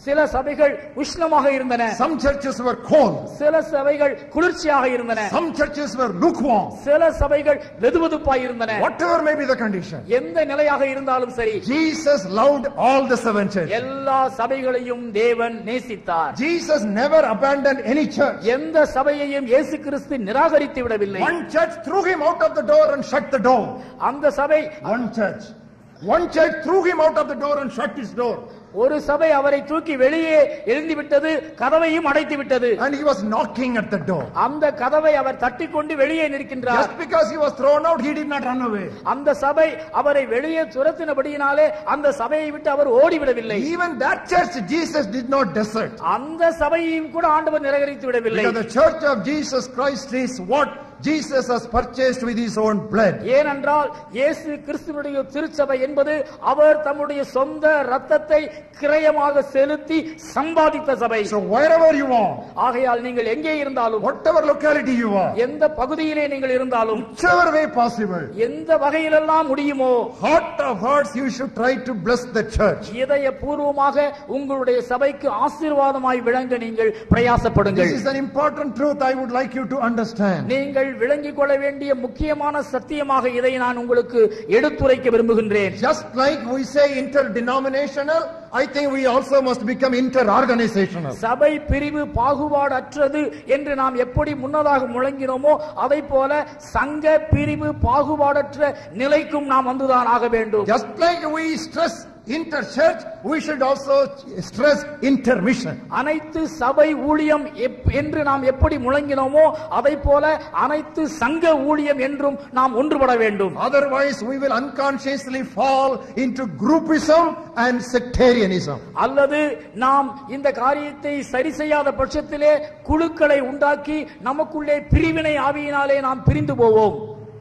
சில சபைகள் உஷ்ணமாக இருந்தன.
Some churches were cold.
சில சபைகள் குளிர்ச்சியாக இருந்தன.
Some churches were lukewarm.
சில சபைகள் வெதுவெதுப்பாய் இருந்தன.
Whatever may be the condition,
எந்த நிலையாக இருந்தாலும் சரி,
Jesus loved all the seven churches.
எல்லா சபைகளையும் தேவன் நேசித்தார்.
Jesus never abandoned any church.
எந்த சபையையும் இயேசு கிறிஸ்து நிராகரித்து விடவில்லை.
One church threw him out of the door and shut the door.
அந்த சபை
One church. One church threw him out of the door and shut his door.
ஒரு சபை அவரை தூக்கி வெளியே எழுந்து விட்டது, கதவையும் அடைத்து விட்டது.
And he was knocking at the door.
அந்த கதவை அவர் தட்டிக்கொண்டு வெளியே நிற்கின்றார்.
Just because he was thrown out, he did not run away.
அந்த சபை அவரை வெளியே துரத்தினபடியினாலே அந்த சபையை விட்டு அவர் ஓடிவிடவில்லை.
Even that church Jesus did not desert.
அந்த சபையையும் கூட ஆண்டவர் நிராகரித்து விடவில்லை.
Because the church of Jesus Christ is what Jesus has purchased with his own blood.
ஏனென்றால் இயேசு கிறிஸ்துவினுடைய திருச்சபை என்பது அவர் தம்முடைய சொந்த இரத்தத்தை கிரயமாக செலுத்தி சம்பாதித்த சபை.
So wherever you are,
ஆகையால் நீங்கள் எங்கே இருந்தாலும்,
whatever locality you are,
எந்த பகுதியிலே நீங்கள் இருந்தாலும்,
whichever way possible,
எந்த வகையிலெல்லாம் முடியுமோ,
heart of hearts you should try to bless the church.
இதய பூர்வமாக உங்களுடைய சபைக்கு ஆசீர்வாதமாய் விளங்க நீங்கள் பிரயாசப்படுங்கள்.
This is an important truth I would like you to understand.
நீங்கள் விளங்கிக் கொள்ள வேண்டிய முக்கியமான சத்தியமாக இதை நான் உங்களுக்கு எடுத்துரைக்க விரும்புகின்றேன்.
Just like we say interdenominational, I think we also must become interorganizational.
சபை பிரிவு பாகுபாடற்றது என்று நாம் எப்படி முன்னதாக முழங்கினோமோ அதை போல சங்க பிரிவு பாகுபாடற்ற நிலைக்கும் நாம் வந்துதான் ஆக வேண்டும்.
Just like we stress interchurch, we should also stress intermission.
அனைத்து சபை ஊழியம் என்று நாம் எப்படி முழங்கினோமோ அதை போல அனைத்து சங்க ஊழியம் என்றும் நாம் ஒன்றுபட வேண்டும்.
Otherwise we will unconsciously fall into groupism and sectarianism.
அல்லது நாம் இந்த காரியத்தை சரி செய்யாத பட்சத்திலே குழுக்களை உண்டாக்கி நமக்குள்ளே பிரிவினை ஆவியினாலே நாம் பிரிந்து போவோம்.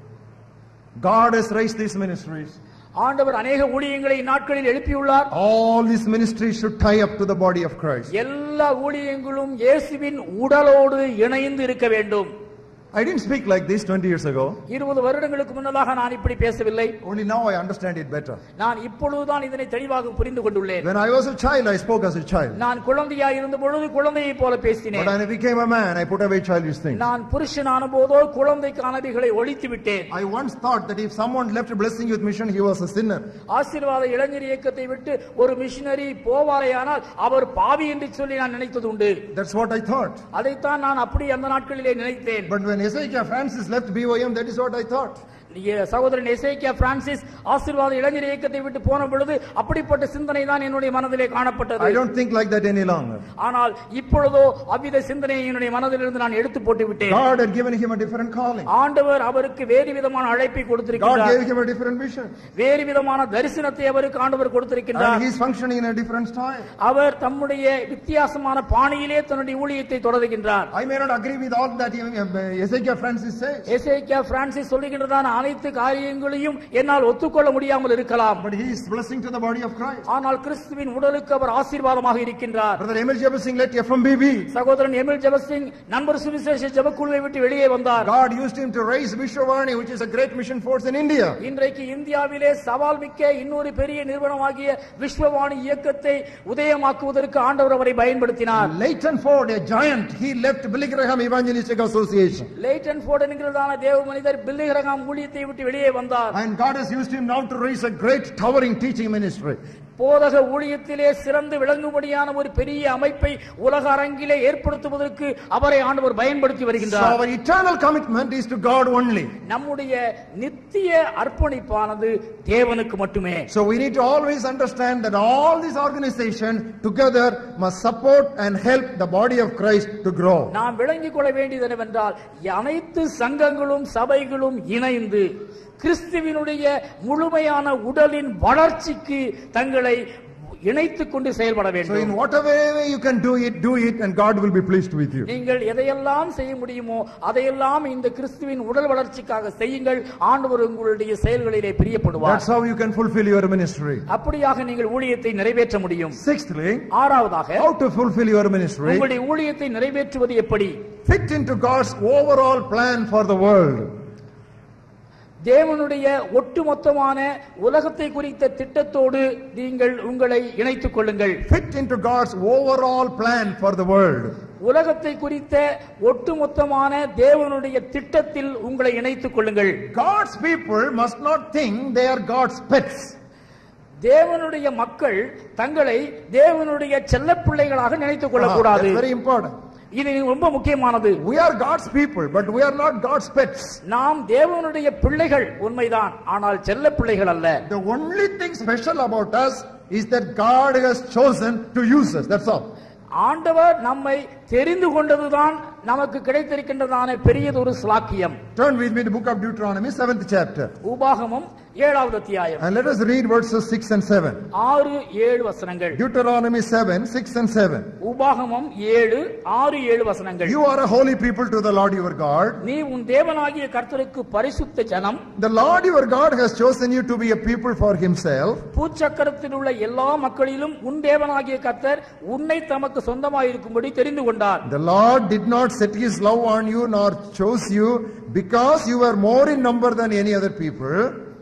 God has raised these ministries.
ஆண்டவர் அநேக ஊழியங்களை நாட்களில் எழுப்பியுள்ளார்.
All these ministries should tie up to the body of Christ.
எல்லா ஊழியங்களும் இயேசுவின் உடலோடு இணைந்து இருக்க வேண்டும்.
I didn't speak like this twenty years ago.
இருபது வருடங்களுக்கு முன்னதாக நான் இப்படி பேசவில்லை.
Only now I understand it better.
நான் இப்பொழுதுதான் இதனை தெளிவாக புரிந்து கொண்டுள்ளேன்.
When I was a child, I spoke as a child.
நான் குழந்தையாய் இருந்த பொழுது குழந்தையை போல பேசினேன்.
But when I became a man, I put away childish things.
நான் புருஷனான போதோ குழந்தைக்கானவைகளை ஒழித்து விட்டேன்.
I once thought that if someone left blessing with mission, he was a sinner.
ஆசீர்வாத இளைஞர் இயக்கத்தை விட்டு ஒரு மிஷனரி போவாரேயானால் அவர் பாவி என்று சொல்லி நான் நினைத்தது உண்டு.
That's what I thought.
அதைத்தான் நான் அப்படி அந்த நாட்களிலே நினைத்தேன்.
But when Ezekiel Francis left B O M, that is what I thought.
சகோதரன் எசேக்கியா பிரான்சிஸ் ஆசீர்வாத இளைஞர் இயக்கத்தை விட்டு போன பொழுது அப்படிப்பட்ட சிந்தனை தான் என்னுடைய மனதிலே காணப்பட்டது.
I don't think like that any longer.
ஆனால் இப்பொழுதோ அவ்வித சிந்தனையை என்னுடைய மனதிலிருந்து நான் எடுத்து போட்டு விட்டேன்.
God had given him a different calling.
ஆண்டவர் அவருக்கு வேறு விதமான அழைப்பை கொடுத்திருக்கிறார்.
God gave him a different vision.
வேறு விதமான தரிசனத்தை அவருக்கு ஆண்டவர் கொடுத்திருக்கிறார்.
And he is functioning in a different style.
அவர் தம்முடைய வித்தியாசமான பாணியிலே தன்னுடைய ஊழியத்தை தொடர்கின்றார்.
I may not agree with all that Ezekiel Francis says.
எசேக்கியா பிரான்சிஸ் சொல்லுகின்றதான அனைத்து காரியங்களையும் என்னால் ஒத்துக்கொள்ள முடியாமல் இருக்கலாம்.
But he is blessing to the body of Christ.
ஆனால் கிறிஸ்துவின் உடலுக்கு அவர் ஆசீர்வாதமாக இருக்கின்றார்.
Brother Emil Jebasing left F M B B.
சகோதரன் எமில் ஜெபசிங் நண்பர் சுவிசேஷ ஜெபக்குழுவை விட்டு வெளியே வந்தார்.
God used him to raise Vishwavani, which is a great mission force in India.
இன்றைக்கு இந்தியாவிலே சவால் மிக்க இன்னொரு பெரிய நிறுவனமாகிய விஸ்வவாணி இயக்கத்தை உதயமாக்குவதற்கு ஆண்டவர் அவரை பயன்படுத்தினார்.
Leighton Ford, a giant, he left Billy Graham Evangelistic Association.
Leighton Ford என்கிறதான தேவ மனிதர் பில்லி கிரஹாம் ஊழியத்தை விட்டு வெளியே வந்தார்.
And God has used him now to raise a great towering teaching ministry.
போதக ஊழியத்திலே சிறந்து விளங்கும்படியான ஒரு பெரிய அமைப்பை உலக அரங்கிலே ஏற்படுத்துவதற்கு அவரை ஆண்டவர் பயன்படுத்தி வருகின்றார்.
So our eternal commitment is to God only.
நம்முடைய நித்திய அர்ப்பணிப்பானது தேவனுக்கு மட்டுமே.
So we need to always understand that all these organizations together must support and help the body of Christ to grow.
நாம் விளங்கிக் கொள்ள வேண்டியது என்னவென்றால் அனைத்து சங்கங்களும் சபைகளும் இணைந்து கிறிஸ்துவினுடைய முழுமையான உடலின் வளர்ச்சிக்கு தங்களை இணைத்துக் கொண்டு செயல்பட வேண்டும்.
So in whatever way you can do it, do it, and God will be pleased with you.
நீங்கள் எதையெல்லாம் செய்ய முடியுமோ அதையெல்லாம் இந்த கிறிஸ்துவின் உடல் வளர்ச்சிக்காக செய்யுங்கள். ஆண்டவர் உங்களுடைய செயல்களிலே பிரியப்படுவார்.
That's how you can fulfill your ministry.
அப்படியாக நீங்கள் ஊழியத்தை நிறைவேற்ற முடியும்.
Sixthly,
ஆறாவதாக
how to fulfill your ministry?
உங்களுடைய ஊழியத்தை நிறைவேற்றுவது எப்படி?
Fit into God's overall plan for the world.
தேவனுடைய ஒட்டுமொத்தமான உலகத்தை குறித்த திட்டத்தோடு நீங்கள் உங்களை இணைத்துக் கொள்ளுங்கள்.
Fit into God's overall plan for the world.
உலகத்தை குறித்த ஒட்டுமொத்தமான தேவனுடைய திட்டத்தில் உங்களை இணைத்துக் கொள்ளுங்கள்.
God's people must not think they are God's pets.
தேவனுடைய மக்கள் தங்களை தேவனுடைய செல்லப்பிள்ளைகளாக நினைத்துக் கொள்ளக்கூடாது.
That's very important.
இது ரொம்ப முக்கியமானது.
We are God's people, but we are not God's pets.
நாம் தேவனுடைய பிள்ளைகள் உண்மைதான், ஆனால் செல்ல பிள்ளைகள் அல்ல.
The only thing special about us is that God has chosen to use us. That's all.
ஆண்டவர் நம்மை தெரிந்து கொண்டதுதான் நமக்கு கிடைத்திருக்கின்றதான பெரியதொரு ஸ்லாக்கியம்.
Turn with me to the book of Deuteronomy, seventh chapter.
உபாகமம் ஏழாவது அத்தியாயம்.
And let us read verses six and seven.
ஆறு ஏழு வசனங்கள்.
Deuteronomy seven, six and seven.
உபாகமம் ஏழு ஆறு ஏழு வசனங்கள்.
You are a holy people to the Lord your God.
நீ உன் தேவனாகிய கர்த்தருக்கு பரிசுத்த ஜனம்.
The Lord your God has chosen you to be a people for himself.
பூச்சக்கரத்தில் உள்ள எல்லா மக்களிலும் உன் தேவனாகிய கர்த்தர் உன்னை தமக்கு சொந்தமாயிருக்கும்படி தெரிந்து கொண்டார்.
The Lord did not set his love on you nor chose you because you were more in number than any other people.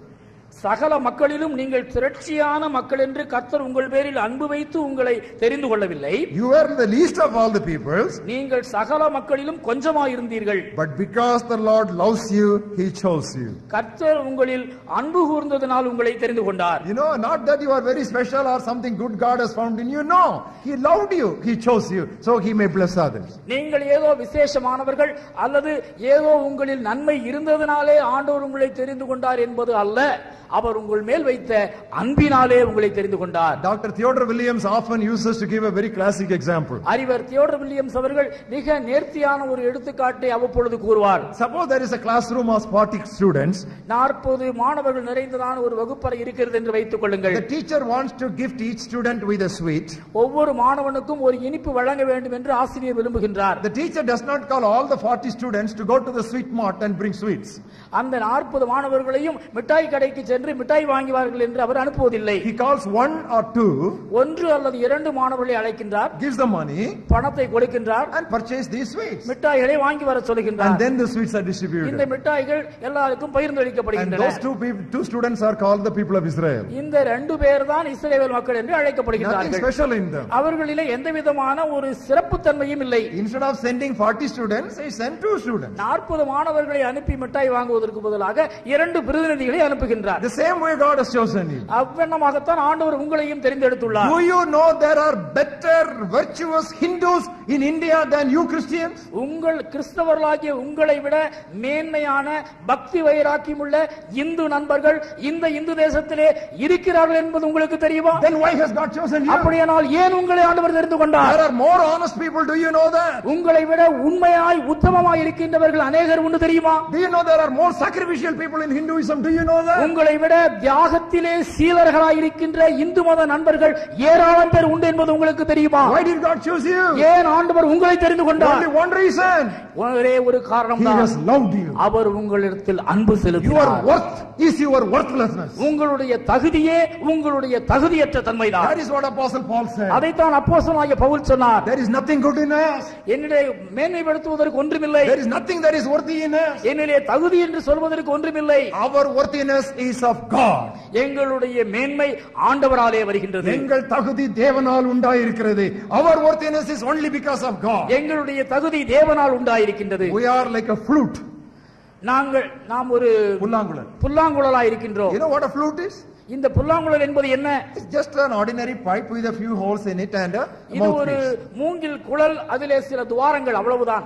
சகல மக்களிலும் நீங்கள் திரட்சியான மக்கள் என்று கர்த்தர் உங்கள் பேரில் அன்பு வைத்து உங்களை தெரிந்து கொள்ளவில்லை.
You were the least of all the peoples.
நீங்கள் சகல மக்களிலும் கொஞ்சமாயிருந்தீர்கள்.
But because the Lord loves you, he chose you.
கர்த்தர் உங்களில் அன்பு கூர்ந்ததனால் உங்களை தெரிந்து கொண்டார்.
You know, not that you are very special or something good God has found in you. No, he loved you, he chose you, so he may bless others.
நீங்கள் ஏதோ விசேஷமானவர்கள் அல்லது ஏதோ உங்களில் நன்மை இருந்ததனாலே ஆண்டவர் உங்களை தெரிந்து கொண்டார் என்பது அல்ல. அவர் உங்கள் மேல் வைத்த அன்பினாலே உங்களை தெரிந்து கொண்டார்.
Doctor Theodore Williams often uses to give a very classic example.
அறிவர் தியோடர் வில்லியம்ஸ் அவர்கள் மிக நேர்த்தியான ஒரு எடுத்துக்காட்டை அவ்வப்பொழுது கூறுவார்.
Suppose there is a classroom of forty students.
நாற்பது மாணவர்கள் நிறைந்ததான ஒரு வகுப்பறை இருக்கிறது என்று வைத்துக் கொள்ளுங்கள்.
The teacher wants to gift each student with a sweet.
ஒவ்வொரு மாணவனுக்கும் ஒரு இனிப்பு வழங்க வேண்டும் என்று ஆசிரியர் விரும்புகின்றார்.
The teacher does not call all the forty students to go to the sweet mart and bring sweets.
அந்த நாற்பது மாணவர்களையும் மிட்டாய் கடைக்கு சென்று மிட்டாய் வாங்குவார்கள் என்று அவர் அனுப்புவதில்லை.
He calls one or two,
ஒன்று அல்லது இரண்டு மாணவர்களை அழைக்கின்றார்,
gives the money,
பணத்தை கொடுக்கின்றார்,
and purchase these sweets.
மிட்டாய்களை வாங்கி வர சொல்லுகின்றார்.
And then the sweets are distributed.
இந்த மிட்டாய்கள் எல்லாருக்கும் பகிர்ந்து
And
அளிக்கப்படுகின்றன.
those two people, two students are called the people of Israel.
இந்த ரெண்டு பேர் தான் இஸ்ரவேல் மக்கள் என்று
Nothing
அழைக்கப்படுகிறார்கள்.
special in them.
அவர்களிலே எந்த விதமான ஒரு சிறப்பு தன்மையும் இல்லை.
Instead of sending forty students, he sent two students.
நாற்பது மாணவர்களை அனுப்பி மிட்டாய் வாங்குவதற்கு பதிலாக இரண்டு பிரதிநிதிகளை அனுப்புகின்றார்.
The same way God has chosen you.
அவ்வண்ணமாகத்தான் ஆண்டவர் உங்களையும் தெரிந்தெடுத்துள்ளார்.
Do you know there are better virtuous Hindus in India than you Christians?
உங்கள் கிறிஸ்தவர்களாகிய உங்களை விட மேன்மையான பக்தி வைராக்கியம் உள்ள இந்து நண்பர்கள் இந்த இந்து தேசத்திலே இருக்கிறார்கள் என்பது உங்களுக்கு தெரியுமா?
Then why has God chosen you?
அப்படியானால் ஏன் உங்களை ஆண்டவர் தெரிந்து கொண்டார்?
There are more honest people, do you know that?
உங்களை விட உண்மையாய் உத்தமமாய் இருக்கின்றவர்கள் அநேகர் உண்டு தெரியுமா?
Do you know there are more sacrificial people in Hinduism? Do you know that?
உங்களை விட தியாகத்திலே சீலர்களாய் இருக்கின்ற இந்து மத நண்பர்கள் ஏராளம் பேர் உண்டு என்பது உங்களுக்கு தெரியுமா?
Why did God choose you?
ஏன் ஆண்டவர் உங்களை தெரிந்து கொண்டார்?
Only one reason.
ஒரே ஒரு காரணம்
He
தான்.
has loved you.
அவர் உங்களிடத்தில் அன்பு
Your
செலுத்தினார்.
worth is your worthlessness.
உங்களுடைய தகுதியே உங்களுடைய தகுதியற்ற தன்மைதான்.
That is what Apostle Paul said.
அதைத்தான் அப்போஸ்தலனாகிய பவுல் சொன்னார்.
There is nothing good in us.
என்னிலே மேன்மைப்படுத்துவதற்கு ஒன்றுமில்லை.
There is nothing that is worthy in us.
என்னிலே தகுதி என்று சொல்வதற்கு ஒன்றுமில்லை.
Our worthiness is of God.
எங்களுடைய மேன்மை ஆண்டவராலே வருகின்றது.
எங்கள் தகுதி தேவனால் உண்டாயிருக்கிறது. Our worthiness is only because of God.
எங்களுடைய தகுதி தேவனால் உண்டாயிருக்கின்றது.
We are like a flute.
நாங்கள் நாம் ஒரு
புல்லாங்குழல்.
புல்லாங்குழலாய் இருக்கின்றோம்.
You know what a flute is?
இந்த புல்லாங்குழல் என்பது என்ன?
It's just an ordinary pipe with a few holes in it and a
இது ஒரு
mouthpiece.
மூங்கில் குழல், அதிலே சில துவாரங்கள், அவ்வளவுதான்.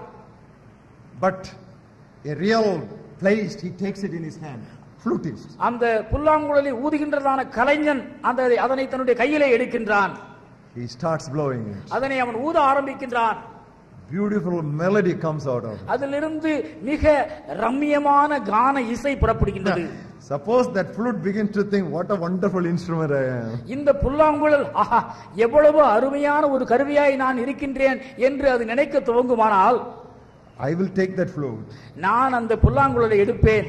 But a real flutist, he takes it in his hand. Flutist.
அந்த புல்லாங்குழலை ஊதுகின்றதான கலைஞன் அந்த அதனை தன்னுடைய கையிலே எடுக்கின்றான்.
He starts blowing it.
அதனை அவன் ஊத ஆரம்பிக்கின்றான்.
Beautiful melody comes out of it.
அதிலிருந்து மிக ரம்மியமான கான இசை புறப்படுகின்றது.
Suppose that flute begins to think, what a wonderful instrument I am.
இந்த புல்லாங்குழல் ஆஹா எவ்வளவு அருமையான ஒரு கருவியாய் நான் இருக்கின்றேன் என்று அது நினைக்க துவங்குமானால்,
I will take that flute.
நான் அந்த புல்லாங்குழலை எடுப்பேன்.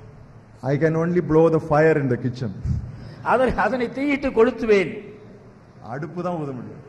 I can only blow the fire in the kitchen.
அதனை அதனை தீயிட்டு கொளுத்துவேன்.
அடுப்பு தான் ஊத முடியும்.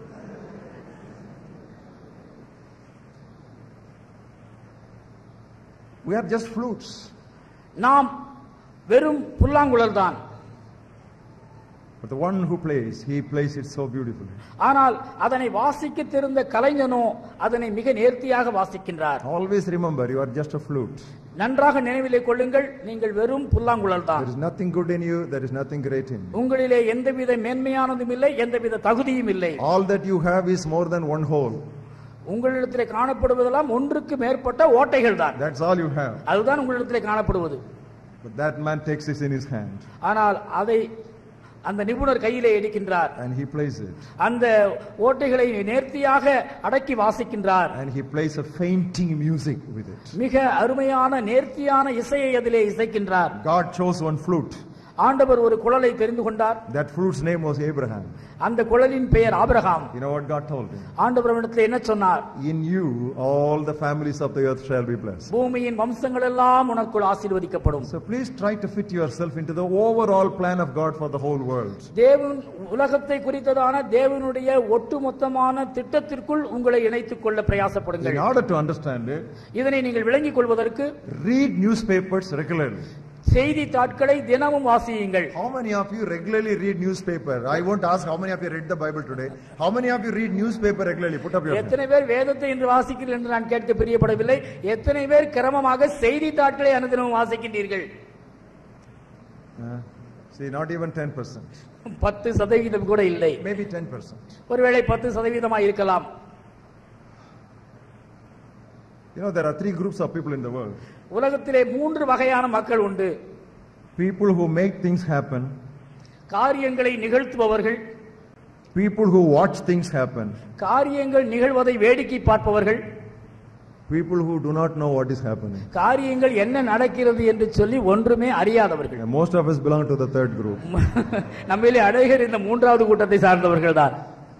We are just flutes.
நாம் வெறும் புல்லாங்குழல் தான்.
But the one who plays, he plays it so beautifully.
ஆனால் அதனை வாசிக்க தெரிந்த கலைஞனோ அதனை மிக நேர்த்தியாக வாசிக்கின்றார்.
Always remember, you are just a flute.
நன்றாக நினைவிலே கொள்ளுங்கள், நீங்கள் வெறும் புல்லாங்குழல் தான்.
There is nothing good in you, there is nothing great in you.
உங்களிலே எந்தவித மேன்மையானதும் இல்லை, எந்தவித தகுதியும் இல்லை.
All that you have is more than one hole.
உங்களிடத்திலே காணப்படுவதெல்லாம் ஒன்றுக்கு மேற்பட்ட ஓட்டைகள் தான்.
That's all you have.
அதுதான் உங்களிடத்திலே காணப்படுவது.
But that man takes it in his hand.
ஆனால் அதை அந்த நிபுணர் கையிலே எடுக்கின்றார்.
And he plays it.
அந்த ஓட்டைகளை நேர்த்தியாக அடக்கி வாசிக்கின்றார்.
And he plays a fainting music with it.
மிக அருமையான நேர்த்தியான இசையை அதிலே இசைக்கின்றார்.
God chose one flute.
ஆண்டவர் ஒரு குழலை தெரிந்து கொண்டார்.
That flute's name was Abraham.
அந்த குழலின் பெயர் Abraham.
You know what God told him?
ஆண்டவர் அவனிடத்தில் என்ன சொன்னார்?
In you all the families of the earth shall be blessed.
பூமியின் வம்சங்கள் எல்லாம் உனக்குள் ஆசீர்வதிக்கப்படும்.
So please try to fit yourself into the overall plan of God for the whole world.
தேவன் உலகத்தை குறித்ததான தேவனுடைய ஒட்டுமொத்தமான திட்டத்திற்குள் உங்களை இணைத்துக் கொள்ள பிரயாசப்படுங்கள்.
In order to understand it,
இதனை நீங்கள் விளங்கிக் கொள்வதற்கு
read newspapers regularly.
செய்தித்தாட்களை தினமும் வாசியுங்கள்.
How many of you regularly read newspaper? I won't ask how many of you read the Bible today. How many of you read newspaper regularly? Put up your hand.
எத்தனை பேர் வேதத்தை இன்று வாசிக்கிறீர்கள் என்று நான் கேட்க பிரியப்படவில்லை. எத்தனை பேர் கிரமமாக செய்தித்தாட்களை அனுதினமும் வாசிக்கின்றீர்கள்?
Uh, see, not even ten percent.
பத்து சதவீதம் கூட இல்லை.
Maybe ten percent.
ஒருவேளை பத்து சதவீதமாக இருக்கலாம்.
You know, there are three groups of people in the world.
உலகத்திலே மூன்று வகையான மக்கள் உண்டு.
People who make things happen.
காரியங்களை நிகழ்த்துபவர்கள்.
People who watch things happen.
காரியங்கள் நிகழ்வதை வேடிக்கை பார்ப்பவர்கள்.
People who do not know what is happening.
காரியங்கள் என்ன நடக்கிறது என்று சொல்லி ஒன்றுமே அறியாதவர்கள்.
And most of us belong to the third group.
நம்மிலே அநேகர் இந்த மூன்றாவது கூட்டத்தை சார்ந்தவர்கள் தான்.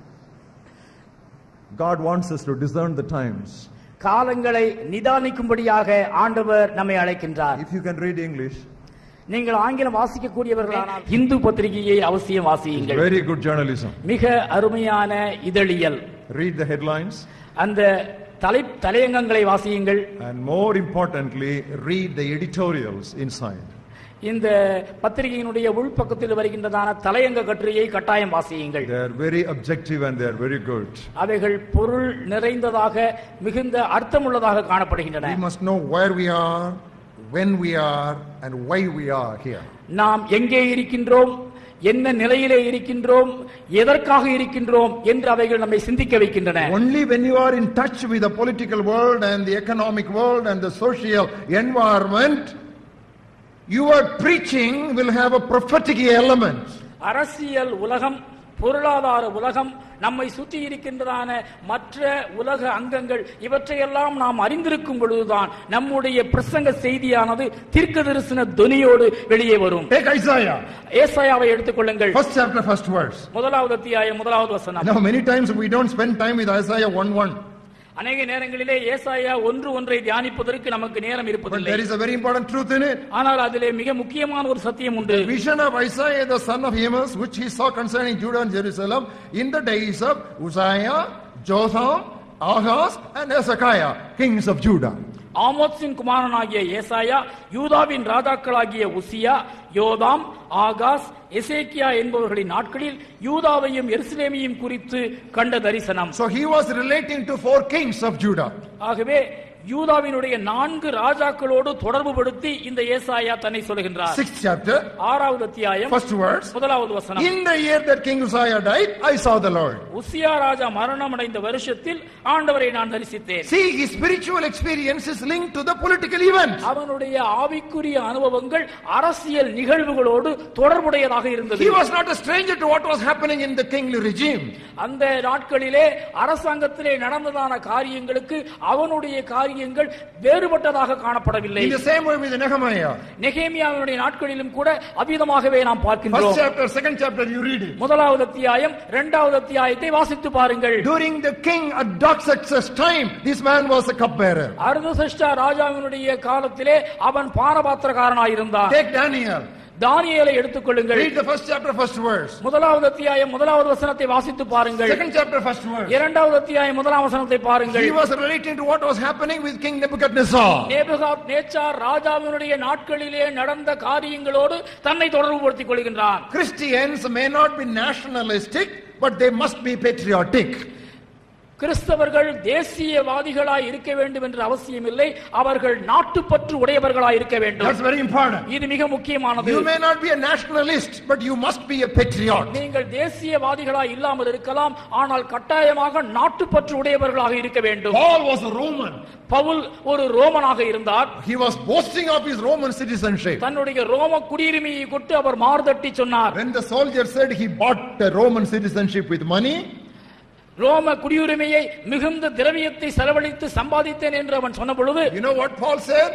God wants us to discern the times.
காலங்களை நிதானிக்கும்படியாக ஆண்டவர் நம்மை அழைக்கின்றார்.
If you can read English,
நீங்கள் ஆங்கிலம் வாசிக்க கூடியவர்களானால் இந்து பத்திரிகையை அவசியம் வாசியுங்கள்.
Very good journalism.
மிக அருமையான இதழியல்.
Read the headlines.
அந்த தலை தலையங்கங்களை வாசியுங்கள்.
And more importantly, read the editorials inside.
இந்த பத்திரிகையினுடைய உள்பக்கத்தில் வருகின்றதான தலையங்க கட்டுரையை கட்டாயம் வாசியுங்கள்.
They are very objective and they are very good.
அவைகள் பொருள் நிறைந்ததாக மிகுந்த அர்த்தமுள்ளதாக காணப்படுகின்றன.
We must know where we are, when we are, and why we are here.
நாம் எங்கே இருக்கின்றோம், என்ன நிலையிலே இருக்கின்றோம், எதற்காக இருக்கின்றோம் என்று அவைகள் நம்மை சிந்திக்க வைக்கின்றன.
Only when you are in touch with the political world and the economic world and the social environment, your preaching will have a prophetic element.
அரசியல் உலகம், பொருளாதார உலகம், நம்மை சுற்றி இருக்கின்றதான மற்ற உலக அங்கங்கள் இவற்றையெல்லாம் நாம் அறிந்திருக்கும் பொழுதுதான் நம்முடைய பிரசங்க செய்தியானது தீர்க்க தரிசன துனியோடு வெளியே வரும்.
Take Isaiah.
ஏசாயாவை எடுத்துக்கொள்ளுங்கள்.
First chapter, first verse.
முதலாவது அத்தியாயம் முதலாவது வசனம்.
Now many times we don't spend time with Isaiah one one.
அநேக நேரங்களிலே ஏசாயா ஒன்று ஒன்றை தியானிப்பதற்கு நமக்கு நேரம்
But
இருப்பதில்லை.
there is a very important truth in it.
ஆனால் அதிலே மிக முக்கியமான ஒரு சத்தியம் உண்டு.
The vision of Isaiah the son of Amos, which he saw concerning Judah and Jerusalem in the days of Uzziah, Jotham, Ahaz and Hezekiah, kings of Judah.
ஆமோத்சின் குமாரனாகிய ஏசாயா யூதாவின் ராஜாக்களாகிய உசியா, யோதாம், ஆகாஸ், எசேக்கியா என்பவர்களின் நாட்களில் யூதாவையும் எருசலேமையும் குறித்து கண்ட தரிசனம்.
So he was relating to four kings of Judah.
ஆகவே யூதாவினுடைய நான்கு ராஜாக்களோடு தொடர்பு படுத்தி இந்த ஏசாயா தன்னை சொல்கின்றார்.
Sixth chapter,
ஆறாவது அத்தியாயம்
first verse.
முதலாவது வசனம்.
In the year that King Uzziah died, I saw the Lord.
உசியா ராஜா மரணம் அடைந்த வருஷத்தில் ஆண்டவரை நான் தரிசித்தேன்.
See, his spiritual experience is linked to the political event.
அவனுடைய ஆவிக்குரிய அனுபவங்கள் அரசியல் நிகழ்வுகளோடு தொடர்புடையதாக இருந்தது.
He was not a stranger to what was happening in the kingly regime.
அந்த நாட்களிலே அரசாங்கத்திலே நடந்ததான காரியங்களுக்கு அவனுடைய காரியங்கள் வேறுபட்டதாக காணப்படவில்லை.
In the same way with Nehemiah.
நெகேமியாவினுடைய நாட்களிலும் கூட அபிதமாகவே நாம் பார்க்கின்றோம்.
First chapter, second chapter, you read it.
முதலாவது அத்தியாயம் இரண்டாவது அத்தியாயத்தை வாசித்து பாருங்கள்.
During the king Artaxerxes' time, this man was a cupbearer.
அர்தசஷ்டா ராஜாவினுடைய காலத்திலே அவன் பானபாத்திரக்காரனாய் இருந்தான்.
Take Daniel.
தானியேலை எடுத்துக்கொள்ளுங்கள்.
Read the first chapter, first verse.
முதலாவது அத்தியாயம் முதலாவது வசனத்தை வாசித்து பாருங்கள்.
Second chapter, first verse.
இரண்டாவது அத்தியாயம் முதலாம் வசனத்தை பாருங்கள்.
He was relating to what was happening with King Nebuchadnezzar.
Nebuchadnezzar ராஜாவினுடைய நாட்களிலே நடந்த காரியங்களோடு தன்னை தொடர்புபடுத்திக் கொள்கின்றான்.
Christians may not be nationalistic, but they must be patriotic.
கிறிஸ்தவர்கள் தேசியவாதிகளாய் இருக்க வேண்டும் என்ற அவசியம் இல்லை, அவர்கள் நாட்டுப்பற்று உடையவர்களாய் இருக்க வேண்டும்.
That's very important.
இது மிக முக்கியமானது.
You may not be a nationalist, but you must be a patriot.
நீங்கள் தேசியவாதிகளாய் இல்லாமல் இருக்கலாம், ஆனால் கட்டாயமாக நாட்டுப்பற்று உடையவர்களாக இருக்க வேண்டும்.
Paul was a Roman.
Pavul ஒரு ரோமனாக இருந்தார்.
He was boasting of his Roman citizenship.
தன்னுடைய ரோம குடியுரிமையை கொண்டு அவர் மார்தட்டி சொன்னார்.
When the soldier said he bought the Roman citizenship with money,
ரோம குடியுரிமையை மிகுந்த திரவியத்தை செலவழித்து சம்பாதித்தேன் என்று அவன் சொன்ன பொழுது,
you know what Paul said?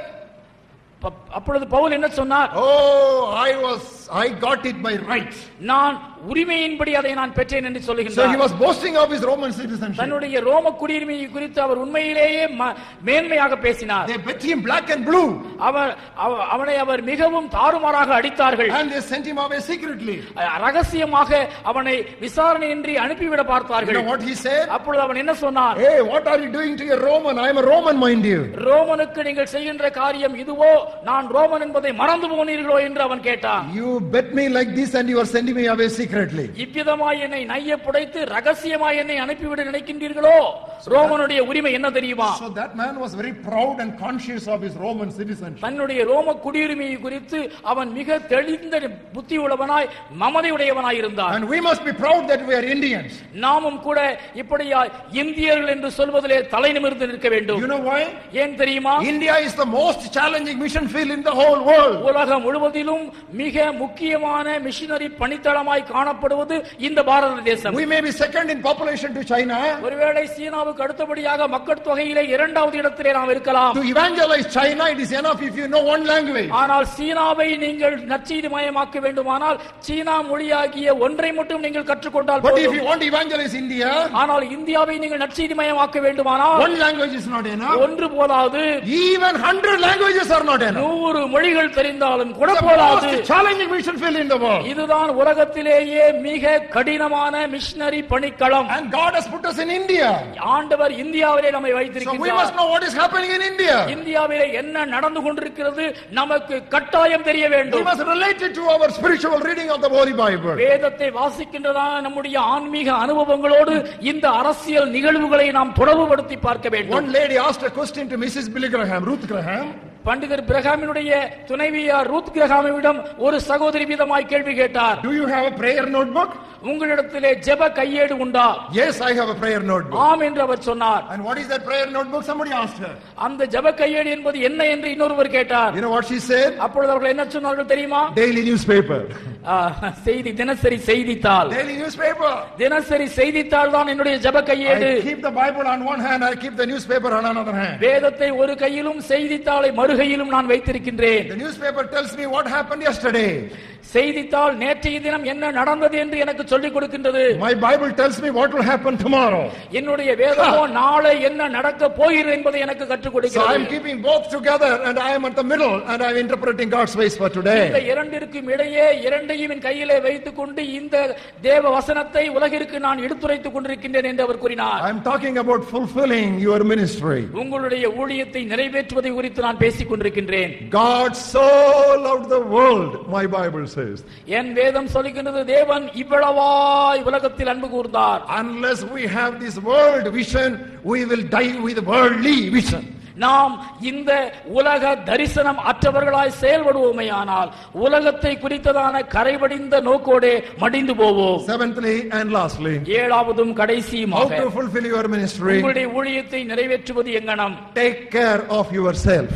அப்பொழுது பவுல் என்ன சொன்னார்?
Oh, I was I got it by right.
நான் உரிமையின்படி அதை நான் பெற்றேன் என்று சொல்லுகிறார்.
So he was boasting of his Roman citizenship.
தன்னுடைய ரோம குடியுரிமையை குறித்து அவர் உண்மையிலேயே மேன்மையாக பேசினார்.
They beat him black and blue.
அவர் அவனை அவர் மிகவும் தாறுமாறாக அடித்தார்கள்.
And they sent him away secretly.
ரகசியமாக அவனை விசாரணையின்றி அனுப்பிவிட பார்த்தார்கள்.
You know what he said?
அப்பொழுது அவன் என்ன சொன்னார்?
Hey, what are you doing to your Roman? I am a Roman, mind you.
ரோமனுக்கு நீங்கள் செய்கின்ற காரியம் இதுவோ, நான் ரோமன் என்பதை மறந்து போனீர்களோ என்று அவன் கேட்டான்.
You bet me like this and you are sending me away secretly.
இவ்விதமாய் என்னை நைய புடைத்து ரகசியமாய் என்னை அனுப்பிவிட நினைக்கின்றீர்களோ? ரோமனுடைய உரிமை என்ன தெரியுமா?
So that man was very proud and conscious of his Roman citizenship.
தன்னுடைய ரோம குடியுரிமையை குறித்து அவன் மிக தெளிந்த புத்தி உள்ளவனாய் மமதை உடையவனாய் இருந்தான்.
And we must be proud that we are Indians.
நாமும் கூட இப்படியா இந்தியர்கள் என்று சொல்வதிலே தலை நிமிர்ந்து நிற்க வேண்டும்.
You know why?
ஏன் தெரியுமா?
India is the most challenging mission field in the whole world.
உலகம் முழுவதிலும் மிக முக்கியமான மிஷனரி பணித்தளமாய் காணப்படுவது இந்த பாரத தேசம்.
We may be second in population to China.
ஒருவேளை சீனாவுக்கு அடுத்தபடியாக மக்கள் தொகையிலே இரண்டாவது இடத்திலே நாம் இருக்கலாம்.
To evangelize China, it is enough if you know one language.
ஆனால் சீனாவை நீங்கள் நற்செய்தி மயமாக்க வேண்டுமானால் சீனா மொழியாகிய ஒன்றை மட்டும் நீங்கள் கற்றுக்கொண்டால் போதும்.
But if you want to evangelize India,
ஆனால் இந்தியாவை நீங்கள் நற்செய்தி மயமாக்க வேண்டுமானால்
one language is not enough.
ஒன்று போதாது.
Even one hundred languages are not enough.
நூறு மொழிகள் தெரிந்தாலும் கூட
The
போதாது.
most challenging mission field in the world.
இதுதான் உலகத்திலேயே மிக கடினமான மிஷனரி பணிக்களம்.
And God has put us in India.
ஆண்டவர் இந்தியாவிலே நம்மை
So we
வைத்திருக்கிறார்.
must know what is happening in India.
இந்தியாவிலே என்ன நடந்து கொண்டிருக்கிறது நமக்கு கட்டாயம் தெரிய
We
வேண்டும்.
must relate it to our spiritual reading of the Holy Bible.
வேதத்தை வாசிக்கின்றதான நம்முடைய ஆன்மீக அனுபவங்களோடு இந்த அரசியல் நிகழ்வுகளை நாம் தொடர்புபடுத்தி பார்க்க வேண்டும்.
One lady asked a question to Missus Billy Graham, Ruth Graham.
பண்டிதர் பிரகாமினுடைய துணைவியார் ரூத் கிரகாமிடம் ஒரு சகோதரி விதமாய் கேள்வி கேட்டார்.
Do you have a prayer notebook?
உங்களிடத்திலே ஜெப கையேடு உண்டா?
Yes, I have a prayer notebook.
ஆம் என்று அவர் சொன்னார்.
And what is that prayer notebook? Somebody asked her.
அந்த ஜெப கையேடு என்பது என்ன என்று இன்னொருவர் கேட்டார்.
You know what she said?
அப்பொழுது அவர்கள் என்ன சொன்னார்கள் தெரியுமா?
Daily newspaper.
செய்தி, தினசரி செய்தித்தாள்.
Daily newspaper.
தினசரி செய்தித்தாள் தான் என்னுடைய ஜெப கையேடு.
I keep the Bible on one hand, I keep the newspaper on another hand.
வேதத்தை ஒரு கையிலும் செய்தித்தாளை மறுகையிலும் நான் வைத்திருக்கின்றேன்.
The newspaper tells me what happened yesterday.
செய்தித்தாள் நேற்றைய தினம் என்ன நடந்தது என்று எனக்கு சொல்லிக் கொடுக்கின்றது.
My Bible tells me what will happen tomorrow.
என்னுடைய வேதமோ நாளை என்ன நடக்க போகிறது என்பதை எனக்கு கற்றுக்
So I
கொடுக்கிறது.
am keeping both together and I am at the middle and I am interpreting God's ways for
இந்த
today.
இரண்டிற்கும் இடையே இரண்டையும் என் கையிலே வைத்துக் கொண்டு இந்த தேவ வசனத்தை உலகிற்கு நான் எடுத்துரைத்துக் கொண்டிருக்கின்றேன் என்று அவர் கூறினார்.
I am talking about fulfilling your ministry.
உங்களுடைய ஊழியத்தை நிறைவேற்றுவதை குறித்து நான் பேசிக் கொண்டிருக்கின்றேன்.
God so loved the world, my Bible says.
என் வேதம் சொல்லுகின்றது தேவன் இவ்வளவாய் உலகத்தில் அன்பு கூர்ந்தார்.
Unless we have this world vision, we will die with worldly vision.
நாம் இந்த உலக தரிசனம் அற்றவர்களாய் செயல்படுவோமேயானால் உலகத்தை குறித்ததான கரைபடிந்த நோக்கோடே மடிந்து போவோம்.
Seventhly and lastly,
ஏழாவதும்
how
கடைசியுமாக
to fulfill your ministry?
உங்களுடைய ஊழியத்தை நிறைவேற்றுவது எங்கனம்?
Take care of yourself.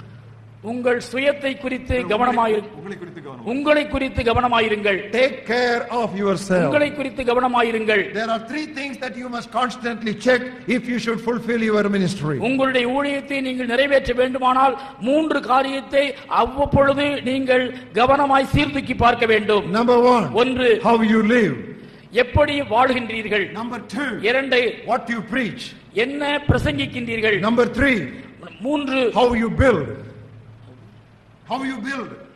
உங்கள் சுயத்தை குறித்து கவனமாயிருங்கள். உங்களை குறித்து கவனமாயிருங்கள்.
Take care of yourself.
உங்களை குறித்து கவனமாயிருங்கள்.
There are three things that you must constantly check if you should fulfill your ministry.
உங்களுடைய ஊழியத்தை நீங்கள் நிறைவேற்ற வேண்டுமானால் மூன்று காரியத்தை அவ்வப்பொழுது நீங்கள் கவனமாய் சீர்தூக்கி பார்க்க வேண்டும்.
Number one,
ஒன்று,
how you live.
எப்படி வாழ்கின்றீர்கள்?
Number two,
இரண்டு,
what you preach.
என்ன பிரசங்கிக்கின்றீர்கள்?
Number three,
மூன்று,
how you build. How you build.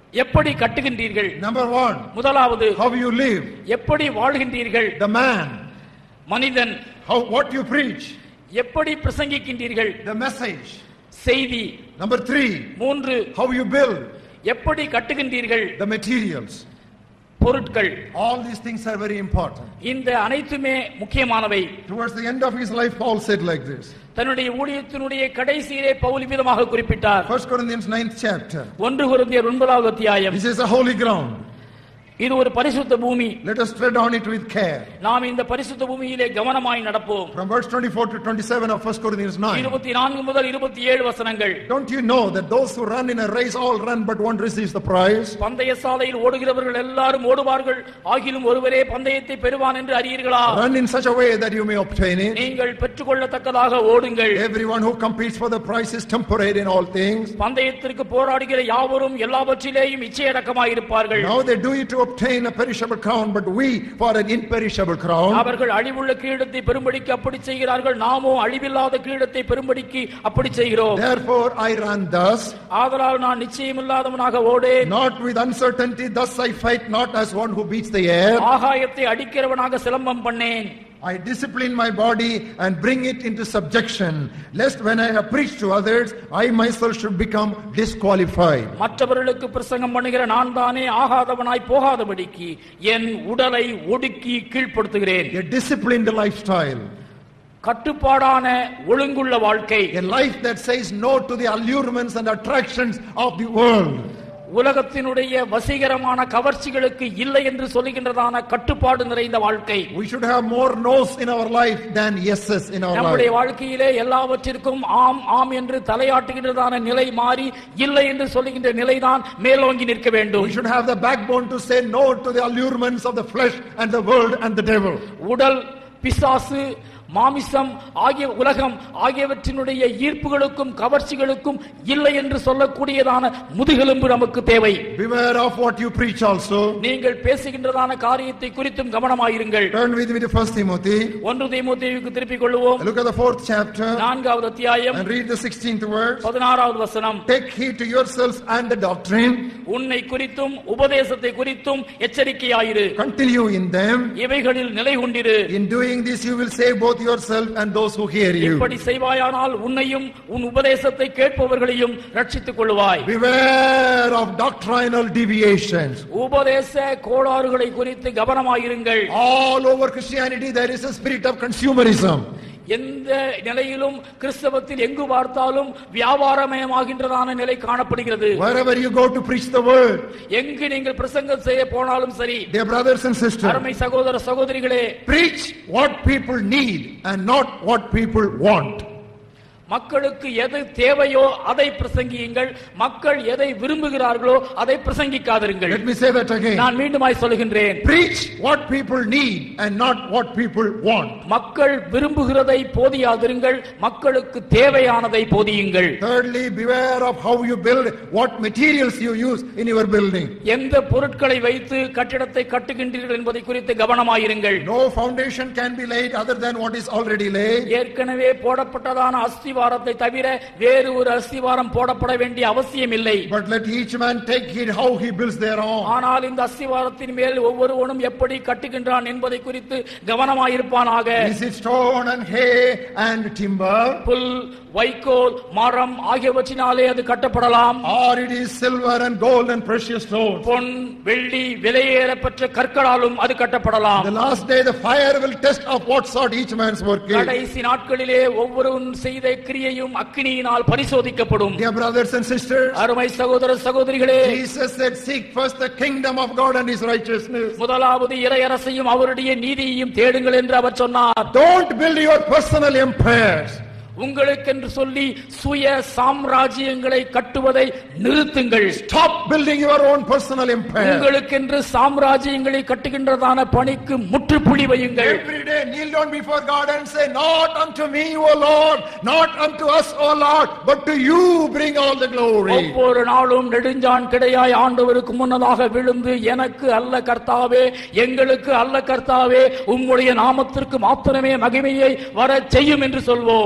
எப்படி கட்டுகின்றீர்கள்?
Number one,
முதலாவது
how you live.
எப்படி வாழ்கின்றீர்கள்?
The man,
மனிதன்.
how what you preach.
எப்படி பிரசங்கிக்கின்றீர்கள்?
The message.
செய்தி.
Number three,
மூன்று,
how you build.
எப்படி கட்டுகின்றீர்கள்?
The materials.
பொருட்கள்.
All these things are very important.
இந்த அனைத்துமே முக்கியமானவை.
Towards the end of his life, Paul said like this.
தன்னுடைய ஊழியத்தினுடைய கடைசியிலே பவுல் விதமாக குறிப்பிட்டார்.
First Corinthians ninth chapter.
ஒன்று கொரிந்தியர் ஒன்பதாவது அத்தியாயம்.
This is a holy ground.
இது ஒரு பரிசுத்த பூமி.
Let us tread on it with care.
நாம் இந்த பரிசுத்த பூமியிலே கவனமாய் நடப்போம்.
From verse twenty-four to twenty-seven of First Corinthians nine.
இருபத்தி நான்கு முதல் இருபத்தி ஏழு வசனங்கள்.
Don't you know that those who run in a race all run but one receives the prize?
பந்தய சாலையில் ஓடுகிறவர்கள் எல்லாரும் ஓடுவார்கள், ஆகிலும் ஒருவரே பந்தயத்தை பெறுவான் என்று அறியீர்களா?
Run in such a way that you may obtain it.
நீங்கள் பெற்றுக்கொள்ளத்தக்கதாக ஓடுங்கள்.
Everyone who competes for the prize is temperate in all things.
பந்தயத்திற்கு போராடுகிற யாவரும் எல்லாவற்றிலேயும் இச்சையடக்கமாய் இருப்பார்கள்.
Now they do it to obtain a perishable crown, but we for an imperishable crown.
அவர்கள் அழிவுள்ள கிரீடத்தை பெறும்படிக்கு அப்படி செய்கிறார்கள், நாமோ அழிவில்லாத கிரீடத்தை பெறும்படிக்கு அப்படி செய்கிறோம்.
Therefore I run thus.
ஆதலால் நான் நிச்சயமில்லாதவனாக ஓடேன்.
Not with uncertainty, thus I fight not as one who beats the air.
ஆகாயத்தை அடிக்கிறவனாக சிலம்பம் பண்ணேன்.
I discipline my body and bring it into subjection, lest when I have preached to others, I myself should become disqualified.
மற்றவர்களுக்கு பிரசங்கம் பண்ணுகிற நான் தானே ஆகாதவனாய் போகாதபடிக்கு என் உடலை ஒடுக்கி கீழ்ப்படுத்துகிறேன்.
A disciplined lifestyle.
கட்டுப்பாடான ஒழுங்குள்ள வாழ்க்கை.
A life that says no to the allurements and attractions of the world.
உலகத்தினுடைய வசீகரமான கவர்ச்சிகளுக்கு இல்லை என்று சொல்லுகின்றதான கட்டுப்பாடு நிறைந்த வாழ்க்கை.
We should have more no's in our life than yeses in our life.
நம்முடைய வாழ்க்கையிலே எல்லாவற்றிற்கும் ஆம் ஆம் என்று தலையாட்டுகின்றதான நிலை மாறி இல்லை என்று சொல்லுகின்ற நிலைதான் மேலோங்கி நிற்க வேண்டும்.
We should have the backbone to say no to the allurements of the flesh and the world and the devil.
உடல், பிசாசு, மாமிசம் ஆகிய உலகம் ஆகியவற்றினுடைய ஈர்ப்புகளுக்கும் கவர்ச்சிகளுக்கும் இல்லை என்று சொல்லக்கூடியதான முதுகெலும்பு நமக்கு தேவை.
Beware of what you preach also.
நீங்கள் பேசுகின்றதான காரியத்தை குறித்தும் கவனமாயிருங்கள்.
Turn with me to First Timothy.
ஒன்று தீமோத்தேயுவுக்கு திருப்பிக் கொள்வோம்.
Look at the fourth chapter
நான்காவது அத்தியாயம்
and read the sixteenth verse.
பதினாறாவது வசனம்.
Take heed to yourselves and the doctrine.
உன்னை குறித்தும் உபதேசத்தை குறித்தும் எச்சரிக்கையாயிரு.
Continue in them.
இவைகளில் நிலை கொண்டிரு.
In doing this you will save both yourself and those who hear you.
இப்படி செய்வாயானால் உன்னையும் உன் உபதேசத்தை கேட்பவர்களையும் ரட்சித்துக் கொள்வாய்.
Beware of doctrinal deviations.
உபதேச கோளாறுகளை குறித்து கவனமாயிருங்கள்.
All over Christianity there is a spirit of consumerism.
எந்த நிலையிலும் கிறிஸ்தவத்தில் எங்கு பார்த்தாலும் வியாபாரமயமாகின்றதான நிலை காணப்படுகிறது.
Wherever you go to preach the word,
எங்கு நீங்கள் பிரசங்கம் செய்ய போனாலும் சரி,
dear brothers and sisters,
அருமை சகோதர சகோதரிகளே,
preach what people need and not what people want.
மக்களுக்கு எது தேவையோ அதை பிரசங்கியுங்கள், மக்கள் எதை விரும்புகிறார்களோ அதை பிரசங்கிக்காதிருங்கள்.
Let me say that again.
நான் மீண்டுமாய் சொல்கின்றேன்.
Preach what people need and not what people want.
மக்கள் விரும்புகிறதை போதியாதிருங்கள், மக்களுக்கு தேவையானதை போதியுங்கள்.
Thirdly, beware of how you build, what materials you use in your building.
எந்த பொருட்களை வைத்து கட்டிடத்தை கட்டுகின்றீர்கள் என்பதை குறித்து கவனமாயிருங்கள்.
No foundation can be laid other than what is already laid.
ஏற்கனவே போடப்பட்டதான அஸ்திவாரத்தை தவிர வேறு ஒரு அஸ்திவாரம் போடப்பட வேண்டிய அவசியம் இல்லை.
But let each man take heed how he builds thereon.
ஆனால் இந்த அஸ்திவாரத்தின் மேல் ஒவ்வொருவனும் எப்படி கட்டுகின்றான் என்பதை குறித்து கவனமாயிருப்பானாக.
Is it stone and hay and timber?
புல், வைக்கோல், மரம் ஆகியவற்றினாலே அது கட்டப்படலாம்.
Or it is silver and gold and precious stones.
பொன், வெள்ளி, விலையேறப்பெற்ற கற்களாலும் அது கட்டப்படலாம்.
The last day the fire will test of what sort each man's work is.
கடைசி நாட்களிலே ஒவ்வொருவன் செய்த கிரியையும் அக்கினியினால் பரிசோதிக்கப்படும்.
Dear brothers and sisters,
அருமை சகோதர சகோதரிகளே,
Jesus said, seek first the kingdom of God and his righteousness.
முதலாவது இறையரசையும் அவருடைய நீதியையும் தேடுங்கள் என்று அவர் சொன்னார்.
Don't build your personal empires.
உங்களுக்கென்று சொல்லி சுய சாம்ராஜ்யங்களை கட்டுவதை நிறுத்துங்கள்.
Stop building your own personal empire.
உங்களுக்கென்று சாம்ராஜ்யங்களை கட்டுகின்றதான பணிக்கு முற்றுப்புள்ளி வையுங்கள்.
Every day kneel down before God and say, not unto me, O Lord, not unto us, O Lord, but to you bring all the glory.
ஒவ்வொரு நாளும் நெடுஞ்சான் கிடையாய் ஆண்டவருக்கு முன்னதாக விழுந்து, எனக்கு அல்ல கர்த்தாவே, எங்களுக்கு அல்ல கர்த்தாவே, உம்முடைய நாமத்திற்கு மாத்திரமே மகிமையை வர செய்யும் என்று சொல்வோம்.
Don't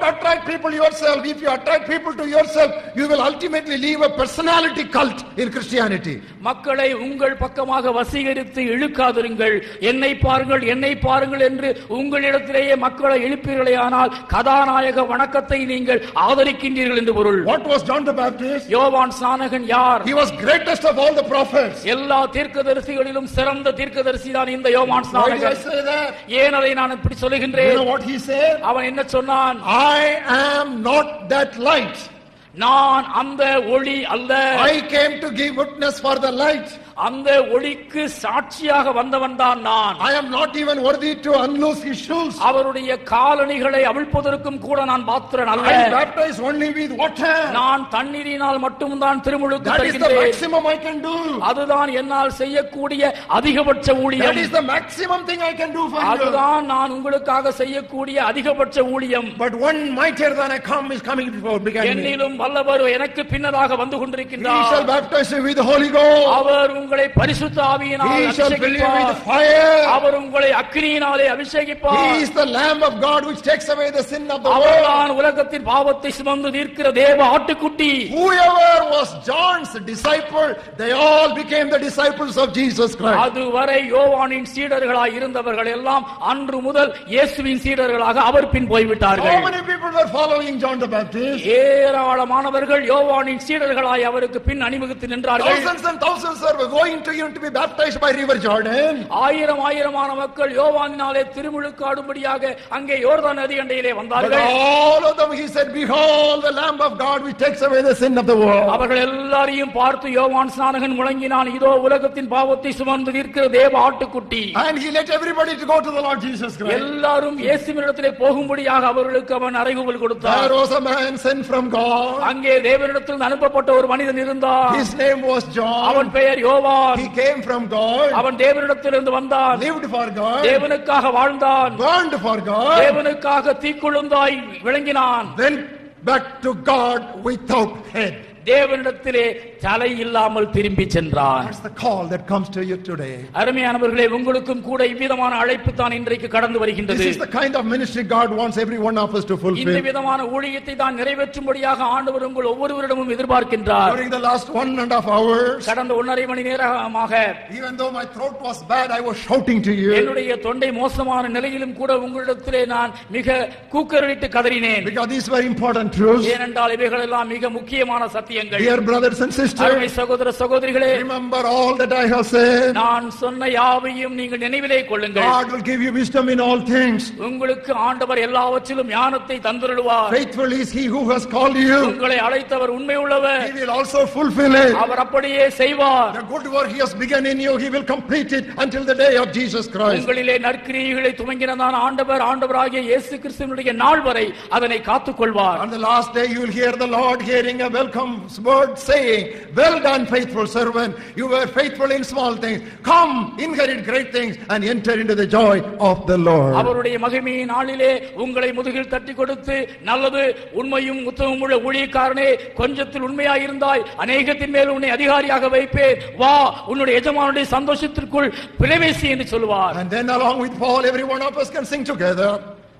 attract people yourself. If you attract people to yourself, you will ultimately leave a personality cult in Christianity.
மக்களை உங்கள் பக்கமாக வசீகரித்து இழுக்காதிருங்கள். என்னை பாருங்கள், என்னை பாருங்கள் என்று உங்களிடத்திலேயே மக்களை இழுப்பீர்களேயானால் கதாநாயக வணக்கத்தை நீங்கள் ஆதரிக்கின்றீர்கள் என்று பொருள்.
What was John the Baptist?
யோவான் ஸ்நானகன் யார்?
He was greatest of all the prophets.
எல்லா தீர்க்கதரிசிகளிலும் சிறந்த தீர்க்கதரிசி தான் இந்த யோவான்
Why do I
ஸ்நானகன்.
say that?
ஏன் அதை நான் இப்படி
You
சொல்லுகின்றேன்?
know what he said?
அவன் என்ன சொன்னான்?
I am not that light.
நான் அந்த ஒளி அல்ல.
I came to give witness for the light.
அந்த ஒளிக்கு சாட்சியாக வந்தவன் தான் நான்.
I am not even worthy to unloose his shoes.
அவருடைய காலணிகளை அவிழ்ப்பதற்கும் கூட நான் பாத்திரன் அல்ல.
I baptize only with water.
நான் தண்ணீரினால் மட்டும்தான் திருமுழுக்கு
That is the
தருகின்றேன்.
maximum I can do.
அதுதான் என்னால் செய்யக்கூடிய அதிகபட்ச ஊழியம்.
That is the maximum thing I can do for you.
அதுதான் நான் உங்களுக்காக செய்யக்கூடிய அதிகபட்ச ஊழியம்.
But one mightier than I come is coming before began me.
என்னிலும் வல்லவர் எனக்கு பின்னதாக வந்து
He shall
கொண்டிருக்கின்றார்.
baptize you with the Holy Ghost.
அவர் உங்களை பரிசுத்த ஆவியினால்
He shall fill you with
அபிஷேகிப்பார்.
fire.
அவர் உங்களை அக்கினியினாலே
He
அபிஷேகிப்பார்.
is the Lamb of God which takes away the sin of the world.
அவர்தான் உலகத்தின் பாவத்தை சுமந்து தீர்க்கிற தேவ ஆட்டுக்குட்டி.
Whoever was John's disciple, they all became the disciples of Jesus Christ.
அதுவரை யோவானின் சீடர்களாய் இருந்தவர்கள் எல்லாம் அன்று முதல் இயேசுவின் சீடர்களாக அவர் பின்
How
போய்விட்டார்கள்.
many people were following John the Baptist?
ஏராளமானவர்கள் யோவானின் சீடர்களாய் அவருக்கு பின் அணிவகுத்து நின்றார்கள்.
Thousands and thousands are going to him to be baptized by river Jordan.
ஆயிரம் ஆயிரமான மக்கள் யோவானினாலே திருமுழுக்காடும்படியாக அங்கே யோர்தான் நதி அண்டையிலே
But
வந்தார்கள்.
all of them, he said, behold the Lamb of God which takes away the sin of the world.
அவர்கள் எல்லாரையும் பார்த்து யோவான் ஸ்நானகன் முழங்கினான், இதோ உலகத்தின் பாவத்தை சுமந்து தீர்க்கிற தேவ ஆட்டுக்குட்டி.
And he let everybody to go to the Lord Jesus Christ.
எல்லாரும் இயேசுவினிடத்திலே போகும்படியாக அவர்களுக்கு அவன் அறைகூவல் கொடுத்தார்.
There was a man sent from God.
அங்கே தேவனிடத்தில் அனுப்பப்பட்ட ஒரு மனிதன் இருந்தார்.
His name was John.
அவன் பெயர் யோவான்.
He came from God,
அவன் தேவனிடத்திலிருந்து வந்தான்.
lived for God,
தேவனுக்காக வாழ்ந்தான்.
burned for God,
தேவனுக்காக தீக்குழுந்தாய் விளங்கினான்.
went back to God without head.
தேவனிடத்திலே தலை இல்லாமல் திரும்பி சென்றான்.
That's the call that comes to you today.
அருமையானவர்களே, உங்களுக்கும் கூட இவ்விதமான அழைப்பு தான் இன்றைக்கு கடந்து வருகின்றது.
This is the kind of ministry God wants every one of us to
இந்த
fulfill.
விதமான ஊழியத்தை தான் நிறைவேற்றும்படியாக ஆண்டவர் உங்கள் ஒவ்வொருவரிடமும் எதிர்பார்க்கின்றார்.
During the last one and a half hours,
கடந்த ஒன்றரை மணி நேரமாக
even though my throat was bad, I was shouting to you.
என்னுடைய தொண்டை மோசமான நிலையிலும் கூட உங்களிடத்திலே நான் மிக கூக்கரிட்டு கதறினேன்.
Because these were important truths.
ஏனென்றால் இவைகள் எல்லாம் மிக முக்கியமான சத்தியங்கள்.
Dear brothers and sisters,
அருமை சகோதர சகோதரிகளே,
remember all that I have said.
நான் சொன்ன யாவையும் நீங்கள் நினைவிலே கொள்ளுங்கள்.
God will give you wisdom in all things.
உங்களுக்கு ஆண்டவர் எல்லாவற்றிலும் ஞானத்தை தந்தருளுவார்.
Faithful is he who has called you.
உங்களை அழைத்தவர் உண்மை உள்ளவர்.
He will also fulfill it.
அவர் அப்படியே செய்வார்.
The good work he has begun in you, he will complete it until the day of Jesus Christ.
உங்களிலே நற்கிரியைகளை துவங்கினதான ஆண்டவர் ஆண்டவராகிய இயேசு கிறிஸ்துவினுடைய நாள் வரை அதனை காத்துக்கொள்வார்.
On the last day you will hear the Lord hearing a welcome word saying, well done faithful servant, you were faithful in small things, come inherit great things and enter into the joy of the Lord.
அவருடைய மகிமையின் நாளிலே உங்களை முதுகில் தட்டி கொடுத்து, நல்லது உண்மையும் உத்தமமும் உள்ள ஊழியக்காரனே, கொஞ்சத்தில் உண்மையாய் இருந்தாய், அநேகத்தின் மேல் உன்னை அதிகாரியாக வைப்பேன், வா உன்னுடைய எஜமானுடைய சந்தோஷத்திற்குள் பிரவேசி என்று சொல்வார்.
And then along with Paul, every one of us can sing together.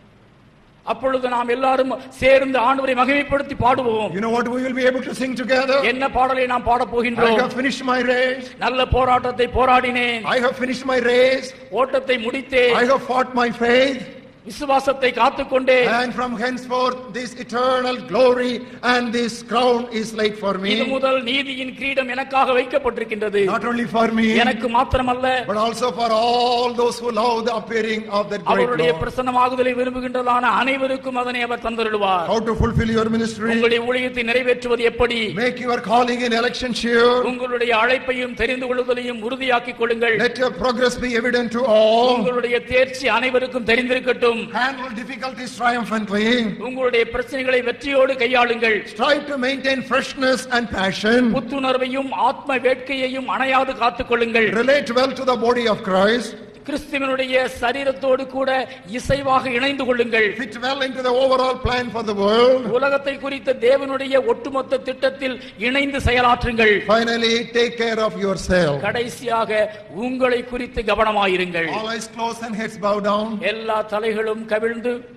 அப்பொழுது நாம் எல்லாரும் சேர்ந்து ஆண்டவரை மகிமைப்படுத்தி பாடுவோம்.
You know what we will be able to sing together?
என்ன பாடலை நாம் பாட
I
போகின்றோம்?
have finished my race.
நல்ல போராட்டத்தை போராடினேன்,
I have finished my race.
ஓட்டத்தை முடித்தேன்,
I have fought my faith.
விசுவாசத்தை காத்துக்கொண்டேன்.
And from henceforth this eternal glory and this crown is laid for
இது
me.
முதல் நீதியின் கிரீடம் எனக்காக வைக்கப்பட்டிருக்கின்றது.
Not only for me,
எனக்கு மாத்திரமல்ல,
but also for all those who love the appearing of that great
அவருடைய
Lord.
பிரசன்னமாகுதலை விரும்புகின்றதான அனைவருக்கும் அதனை அவர் தந்தருளுவார்.
How to fulfill your ministry?
உங்களுடைய ஊழியத்தை நிறைவேற்றுவது எப்படி?
Make your calling and election sure.
உங்களுடைய அழைப்பையும் தெரிந்து கொள்ளுதலையும் உறுதியாக்கிக் கொள்ளுங்கள்.
Let your progress be evident to all.
உங்களுடைய தேர்ச்சி அனைவருக்கும் தெரிந்திருக்கட்டும்.
Handle difficulties triumphantly.
உங்களுடைய பிரச்சனைகளை வெற்றியோடு கையாளுங்கள்.
Strive to maintain freshness and passion.
புத்துணர்வையும் ஆத்ம வேட்கையையும் அணையாது காத்துக்கொள்ளுங்கள்.
Relate well to the body of Christ.
கிறிஸ்துவினுடைய சரீரத்தோடு கூட இசைவாக இணைந்து கொள்ளுங்கள்.
Fit well into the overall plan for the world.
உலகத்தை குறித்த தேவனுடைய ஒட்டுமொத்த திட்டத்தில் இணைந்து செயலாற்றுங்கள்.
Finally, take care of yourself.
கடைசியாக உங்களை குறித்து கவனமாயிருங்கள்.
All eyes closed and heads bowed down.
எல்லா தலைகளும் கவிழ்ந்து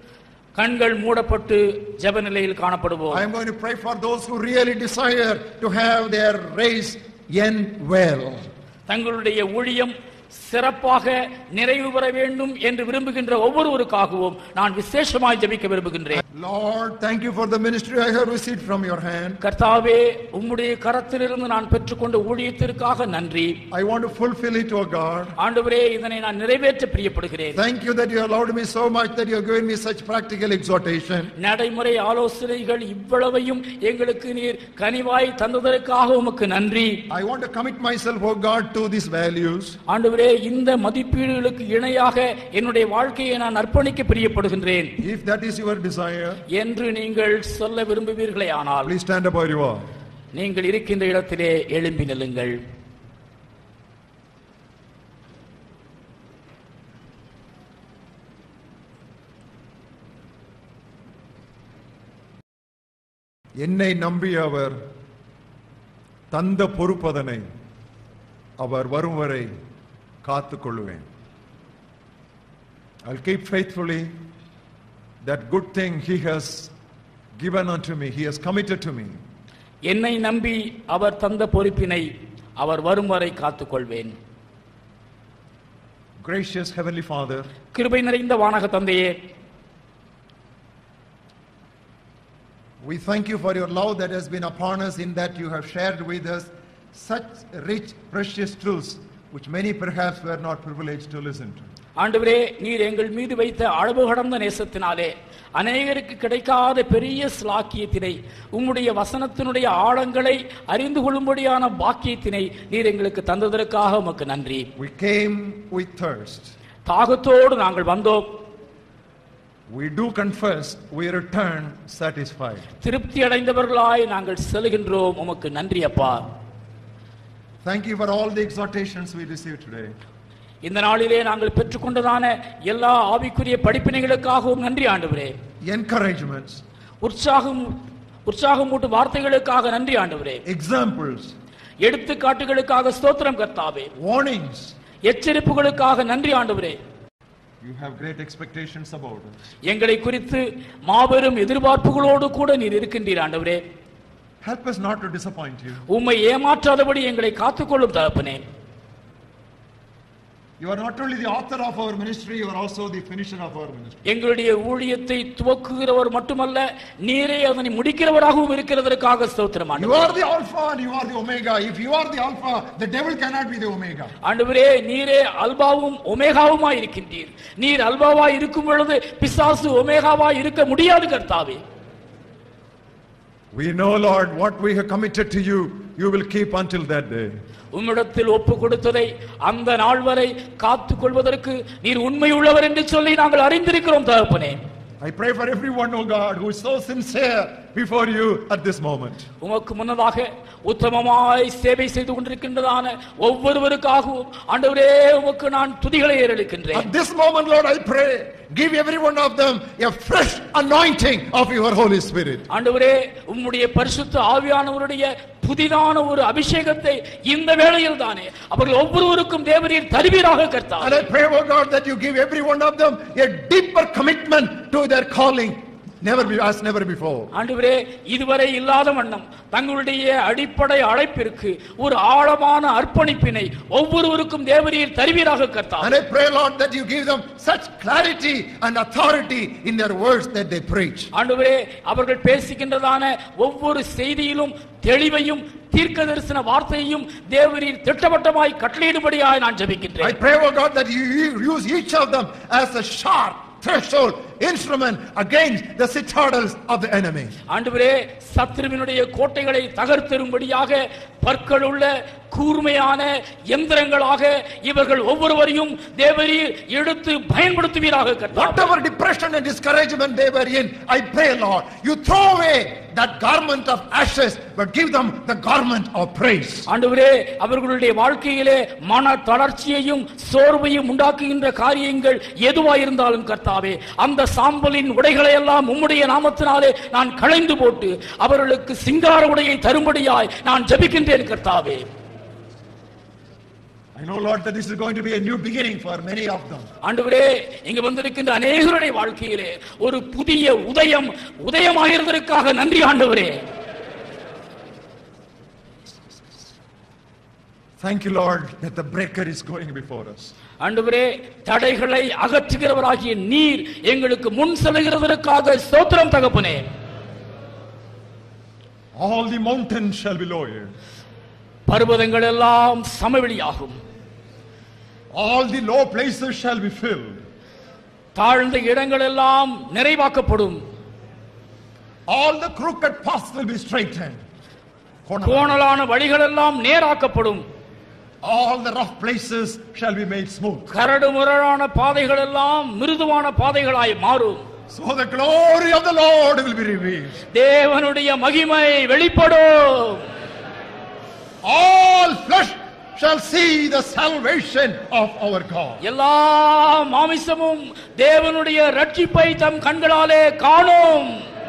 கண்கள் மூடப்பட்டு ஜெப நிலையில் காணப்படுவோம்.
I am going to pray for those who really desire to have their race end well.
தங்களுடைய ஊழியம் சிறப்பாக நிறைவு பெற வேண்டும் என்று விரும்புகின்ற ஒவ்வொருவருக்காகவும் நான் விசேஷமாய் ஜெபிக்க விரும்புகின்றேன்.
Lord, thank you for the ministry I have received from your hand.
கர்த்தாவே, உம்முடைய கரத்திலிருந்து நான் பெற்றுக்கொண்ட ஊழியத்திற்காக நன்றி.
I want to fulfill it, O God.
ஆண்டவரே, இதனை நான் நிறைவேற்ற பிரியப்படுகிறேன்.
Thank you that you allowed me so much that you have given me such practical exhortation.
நடைமுறை ஆலோசனைகள் இவ்வளவையும் எங்களுக்கு நீர் கனிவாய் தந்ததற்காக உமக்கு நன்றி.
I want to commit myself, O God, to these values.
ஆண்டவரே, இந்த மதிப்பீடுகளுக்கு இணையாக என்னுடைய வாழ்க்கையை நான் அர்ப்பணிக்க பிரியப்படுகின்றேன்.
If that is your desire,
என்று நீங்கள் சொல்ல விரும்புவீர்களே ஆனால்
please stand up where you are.
நீங்கள் இருக்கின்ற இடத்திலே எழும்பி நில்லுங்கள்.
என்னை நம்பி அவர் தந்த பொறுப்பதனை அவர் வரும் வரை காத்துக் கொள்வேன். I'll keep faithfully that good thing he has given unto me, he has committed to me.
என்னை நம்பி அவர் தந்த பொறுப்பினை அவர் வரும் வரை காத்துக் கொள்வேன்.
Gracious Heavenly Father,
கிருபை நிறைந்த வானக தந்தையே,
we thank you for your love that has been upon us, in that you have shared with us such rich, precious truths which many perhaps were not privileged to listen to.
ஆண்டவரே, நீர் எங்கள் மீது வைத்த அளவு கடந்த நேசத்தினாலே அநேகருக்கு கிடைக்காத பெரிய ஸ்லாக்கியத்தினை, உம்முடைய வசனத்தினுடைய ஆழங்களை அறிந்து கொள்ளும்படியான பாக்கியத்தினை நீர் எங்களுக்கு தந்ததற்காக உமக்கு நன்றி.
We came with thirst.
தாகத்தோடு நாங்கள் வந்தோம்.
We do confess, we return satisfied.
திருப்தி அடைந்தவர்களாய் நாங்கள் செல்கின்றோம். உமக்கு நன்றி அப்பா.
Thank you for all the exhortations we received today.
இந்த நாளிலே நாங்கள் பெற்றுக்கொண்டதான எல்லா ஆவிக்குரிய படிப்பினைகளுக்காகவும் நன்றி ஆண்டவரே.
Encouragements,
உற்சாகம் உற்சாகமூட்டு வார்த்தைகளுக்காக நன்றி ஆண்டவரே.
examples,
எடுத்துக்காட்டுகளுக்காக ஸ்தோத்திரம் கர்த்தாவே.
warnings.
எச்சரிப்புகளுக்காக நன்றி ஆண்டவரே.
You have great expectations about us.
எங்களை குறித்து மாபெரும் எதிர்பார்ப்புகளோடு கூட நீர் இருக்கின்றீர் ஆண்டவரே.
Help us not to disappoint you.
உம்மை ஏமாற்றாதபடி எங்களை காத்துக்கொள்ளும் தகப்பனே.
You are not only the author of our ministry, you are also the finisher of our ministry.
எங்களுடைய ஊழியத்தை துவக்குகிறவர் மட்டுமல்ல, நீரே அதனை முடிக்கிறவராகவும் இருக்கிறதற்காக ஸ்தோத்திரம் ஆண்டவரே.
You are the alpha and you are the omega. If you are the alpha, the devil cannot be the omega.
ஆண்டவரே, நீரே அல்பாவும் ஒமேகாவுமாய் இருக்கின்றீர். நீர் அல்பாவாய் இருக்கும் பொழுது பிசாசு ஒமேகாவாய் இருக்க முடியாது கர்த்தாவே.
We know, Lord, what we have committed to you, you will keep until that day.
உம்மிடத்தில் ஒப்பு கொடுத்ததை அந்த நாள் வரை காத்துக் கொள்வதற்கு நீர் உண்மை உள்ளவர் என்று சொல்லி நாங்கள் அறிந்திருக்கிறோம் தகப்பனே.
I pray for everyone, oh God, who is so sincere before you at this moment.
உமக்கு முன்னதாக உத்தமமாய் சேவை செய்து கொண்டிருக்கின்றதான ஒவ்வொருவருக்காகவும் ஆண்டவரே உமக்கு நான் துதிகளை ஏறெடுக்கின்றேன்.
At this moment, Lord, I pray, give every one of them a fresh anointing of your Holy Spirit.
ஆண்டவரே, உம்முடைய பரிசுத்த ஆவியானவருடைய புதிதான ஒரு அபிஷேகத்தை இந்த வேளையில் தானே அவர்கள் ஒவ்வொருவருக்கும் தேவரீர் தருவீராக கர்த்தாவே.
And I pray, oh God, that you give every one of them a deeper commitment to their calling, never be as never before.
ஆண்டவரே, இதுவரை இல்லாத வண்ணம் தங்களுடைய அடிப்படை அழைப்பிற்கு ஒரு ஆழமான அர்ப்பணிப்பினை ஒவ்வொருவருக்கும் தேவரீர் தருவீராக கர்த்தாவே.
And I pray, Lord, that you give them such clarity and authority in their words that they preach.
ஆண்டவரே, அவர்கள் பேசுகின்றதான ஒவ்வொரு செய்தியிலும் தெளிவையும் தீர்க்க தரிசன வார்த்தையையும் தேவரீர் திட்டவட்டமாய் கட்டளையிடும்படியாய் நான் ஜெபிக்கின்றேன்.
I pray, oh God, that you use each of them as a sharp threshold instrument against the citadels of the enemy.
ஆண்டவரே, சத்துருவினுடைய கோட்டைகளை தகர்த்தெறும்படியாக பற்களுள்ள கூர்மையான எந்திரங்களாக இவர்கள் ஒவ்வொருவரையும் தேவரீர் எடுத்து பயன்படுத்துவீராக கர்த்தாவே.
Whatever depression and discouragement they were in, I pray, Lord, you throw away that garment of ashes, but give them the garment of praise.
ஆண்டவரே, அவர்களுடைய வாழ்க்கையிலே மன தளர்ச்சியையும் சோர்வையும் உண்டாக்குகின்ற காரியங்கள் எதுவாயிருந்தாலும் கர்த்தாவே, அந்த சாம்பலின் உடைகளை எல்லாம் உம்முடைய நாமத்தினாலே நான் களைந்து போட்டு அவர்களுக்கு சிங்கார உடையை தரும்படியாய் நான் ஜெபிக்கின்றேன் கர்த்தாவே.
I know, Lord, that this is going to be a new beginning for many of them.
ஆண்டவரே, இங்க வந்திருக்கின்ற அநேகருடைய வாழ்க்கையிலே ஒரு புதிய உதயம் உதயமாகிறதற்காக நன்றி ஆண்டவரே.
Thank you, Lord, that the breaker is going before us.
ஆண்டவரே, தடைகளை அகற்றுகிறவராகிய நீர் எங்களுக்கு முன் செல்கிறதற்காக ஸ்தோத்திரம் தகப்பனே.
All the mountains shall be lowered.
பர்வதங்கள் எல்லாம் சமவெளியாகும்.
All the low places shall be filled.
தாழ்ந்த இடங்கள் எல்லாம் நிறைவாக்கப்படும்.
All the crooked paths will be straightened.
கோணலான வழிகள் எல்லாம் நேராக்கப்படும்.
All the rough places shall be made smooth.
கரடு முரடான பாதைகள் எல்லாம் மிருதுவான பாதைகளாய் மாறும்.
So the glory of the Lord will be revealed.
தேவனுடைய மகிமை வெளிப்படும்.
All flesh shall see the salvation of our God.
எல்லா மாமிசமும் தேவனுடைய இரட்சிப்பை தம் கண்களாலே காணும்.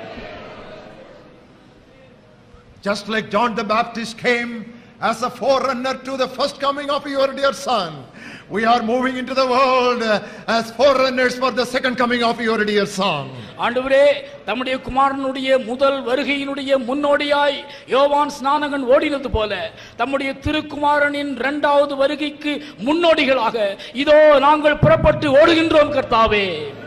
Just like John the Baptist came as a forerunner to the first coming of your dear son, we are moving into the world as forerunners for the second coming of your dear son.
ஆண்டவரே, தம்முடைய குமாரனுடைய முதல் வருகையினுடைய முன்னோடியாய் யோவான் ஸ்நானகன் ஓடினது போல தம்முடைய திருக்குமாரனின் இரண்டாவது வருகைக்கு முன்னோடிகளாக இதோ நாங்கள் புறப்பட்டு ஓடுகின்றோம் கர்த்தாவே.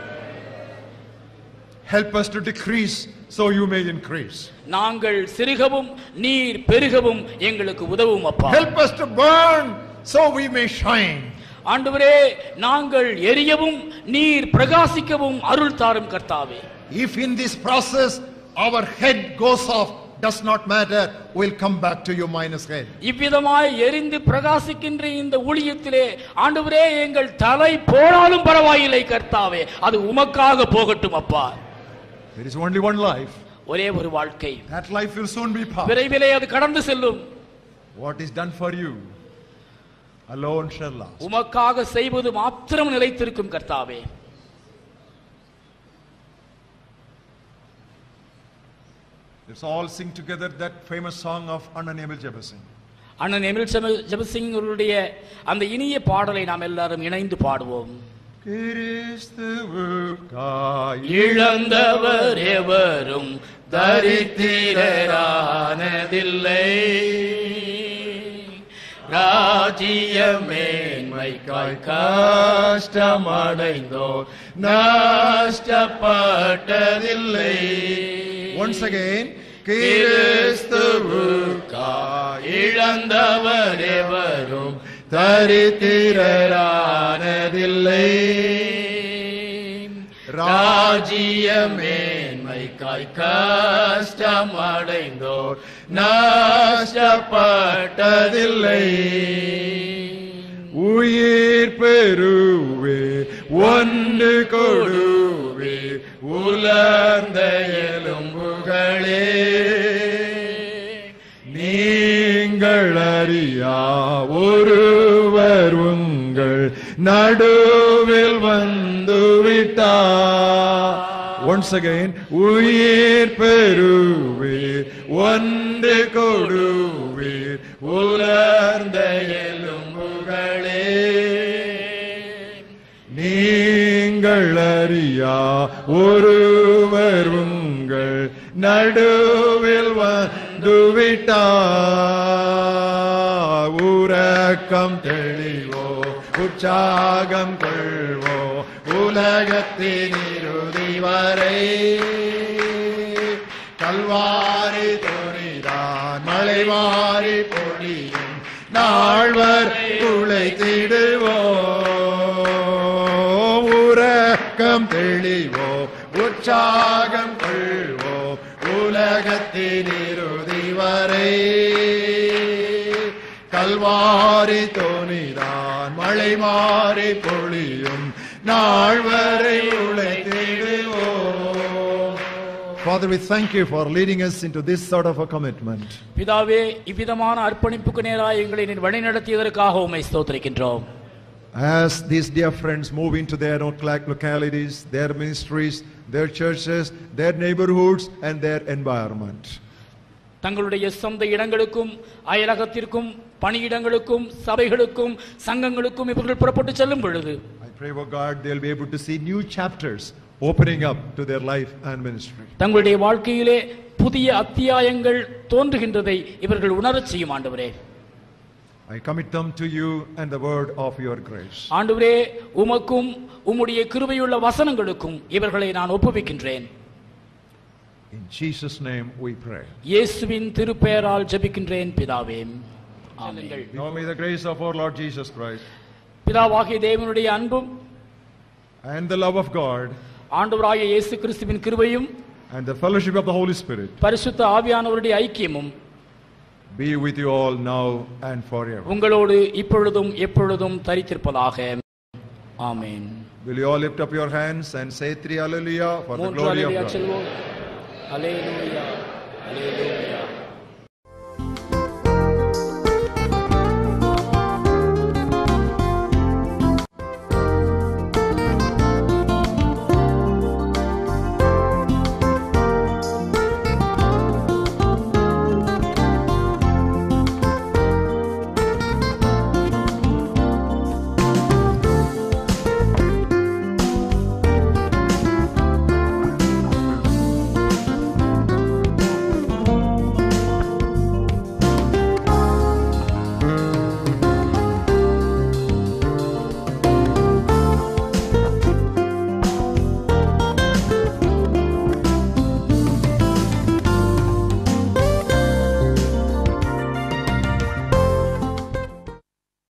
Help us to decrease so you may increase.
நாங்கள் சிறுகவும் நீர் பெருகவும் எங்களுக்கு உதவும் அப்பா.
Help us to burn so we may shine.
ஆண்டவரே, நாங்கள் எரியவும் நீர் பிரகாசிக்கவும் அருள் தாரும் கர்த்தாவே.
If in this process our head goes off, does not matter, we'll come back to you minus head.
இவ்விதமாய் எரிந்து பிரகாசிக்கின்ற இந்த ஊழியத்திலே ஆண்டவரே எங்கள் தலை போனாலும் பரவாயில்லை கர்த்தாவே, அது உமக்காக போகட்டும் அப்பா.
There is only one life.
ஒரே ஒரு வாழ்க்கை.
That life will soon be past.
விரைவிலே அது கடந்து செல்லும்.
What is done for you alone shall last.
உமக்காக செய்வது மாத்திரம் நிலைத்திருக்கும் கர்த்தாவே.
Let's all sing together that famous song of Anna Emil Jebasing.
அண்ணன் எமில் ஜெபசிங் அவருடைய அந்த இனிய பாடலை நாம் எல்லாரும் இணைந்து பாடுவோம். இழந்தவர் எவரும் தரித்திரரானதில்லை, ராஜ்ய மேன்மைக்காய் கஷ்டமடைந்தோர் நஷ்டப்பட்டதில்லை.
Once again,
கிறிஸ்துவுக்காய் இழந்தவர் எவரும் தரித்திரரானதில்லை, ராஜ்ய மேன்மைக்காய் கஷ்டமடைந்தோர் நஷ்டப்பட்டதில்லை.
உயிர் பெறுவே ஒன்று கொடுவே
உலர்ந்த எலும்புகளே,
நீங்கள் அறியா ஒருவர் உங்கள் நடுவில் வந்துவிட்டார். Once again, உயிர் பெறுவீர் ஒன்று கொடுவீர்
உலர்ந்த எலும்புகளே,
நீங்கள் அறியா ஒருவர் உங்கள் நடுவில் வந்துவிட்டார். உறக்கம் தெளிவோ உற்சாகம் கொள்வோ உலகத்தின் இறுதி வரை, கல்வாரி துணிதான் மலைவாரி பொழியும் நாள்வர் உழைத்திடுவோம். உறக்கம் தெளிவோ உற்சாகம் கொள்வோ உலகத்தின் இறுதி வரை, கல்வாரி தோணிதான் மழை மாறி பொழியும் நாள் வரை உழைத்திடுவோம். Father, we thank you for leading us into this sort of a commitment.
பிதாவே, இவ்விதமான அர்ப்பணிப்புக்கு நேராக எங்களை நீர் வழிநடத்தியதற்காக உம்மை ஸ்தோத்திரிக்கின்றோம்.
As these dear friends move into their own localities, their ministries, their churches, their neighborhoods and their environment,
தங்களுடைய சொந்த இடங்களுக்கும் அயலகத்திற்கும் பணியிடங்களுக்கும் சபைகளுக்கும் சங்கங்களுக்கும் இவர்கள் புறப்பட்டு செல்லும் பொழுது
I pray, oh God, they'll be able to see new chapters opening up to their life and ministry.
தங்களுடைய வாழ்க்கையிலே புதிய அத்தியாயங்கள் தோன்றுகின்றதை இவர்கள் உணரச் செய்யும் ஆண்டவரே.
I commit them to you and the word of your grace.
ஆண்டவரே, உமக்கும் உம்முடைய கிருபையுள்ள வசனங்களுக்கும் இவர்களை நான் ஒப்புவிக்கின்றேன்.
In Jesus' name we pray.
இயேசுவின் திருப்பெயரால் ஜெபிக்கின்றேன் பிதாவே. ஆமென்.
Now may the grace of our Lord Jesus Christ
பிதாவாகிய தேவனுடைய அன்பும்
and the love of God
ஆண்டவராகிய இயேசு கிறிஸ்துவின் கிருபையும்
and the fellowship of the Holy Spirit
பரிசுத்த ஆவியானவருடைய ஐக்கியமும்
be with you all now and forever.
உங்களோடு இப்பொழுதும் எப்பொழுதும் தரித்திருப்பதாக. ஆமென்.
Will you all lift up your hands and say three hallelujah for the
மூன்று
glory of
அல்லேலூயா
God?
சொல்வோம். அல்லேலூயா, அல்லேலூயா.